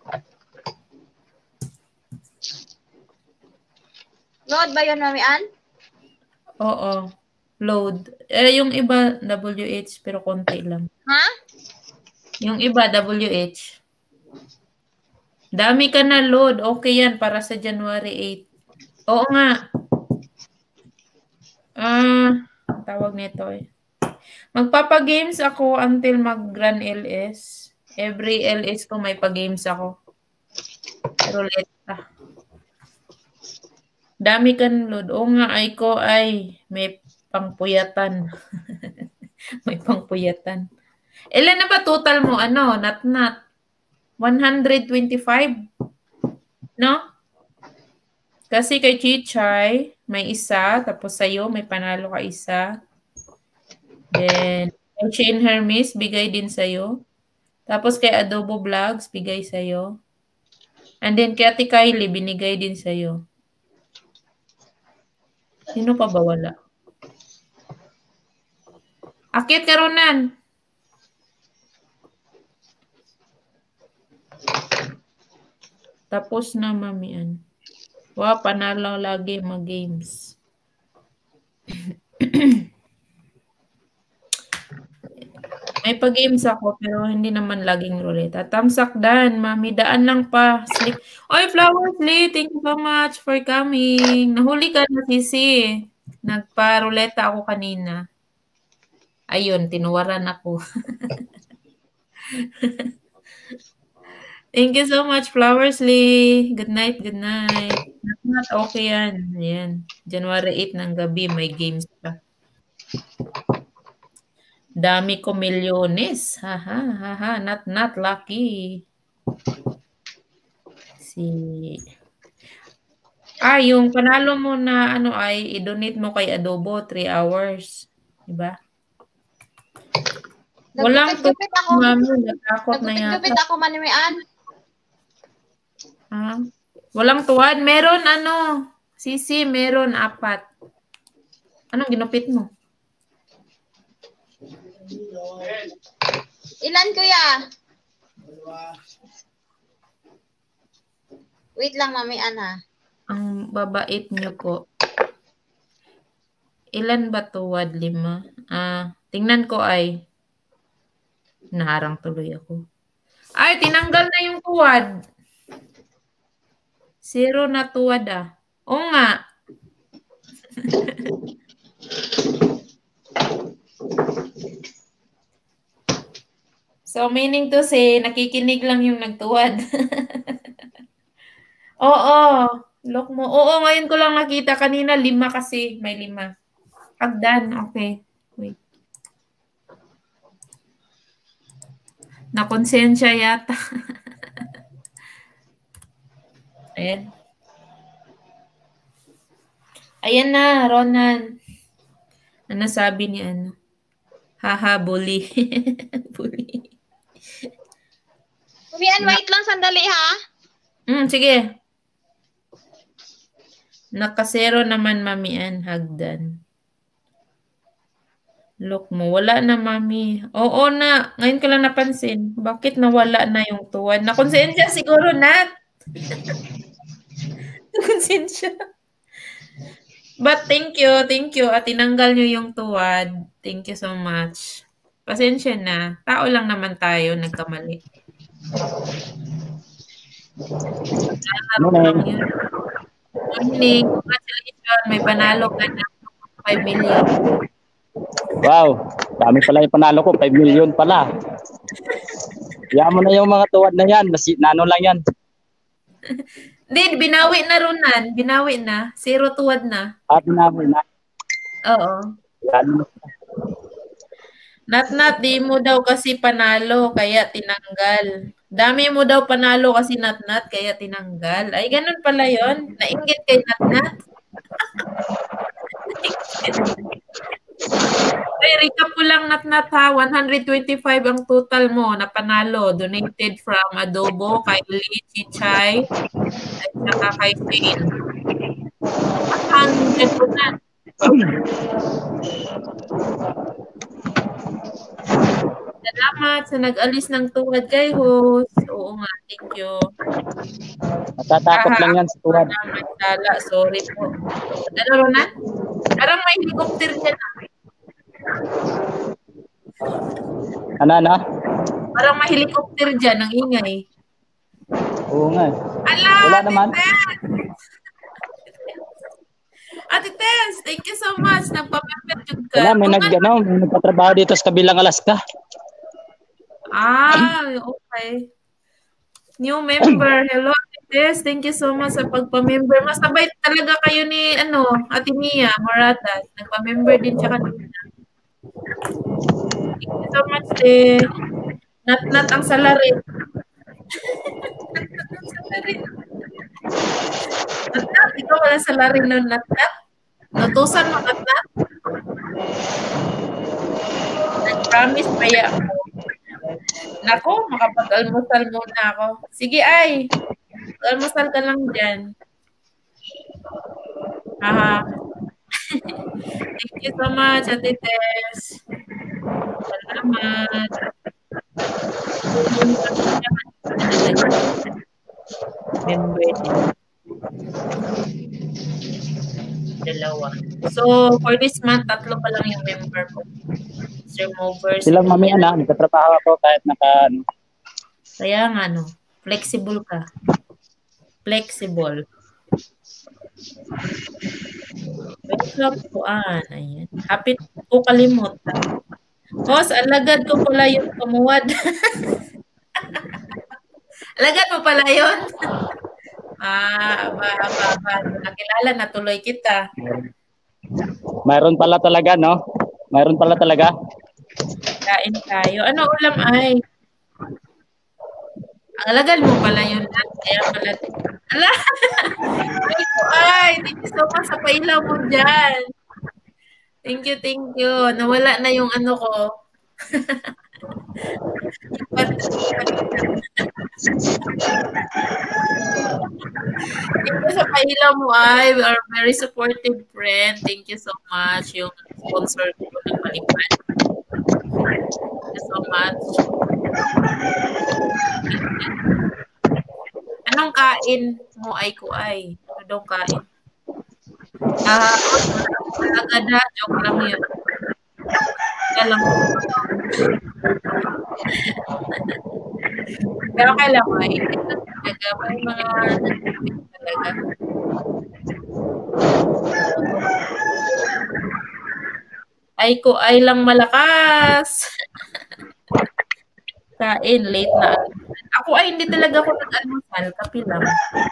Load ba yun, Mami Ann? Oo. Load. Eh, yung iba, W H, pero konti lang. Ha? Yung iba, W H. Dami ka na load. Okay yan para sa January eighth. Oo nga. Ah, tawag nito eh. Magpapa-games ako until mag-run L S. Every L S ko may pa-games ako. Ruleta. Dami kan load. Oo nga, ay ko ay may pangpuyatan. May pangpuyatan. Ilan na ba total mo? Ano? Nat-nat. one hundred twenty-five? No? Kasi kay Chichay, may isa. Tapos sa'yo, may panalo ka isa. Then, kay Shane Hermes, bigay din sa'yo. Tapos kay Adobo Vlogs, bigay sa'yo. And then kay Ate Kylie, binigay din sa'yo. Sino pa ba wala? Akit ka Ronan. Tapos na, Mamian. Wow, panalo lagi mag-games. May pag-games ako, pero hindi naman laging ruleta. Tamsak Dan, Mami, daan lang pa. Sleep. Oy, Flower Sleep, thank you so much for coming. Nahuli ka na, Sisi. Nagpa-ruleta ako kanina. Ayun, tinuwaran ako. Thank you so much, Flowers Lee. Good night, good night. Not okay yan. Ayan. January eighth ng gabi, may games pa. Dami ko milyones. Haha, haha. Not, not lucky. Si... Ah, yung panalo mo na ano ay i-donate mo kay Adobo, three hours. Diba? Walang Nagtupit ako. Mami, natakot na yata. Nagtupit ako, Manimian. Ah, walang tuwad. Meron ano, Sisi, meron apat. Anong ginupit mo? Ilan, kuya? Wait lang, Mamian, ha? Ang babait niyo po. Ilan ba tuwad? Lima? Ah, tingnan ko ay. Naharang tuloy ako. Ay, tinanggal na yung tuwad. Zero na tuwad ah. Oo nga. So, meaning to say, nakikinig lang yung nagtuwad. Oo. Look mo. Oo, ngayon ko lang nakita. Kanina, lima kasi. May lima. Agdan. Okay. Wait. Nakonsensya yata. Ayan. Ayan na, Ronan. Ano sabi ni ano? Haha, bully. Bully. Mamian, wait lang, sandali, ha? Hmm, sige. Nakasero naman, Mamian, hagdan. Look mo, wala na, Mami. Oo na, ngayon ko lang napansin. Bakit nawala na yung tuwad? Nakonsensya siguro, Nat. Nakonsensya. But thank you, thank you. At tinanggal nyo yung tuwad. Thank you so much. Pasensya na. Tao lang naman tayo, nagkamali. Morning. Morning. Congratulations. May panalo ka na five million. Wow, dami pala yung panalo ko, five million pala. Kaya mo na yung mga tuwad na yan, nasi, nano lang yan. Hindi, binawi na Ronan. Binawi na. Zero tuwad na. At binawi na. Oo. Yan. Nat nat, di mo daw kasi panalo, kaya tinanggal. Dami mo daw panalo kasi nat nat, kaya tinanggal. Ay, ganun pala yon. Nainggit kay nat nat. Ay, recap ko lang nat nat ha. one hundred twenty-five ang total mo na panalo. Donated from Adobo, kay Lee, Chichay, at saka kay Phil. Ang ganda na. Salamat sa nag-alis ng tuwad kay host. Oo nga, thank you. Natatakot lang yan sa tuwad. May sala, sorry po. Ano, Ronan? Parang may helicopter dyan ah. Ano, ano? Parang may helicopter dyan, ang ingay. Oo nga. Ala, Wala naman. Ate Tess, thank you so much. Nagpa-member ka. Wala, may, nag, ano, may nagpatrabaho dito sa kabilang Alaska. Ah, okay. New member. Hello, Ate Tess. Thank you so much sa pagpa-member. Masabay talaga kayo ni, ano, Ate Mia Moratas. Nagpa-member din siya kanina. Thank you so much, eh. Nat-nat ang salarin. Nat-nat ang salarin. Nat-nat, ikaw wala salarin ng nat-nat? Natusan mo nat-nat? Nag-promise kaya ako. Nako, makapag-almusal muna ako. Sige ay, almusal ka lang dyan. Aha. Thank you so much, Ate Tess. Salamat. member din. Dalawa. So, for this month, tatlo pa lang yung member ko. Removers. Sila mami ana, nagtatrabaho ako kahit naka ano. Kaya nga, no, flexible ka. Flexible. Welcome to Ann. Ayan. Happy ko kalimutan. Boss, alagad ko pala yung tumuwad. Alagad mo pala yun? Ah, aba, aba, aba. Nakilala na tuloy kita. Mayroon pala talaga, no? Mayroon pala talaga. Kain tayo. Ano ulam ay? Alagad mo pala yun. Kaya pala. Ala! Ay, ko ay. Thank you so much sa pailaw mo dyan. Thank you, thank you. Nawala na yung ano ko. Thank you sa pailaw mo ay. We are very supportive friend. Thank you so much. Yung sponsor ko ng Malipan. Thank you so much. Anong kain mo ay ko ay? Ano daw kain? Ah, agad na. Joke lang yun. Kailang ko. Pero kailang ko ay talaga. May mga talaga. Ay ko ay lang malakas. Kain, late na. Ako ay hindi talaga ako nag-almusal. Kapi lang.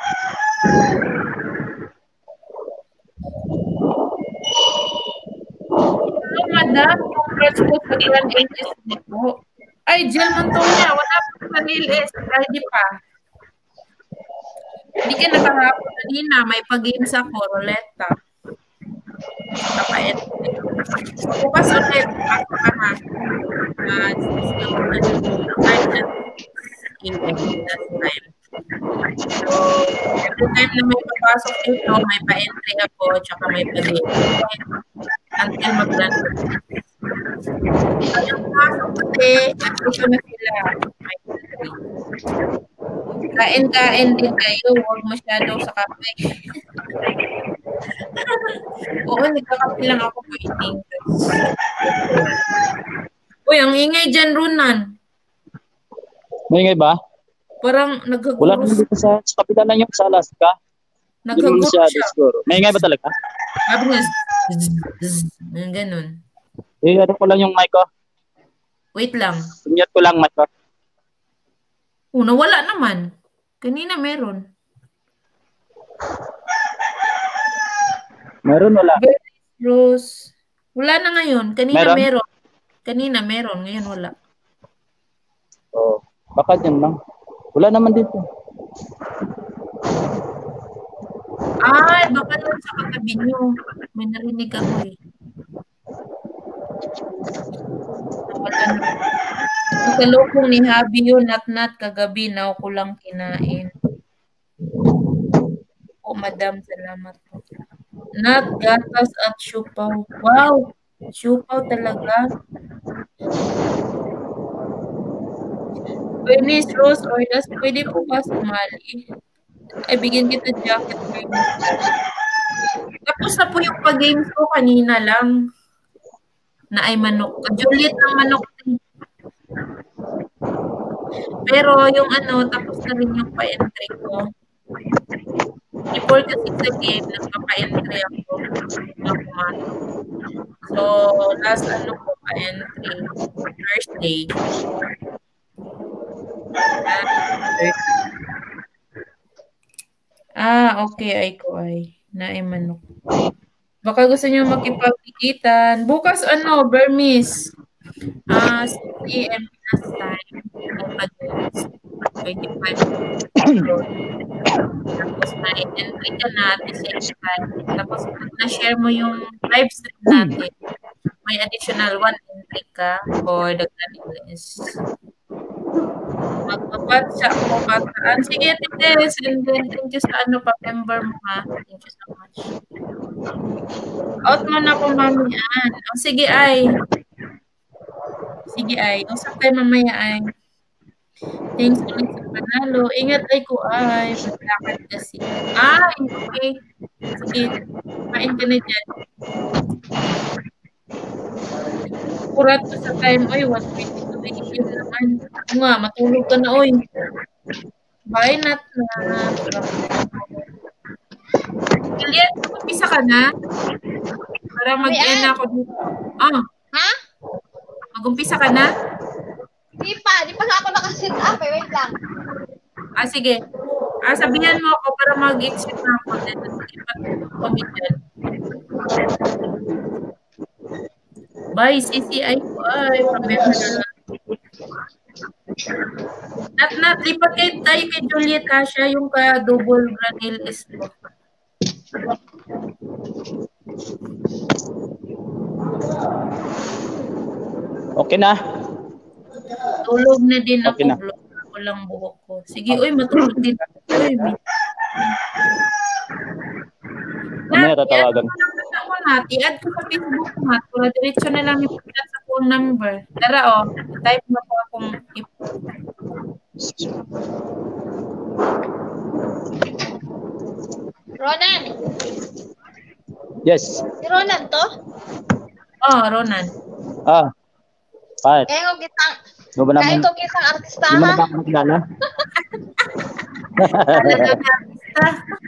Hello, madam. Congrats po sa ilang ages mo po. Ay, Jill Montoya. Wala po sa Lilis. Ready pa. Hindi ka nakahapon kanina. May pag-games ako. Roleta. Kapait. Bukas ulit. Ako ka ha. Uh, time. So, every time na may papasok dito, may pa-entry ako, tsaka may pa-game. Until mag-run. So, yung pasok kasi, nandito na sila. May entry. Kain-kain din kayo, huwag masyado sa kape. Oo, nagkakape lang ako waiting. Uy, ang ingay dyan, Runan. May ingay ba? Parang nagkaguro. Wala naman dito sa, sa kapitan lang yung sa Alaska. Nagkaguro siya. siya. Siguro. May ingay ba talaga? Sabi nga, ganun. Eh, ano ko lang yung mic ko. Wait lang. Sunyat ko lang mic ko. Oh, nawala naman. Kanina meron. Meron, wala. Rose. Wala na ngayon. Kanina meron. meron. Kanina meron. Ngayon wala. Oh, baka dyan lang. Wala naman dito. Ay, baka lang sa katabi nyo. May narinig ako eh. Wala na. Nakalokong ni Habi yun, nat-nat kagabi, na ako lang kinain. Oh, madam, salamat po. Nat, gatas at siupaw. Wow! Siupaw talaga. Bernice, Rose, or Das, pwede po ba sumali? Ay, bigyan kita jacket. Tapos na po yung pag-games ko kanina lang. Na ay manok. Juliet ng manok. Pero yung ano, tapos na rin yung pa-entry ko. Before kasi sa game, nagpa-pa-entry ako. So, last ano ko pa-entry, Thursday. Ah, okay. Ay ko ay. Naay manok. Baka gusto nyo makipagpikitan. Bukas ano, Burmese. Ah, uh, six a m Pinas time. twenty-five. Tapos na-entry ka na at the same time. Tapos pag na-share mo yung live stream natin, may additional one entry ka for the English. Magpabatsa ako bataan. Sige, Tites. And then, thank you sa ano pa, member mo ha. Thank you so much. Out mo na po, Mami Ann. O, sige, ay. Sige, ay. Usap tayo mamaya, ay. Thanks ulit sa panalo. Ingat ay ko ay. Maglakad kasi. Ay, okay. Sige. Kain ka na dyan. Kurat ko sa time. Oy, one twenty-two a.m. naman. Ako nga, matulog ka na, oy. Bye, Nat na. Juliet, mag-umpisa ka na? Para mag-end ako dito. Ah, Ha? mag-umpisa ka na? Di pa. Di pa nga ako nakasit up eh. Wait lang. Ah, sige. Ah, sabihan mo ako para mag-exit na ako. Then, ipatulog kami dyan. Bye, C C I ko. Ay, problema na lang. Nat, nat, lipat kayo tayo kay Juliet ha. Siya yung ka-double granil is ko. Okay na. Tulog na din ako. Okay na. Blog ako lang buhok ko. Sige, uy, matulog din. Uy, may- Mamaya Nat, tatawagan. i-add ko lang ako, Nat. I-add ko sa Facebook, Nat. Para diretso na lang yung pagkat sa phone number. Tara, oh. Type mo po akong i- Ronan. Yes. Si Ronan to? Oh, Ronan. Ah. Bakit? Kaya ko kitang, Di ba kaya naman, ko kitang artista di mo ha? na ba ako nakilala? Talaga na, artista.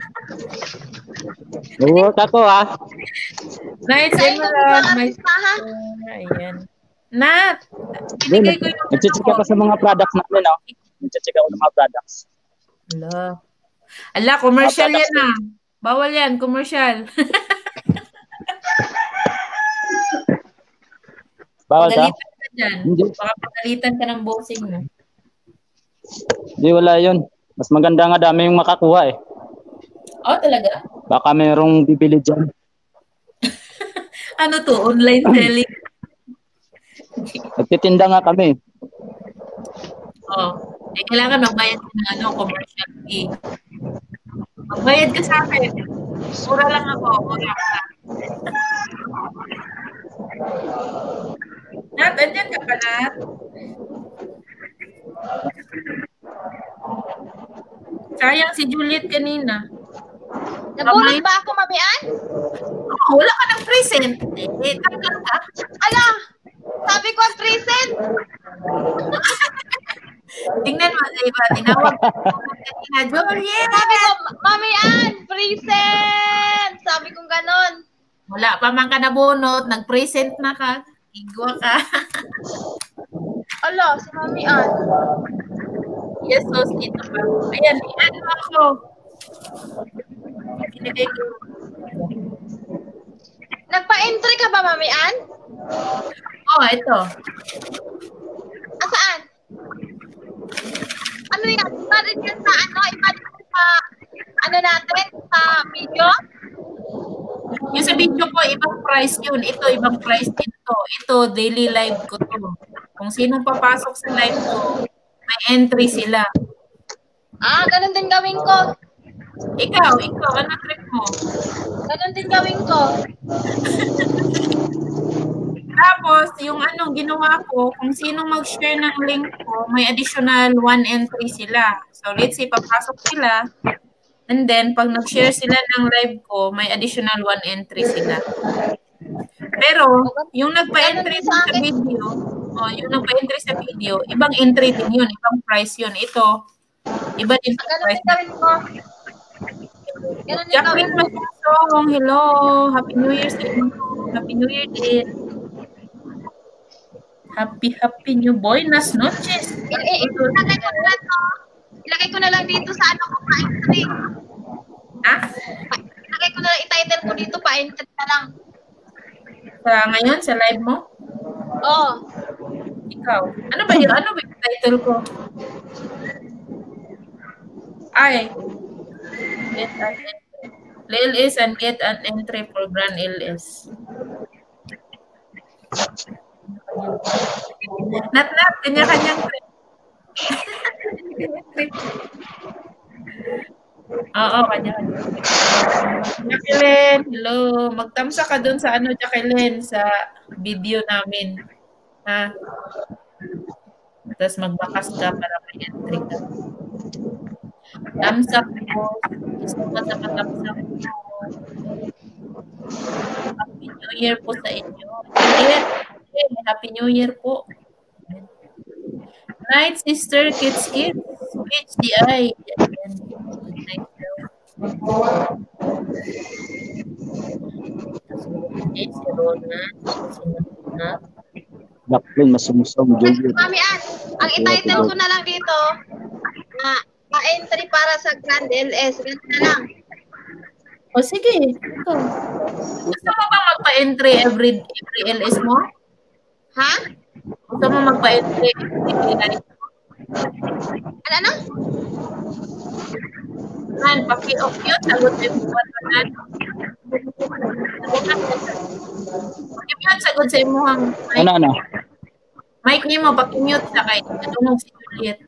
Work ako ha. Nice, Kaya ko kitang Emerald. My artista ha? Ayan. Nat, binigay ko yung Nag-check ako sa mga products natin, no? Nag-check ako ng mga products. Ala. Ala, commercial yan ah. Bawal yan, commercial. Bawal ka? Pagalitan ka dyan. Hindi. Baka pagalitan ka ng bossing mo. Hindi, wala yun. Mas maganda nga dami yung makakuha eh. Oh, talaga? Baka mayroong bibili dyan. Ano to? Online selling? Nagtitinda nga kami. Oh. Eh, kailangan magbayad ka ng ano, commercial fee. Magbayad ka sa akin. Mura lang ako. Mura ka. Nat, andyan ka pa, Nat? Sayang si Juliet kanina. Nabulot ba ako, Mamian? Oh, wala ka ng present. Eh, tanggal ka. Ala! Sabi ko ang present! Tingnan mo, diba? Tinawag ko kanina, Juliet! Sabi ko, Mamian! Present! Sabi ko ganon. Wala pa man ka nabunot, nag-present na ka. Igwa ka. Ala, si Mamian. Yes, so dito pa. Ayan, i-add mo ako. Binigay ko. Nagpa-entry ka ba, Mamian? Oh, ito. Asaan? Ano yan? Iba rin yan sa ano? Iba rin yan sa ano natin? Sa video? Yung sa video ko, ibang price yun. Ito, ibang price din to. Ito, daily live ko to. Kung sinong papasok sa live ko, may entry sila. Ah, ganun din gawin ko. Ikaw, ikaw, ano trip mo? Ganun din gawin ko. Tapos, yung ano, ginawa ko, kung sinong mag-share ng link ko, may additional one entry sila. So, let's say, papasok sila. And then, pag nag-share sila ng live ko, may additional one entry sila. Pero, yung nagpa-entry sa video, oh, yung nagpa-entry sa video, ibang entry din yun, ibang price yun. Ito, iba din sa Ganun price. din gawin ko. Ganun din gawin Jacqueline ko. Masasong, hello. Happy New Year sa inyo. Happy New Year din. Happy, happy new buenas noches. I- i- Ilagay ko na lang to. Ilagay ko na lang dito sa ano ko, pa-entry. Ah, Ilagay ko na lang, i-title ko dito, pa-entry na lang. sa ngayon, sa live mo? Oo. Ikaw. Ano ba yun? Ano ba yung title ko? Ay. Get an entry. L S and get an entry for Grand L S. Nat-nat, kanya-kanyang trip. Oo, kanya-kanyang trip. Jacqueline, hello. Magtamsa ka dun sa ano, Jacqueline, sa video namin. Ha? Tapos magbakas ka para may mag-entry ka. Thumbs up po. Gusto ko sa thumbs up po. Happy New Year po sa inyo. Happy New Year po. Night, sister, kids, kids. H D I. Good night, daw. Si Rona. Si Rona. Daplin, masumusong, Juliet. Mami Ann, ang ititle ko na lang dito, na pa-entry para sa Grand L S. Ganun na lang. O sige. Ito. Gusto mo ba magpa-entry every, every L S mo? Ha? Gusto mo magpa-entry every L S mo? Ano, ano? Man, paki-off yun. Sagot sa imuhan pa na. Paki-mute, sagot sa imuhang mic. Ano, ano? Mic niyo mo, paki-mute sa kay. Natungog si Juliet.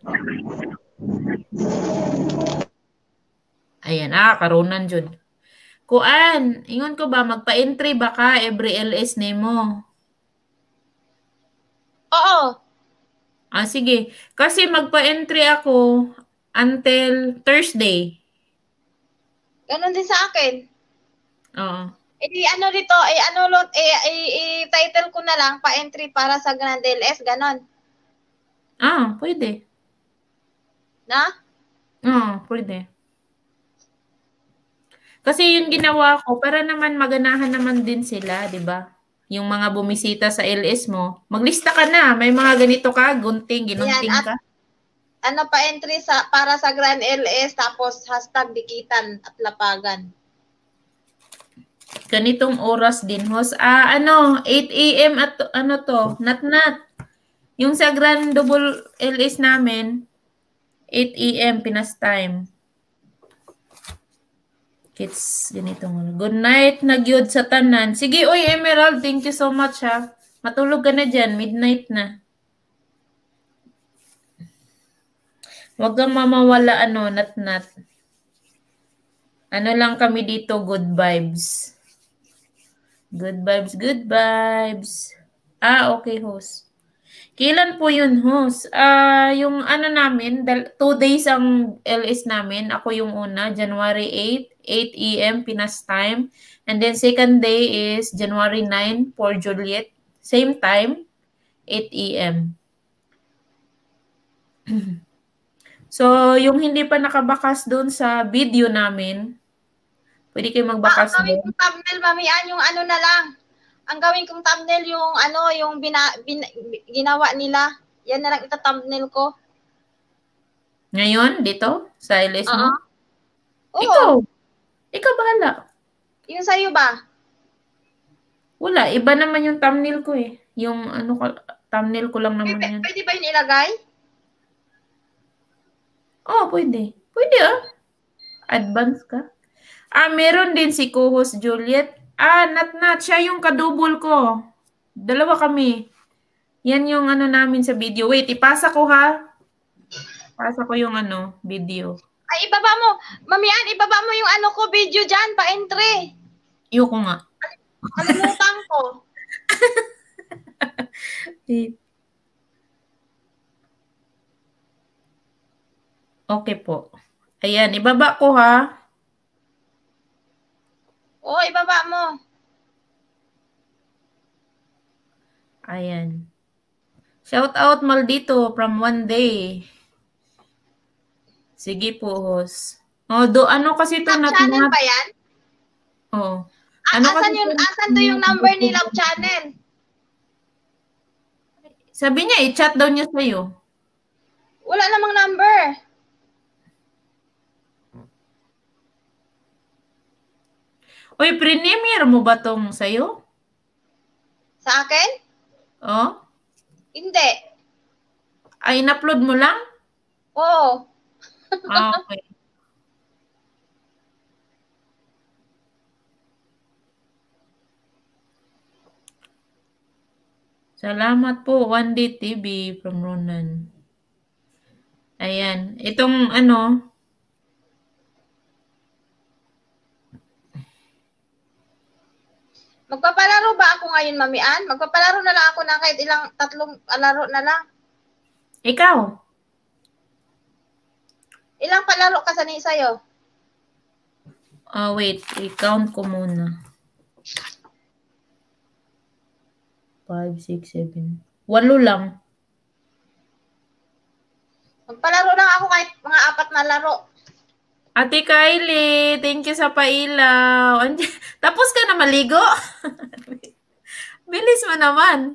Ayan, ah, karunan dyan. Kuan, ingon ko ba, magpa-entry ba ka every L S nimo? Oo. Ah, sige. Kasi magpa-entry ako until Thursday. Ganun din sa akin. Oo. Eh, di ano dito, eh, ano, lot, eh, eh, title ko na lang, pa-entry para sa Grand L S, ganon. Ah, pwede. Na? Oo, pwede. Kasi yung ginawa ko, para naman maganahan naman din sila, di ba? Yung mga bumisita sa L S mo, maglista ka na. May mga ganito ka, gunting, ginunting Ayan, at ka. ano pa entry sa para sa Grand L S, tapos hashtag dikitan at lapagan. Ganitong oras din, host. Ah, ano, eight A M at ano to, nat-nat. Yung sa Grand Double L S namin, eight A M Pinas time. Kids, ganitong. Good night, nagyod sa tanan. Sige, oy, Emerald, thank you so much, ha. Matulog ka na dyan, midnight na. Huwag kang mamawala, ano, nat-nat. Ano lang kami dito, good vibes. Good vibes, good vibes. Ah, okay, host. Kailan po yun, host? Ah, yung ano namin, two days ang L S namin. Ako yung una, January eighth, eight A M Pinas time. And then second day is January ninth for Juliet. Same time, eight A M So, yung hindi pa nakabakas doon sa video namin, pwede kayo magbakas Ah, ang gawin doon. kong thumbnail, Mami Ann, yung ano na lang. Ang gawin kong thumbnail, yung ano, yung bina, bin, ginawa nila. Yan na lang ita-thumbnail ko. Ngayon, dito, sa L S mo? Uh-huh. Oo. Ikaw. Ikaw bahala. Yung sa'yo ba? Wala, iba naman yung thumbnail ko eh. Yung ano, thumbnail ko lang naman Pwede, yan. pwede ba yun ilagay? Oh, pwede. Pwede ah. Advance ka. Ah, meron din si co-host Juliet. Ah, nat-nat. Siya yung kadubol ko. Dalawa kami. Yan yung ano namin sa video. Wait, ipasa ko ha. Pasa ko yung ano, video. Ay, ibaba mo. Mami Ann, ibaba mo yung ano ko, video dyan, pa-entry. Iyo ko nga. Kalimutan ko. Okay po. Ayan, ibaba ko ha. Oo, ibaba mo. Ayan. Shout out Maldito from one day. Sige po, host. Oh, do ano kasi ito Love na channel ba yan? Oh. Ah, Ano asan kasi yung, ito- asan to yung number ni Love Channel? Sabi niya, i-chat daw niya sa'yo. Wala namang number. Uy, pre-premiere mo ba tong sa'yo? Sa akin? Oh? Hindi. Ay, in-upload mo lang? Oo. Ah, okay. Salamat po, One Day T V from Ronan. Ayan. Itong ano, Magpapalaro ba ako ngayon, Mami Ann? Magpapalaro na lang ako ng kahit ilang tatlong laro na lang. ikaw. Ilang palaro ka sanay sa'yo? Ah, wait. I-count ko muna. five, six, seven. Walo lang. Magpalaro lang ako kahit mga apat na laro. Ate Kylie, thank you sa pailaw. Andi- Tapos ka na maligo? Bilis mo naman.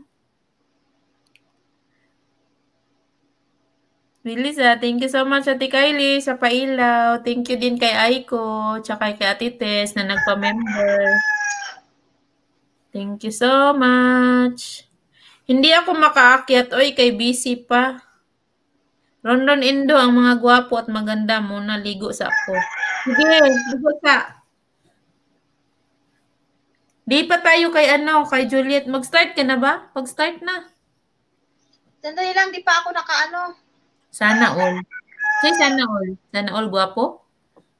Bilis ah. Thank you so much, Ate Kylie, sa pailaw. Thank you din kay Aiko, tsaka kay Ate Tess na nagpa-member. Thank you so much. Hindi ako makaakyat. Oy, kay busy pa. Rondon Indo, ang mga gwapo at maganda muna ligo sa ako. Sige, ligo ka. Di pa tayo kay ano, kay Juliet. Mag-start ka na ba? Mag-start na. Sandali lang, di pa ako nakaano. Sana all. Say sana all. Sana all gwapo?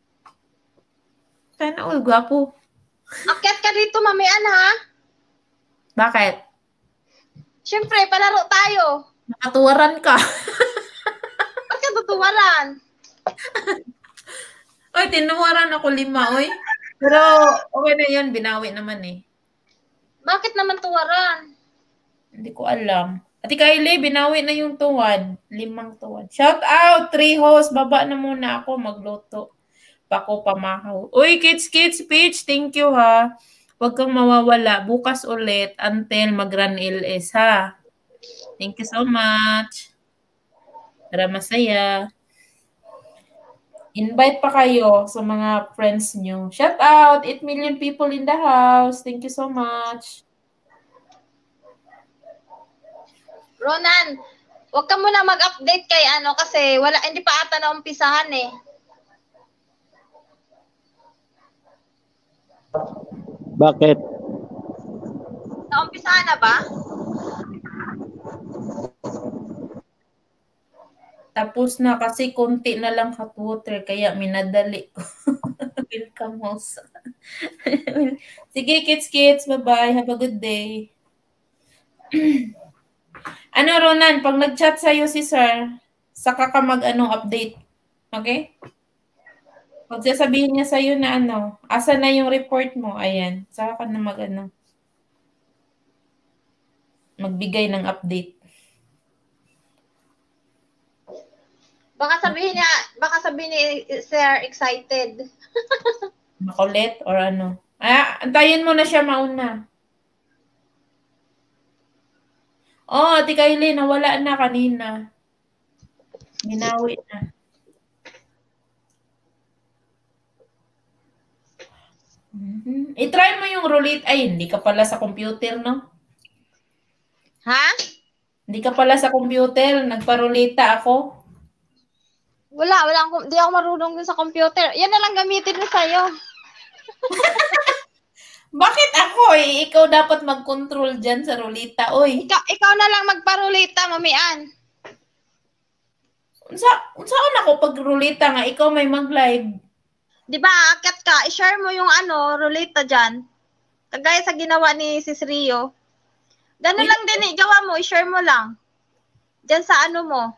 Sana all gwapo. Akyat ka dito, mamian ha? Bakit? Siyempre, palaro tayo. Nakatuwaran ka. Ba't ka tutuwaran? Oy, tinuwaran ako lima, oy. Pero okay na yun, binawi naman eh. Bakit naman tuwaran? Hindi ko alam. Ate Kylie, binawi na yung tuwad. Limang tuwad. Shout out, three hosts. Baba na muna ako, magluto. Pako pamahaw. Uy, kids, kids, Peach, thank you ha. Huwag kang mawawala. Bukas ulit until mag-run L S ha. Thank you so much. Para masaya. Invite pa kayo sa mga friends nyo. Shout out, eight million people in the house. Thank you so much. Ronan, huwag ka muna mag-update kay ano kasi wala, hindi pa ata na umpisahan eh. Bakit? Naumpisahan na ba? Tapos na kasi konti na lang hot water kaya minadali ko. Welcome host. Sige kids kids, bye-bye. Have a good day. Ano Ronan, pag nag-chat sa'yo si sir, saka ka mag-ano update. Okay? Pag sasabihin niya sa'yo na ano, asa na yung report mo, ayan, saka ka na mag-ano, magbigay ng update. Baka sabihin niya, baka sabihin ni Sir excited. Makulit or ano. Ah, antayin mo na siya mauna. Oh, Ate Kylie, nawala na kanina. Minawi na. Mm-hmm. I-try mo yung roulette. Ay, hindi ka pala sa computer, no? Ha? Hindi ka pala sa computer. Nagparulita ako. Wala, wala akong, di ako marunong dun sa computer. Yan na lang gamitin mo sa'yo. Bakit ako eh? Ikaw dapat mag-control dyan sa rulita, oy. Ikaw, ikaw na lang magparulita, mamian. Unsa, unsaon ako pag rulita nga? Ikaw may mag-live. Di ba, akat ka, i-share mo yung ano, rulita dyan. Kagaya sa ginawa ni Sis Rio. Ganun lang din, eh, gawa mo, i-share mo lang. Dyan sa ano mo.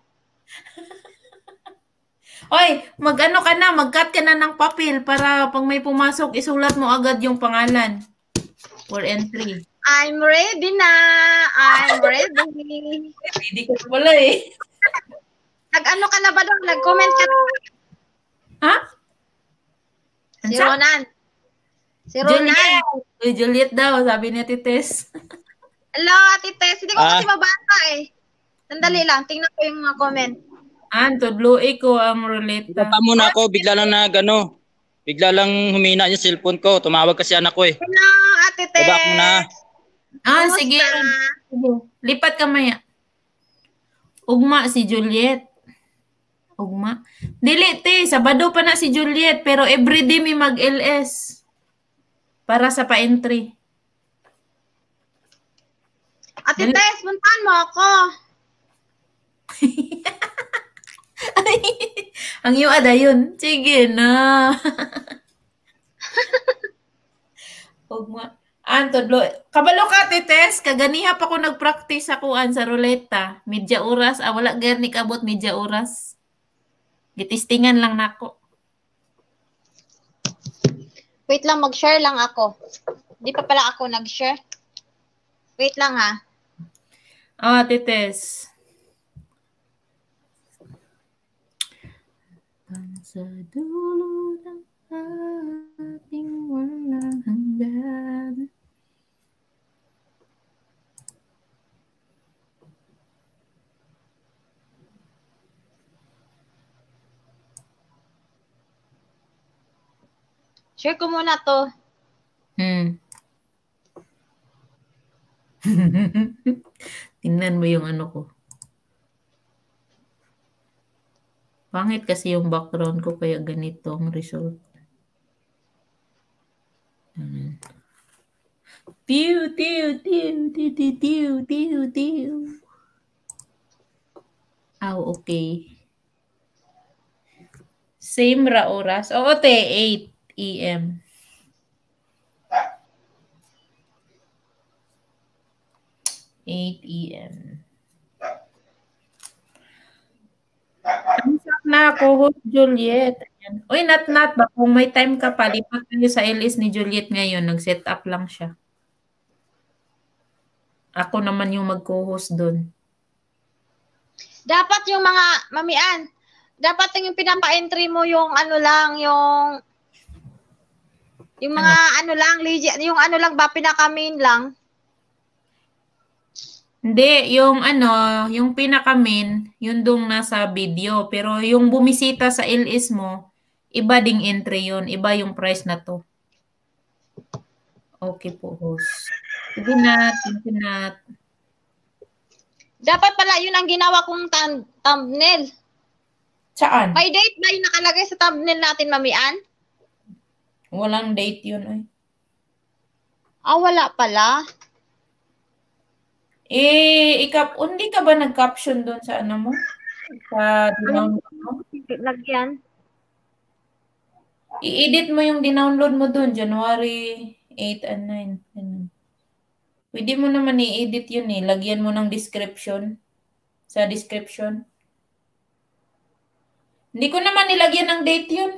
Oy, mag-ano ka na, mag-cut ka na ng papel para pag may pumasok, isulat mo agad yung pangalan for entry. I'm ready na. I'm ready. Hindi ka pala eh. Nag-ano ka na ba doon? Nag-comment ka na? Ha? Si Ronan. Si Ronan. Juliet. Uy, Juliet daw, sabi ni Tites. Hello, Ate Tess. Hindi ko Ah. kasi mabasa eh. Sandali lang, tingnan ko yung mga comment. An, tudloy ko ang ruleta. Tata muna ako, bigla lang nag ano, bigla lang humina yung cellphone ko. Tumawag kasi anak ko eh. Hello, Ate Tess. Baba ko na. Ah, Kumusta? sige. Sige. Lipat ka maya. Ugma si Juliet. Ugma. Dili, te. Sabado pa na si Juliet. Pero everyday may mag-L S. Para sa pa-entry. Ate Dali. Tess, puntahan mo ako. Ang iyo ada yun. Sige na. Ugma. Antodlo. Kabalo ka, Tites. Kaganiha pa ko nag-practice sa kuan sa ruleta. Medya oras. Ah, wala gani kabot medya oras. Gitistingan lang nako. Wait lang, mag-share lang ako. Di pa pala ako nag-share. Wait lang ha. Ah, tites. Sa dulo ng ating walang hanggan. Share ko muna to. Hmm. Tingnan mo yung ano ko. Pangit kasi yung background ko kaya ganito ang result. Hmm. Tiu, tiu, tiu, tiu, tiu, tiu, tiu, tiu. Ah, okay. Same ra oras. Oo, te, eight A M eight A M Thumbs up na ako, host Juliet. Ayan. Uy, not not ba? Kung may time ka pa, lipat tayo sa L S ni Juliet ngayon. Nag-set up lang siya. Ako naman yung mag-co-host doon. Dapat yung mga, mamian, dapat yung pinapa-entry mo yung ano lang, yung yung mga ano, ano lang, legit, yung ano lang ba, pinaka-main lang. Hindi, yung ano, yung pinaka-main, yun dong nasa video. Pero yung bumisita sa L S mo, iba ding entry yun. Iba yung price na to. Okay po, host. Sige na, sige na. Dapat pala yun ang ginawa kong thumb- thumbnail. Saan? May date ba yung nakalagay sa thumbnail natin, mamian? Walang date yun, ay. Ah, wala pala. Eh, ikap, hindi ka ba nag-caption doon sa ano mo? Sa dinownload mo? Lagyan. I-edit mo yung dinownload mo doon, January eight and nine. Ganun. Pwede mo naman i-edit yun eh. Lagyan mo ng description. Sa description. Hindi ko naman nilagyan ng date yun.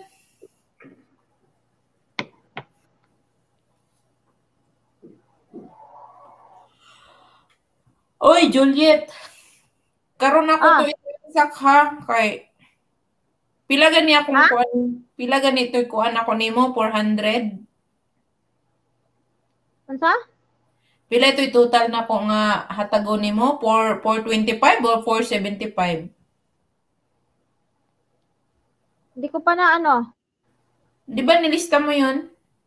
Oy, Juliet. Karon ako Ah. to isak ha kay pila gani akong Ha? kuan, pila gani to kuan ako nimo four hundred. Unsa? Pila ito'y total na ko nga hatago nimo for four twenty-five or four seventy-five? Hindi ko pa na ano. Di ba nilista mo yun?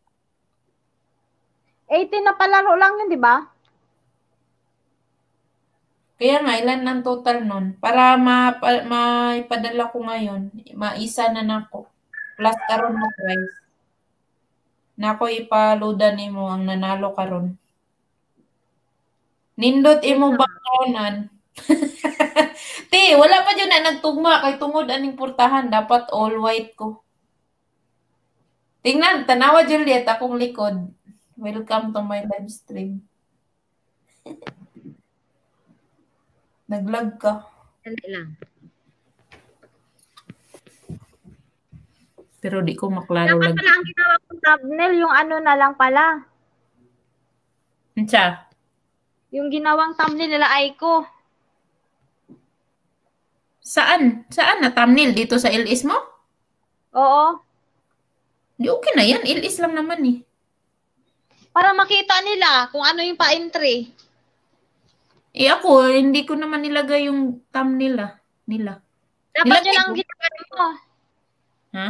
eighteen na palaro lang yun, di ba? Kaya nga, ilan ng total nun? Para ma, pa, maipadala ko ngayon, maisa na nako. Plus karon na price. Nako ipaludan nimo ang nanalo karon. Nindot imo backgroundan. Ti, wala pa dyan na nagtugma kay tungod aning portahan. Dapat all white ko. Tingnan, tanawa Juliet, akong likod. Welcome to my live stream. Naglag ka. Dali lang. Pero di ko maklaro Dapat lang. pala ang ginawa kong thumbnail, yung ano na lang pala. Siya. Yung ginawang thumbnail nila ay ko. Saan? Saan na thumbnail? Dito sa L S mo? Oo. Di okay na yan. L S lang naman eh. Para makita nila kung ano yung pa-entry. Eh ako, hindi ko naman nilagay yung thumbnail ah. Nila. Dapat Nilagay yun ang ko. ginagawa mo. Ha?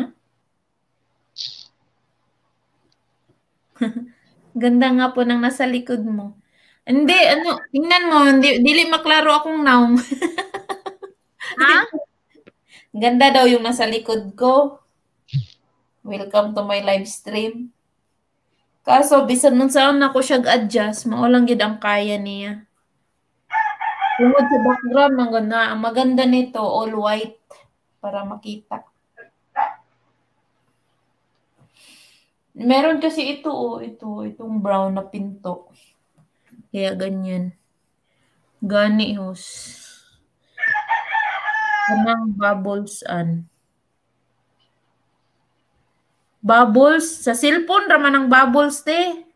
Ganda nga po ng nasa likod mo. Hindi, ano, tingnan mo, hindi, dili maklaro akong naong. Ha? Ganda daw yung nasa likod ko. Welcome to my live stream. Kaso, bisan nun saan ako siya adjust, maulang gid ang kaya niya. Tungod sa background, maganda, ang maganda nito, all white, para makita. Meron kasi ito, oh, ito, itong brown na pinto. Kaya ganyan. Gani, hos. Kanang bubbles an. Bubbles. Sa cellphone, raman ng bubbles, te.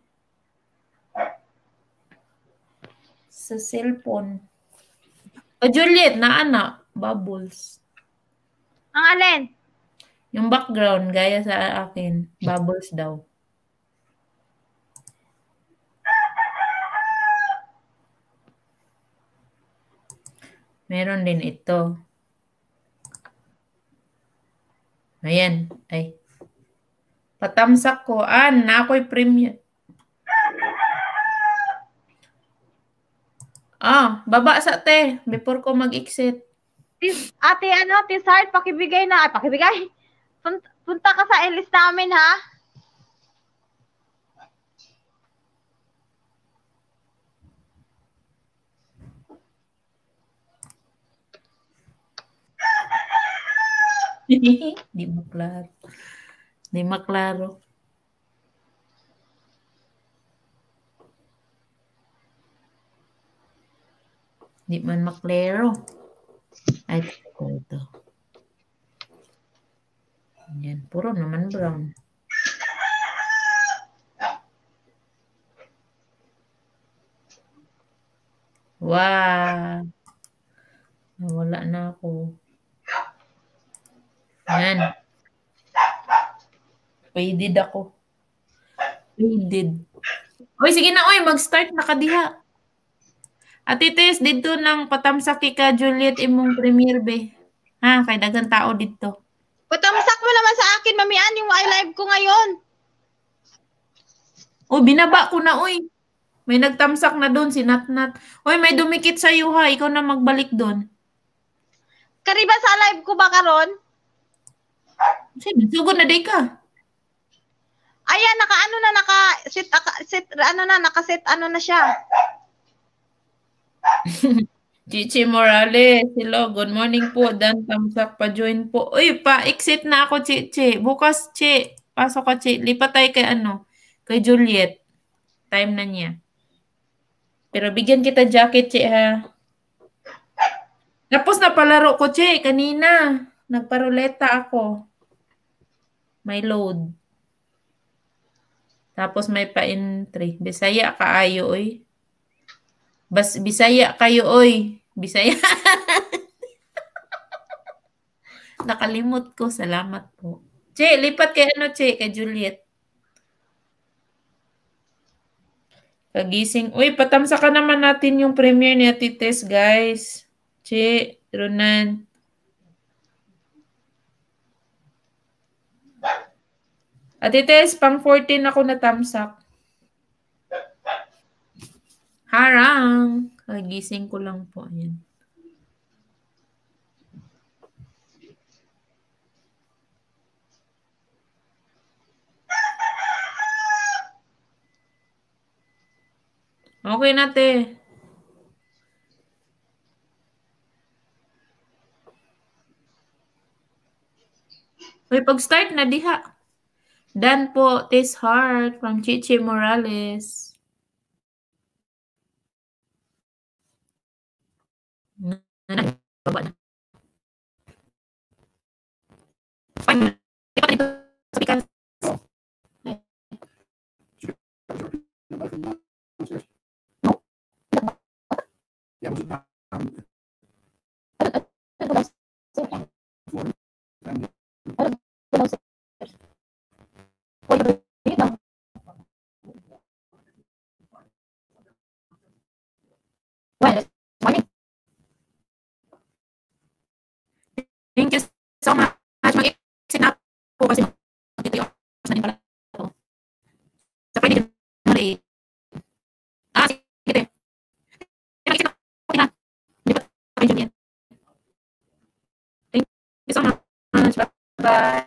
Sa cellphone. O, Juliet, na anak. Bubbles. Ang alin? Yung background, gaya sa akin. Bubbles daw. Meron din ito. Ayan. Ay. Patamsak ko. Ah, na ako'y premium. Ah, baba sa te. Before ko mag-exit. Tis, ate, ano, Tis Heart, pakibigay na. Ay, pakibigay. Punta, punta ka sa enlist namin, ha? Di maklaro. Di maklaro. Di man maklaro. Ay, ito, ito. Yan, puro naman brown. Wow. Nawala na ako. Yan. Faded ako. Faded. Uy, sige na, uy, mag-start na kadiha. Ate Tess, dito nang patamsak ka, Juliet, imong premiere, be. Ha, kay dagang tao dito. Patamsak mo naman sa akin, mamian, yung I-live ko ngayon. Uy, binaba ko na, uy. May nagtamsak na doon, si Natnat. Uy, may dumikit sa'yo, ha. Ikaw na magbalik doon. Kariba sa live ko ba karon? Sige, sugod na day ka. Ayan, naka ano na, naka sit, sit ano na, naka sit ano na siya. Chichi Morales, hello, good morning po. Dan tamsak pa join po. Uy, pa-exit na ako, Chichi. Bukas, Chi. Pasok ka, Chi. Lipat tayo kay ano, kay Juliet. Time na niya. Pero bigyan kita jacket, Chi, ha. Tapos napalaro ko, Chi, kanina. Nagparuleta ako. May load. Tapos may pa-entry. Bisaya kaayo, oy. Bas, Bisaya kayo, oy. Bisaya. Nakalimot ko. Salamat po. Che, lipat kay ano, Che, kay Juliet. Kagising. Uy, patamsa ka naman natin yung premiere ni Ate Tess, guys. Che, Ronan. Ate Tess, pang fourteen ako natamsak. Harang. Kagising ko lang po. Ayan. Okay na, te. Uy, pag-start na diha. Dan po, Tis Heart from Chichi Morales. Baba na. Fine. Thank you so much. Mag-exit na po kasi mag-titiyo. Mas na din pala ito. Sa Friday din mali. Ah, sige. Mag-exit na. Okay na. Lipat pa rin Julian. Thank you so much. Bye-bye.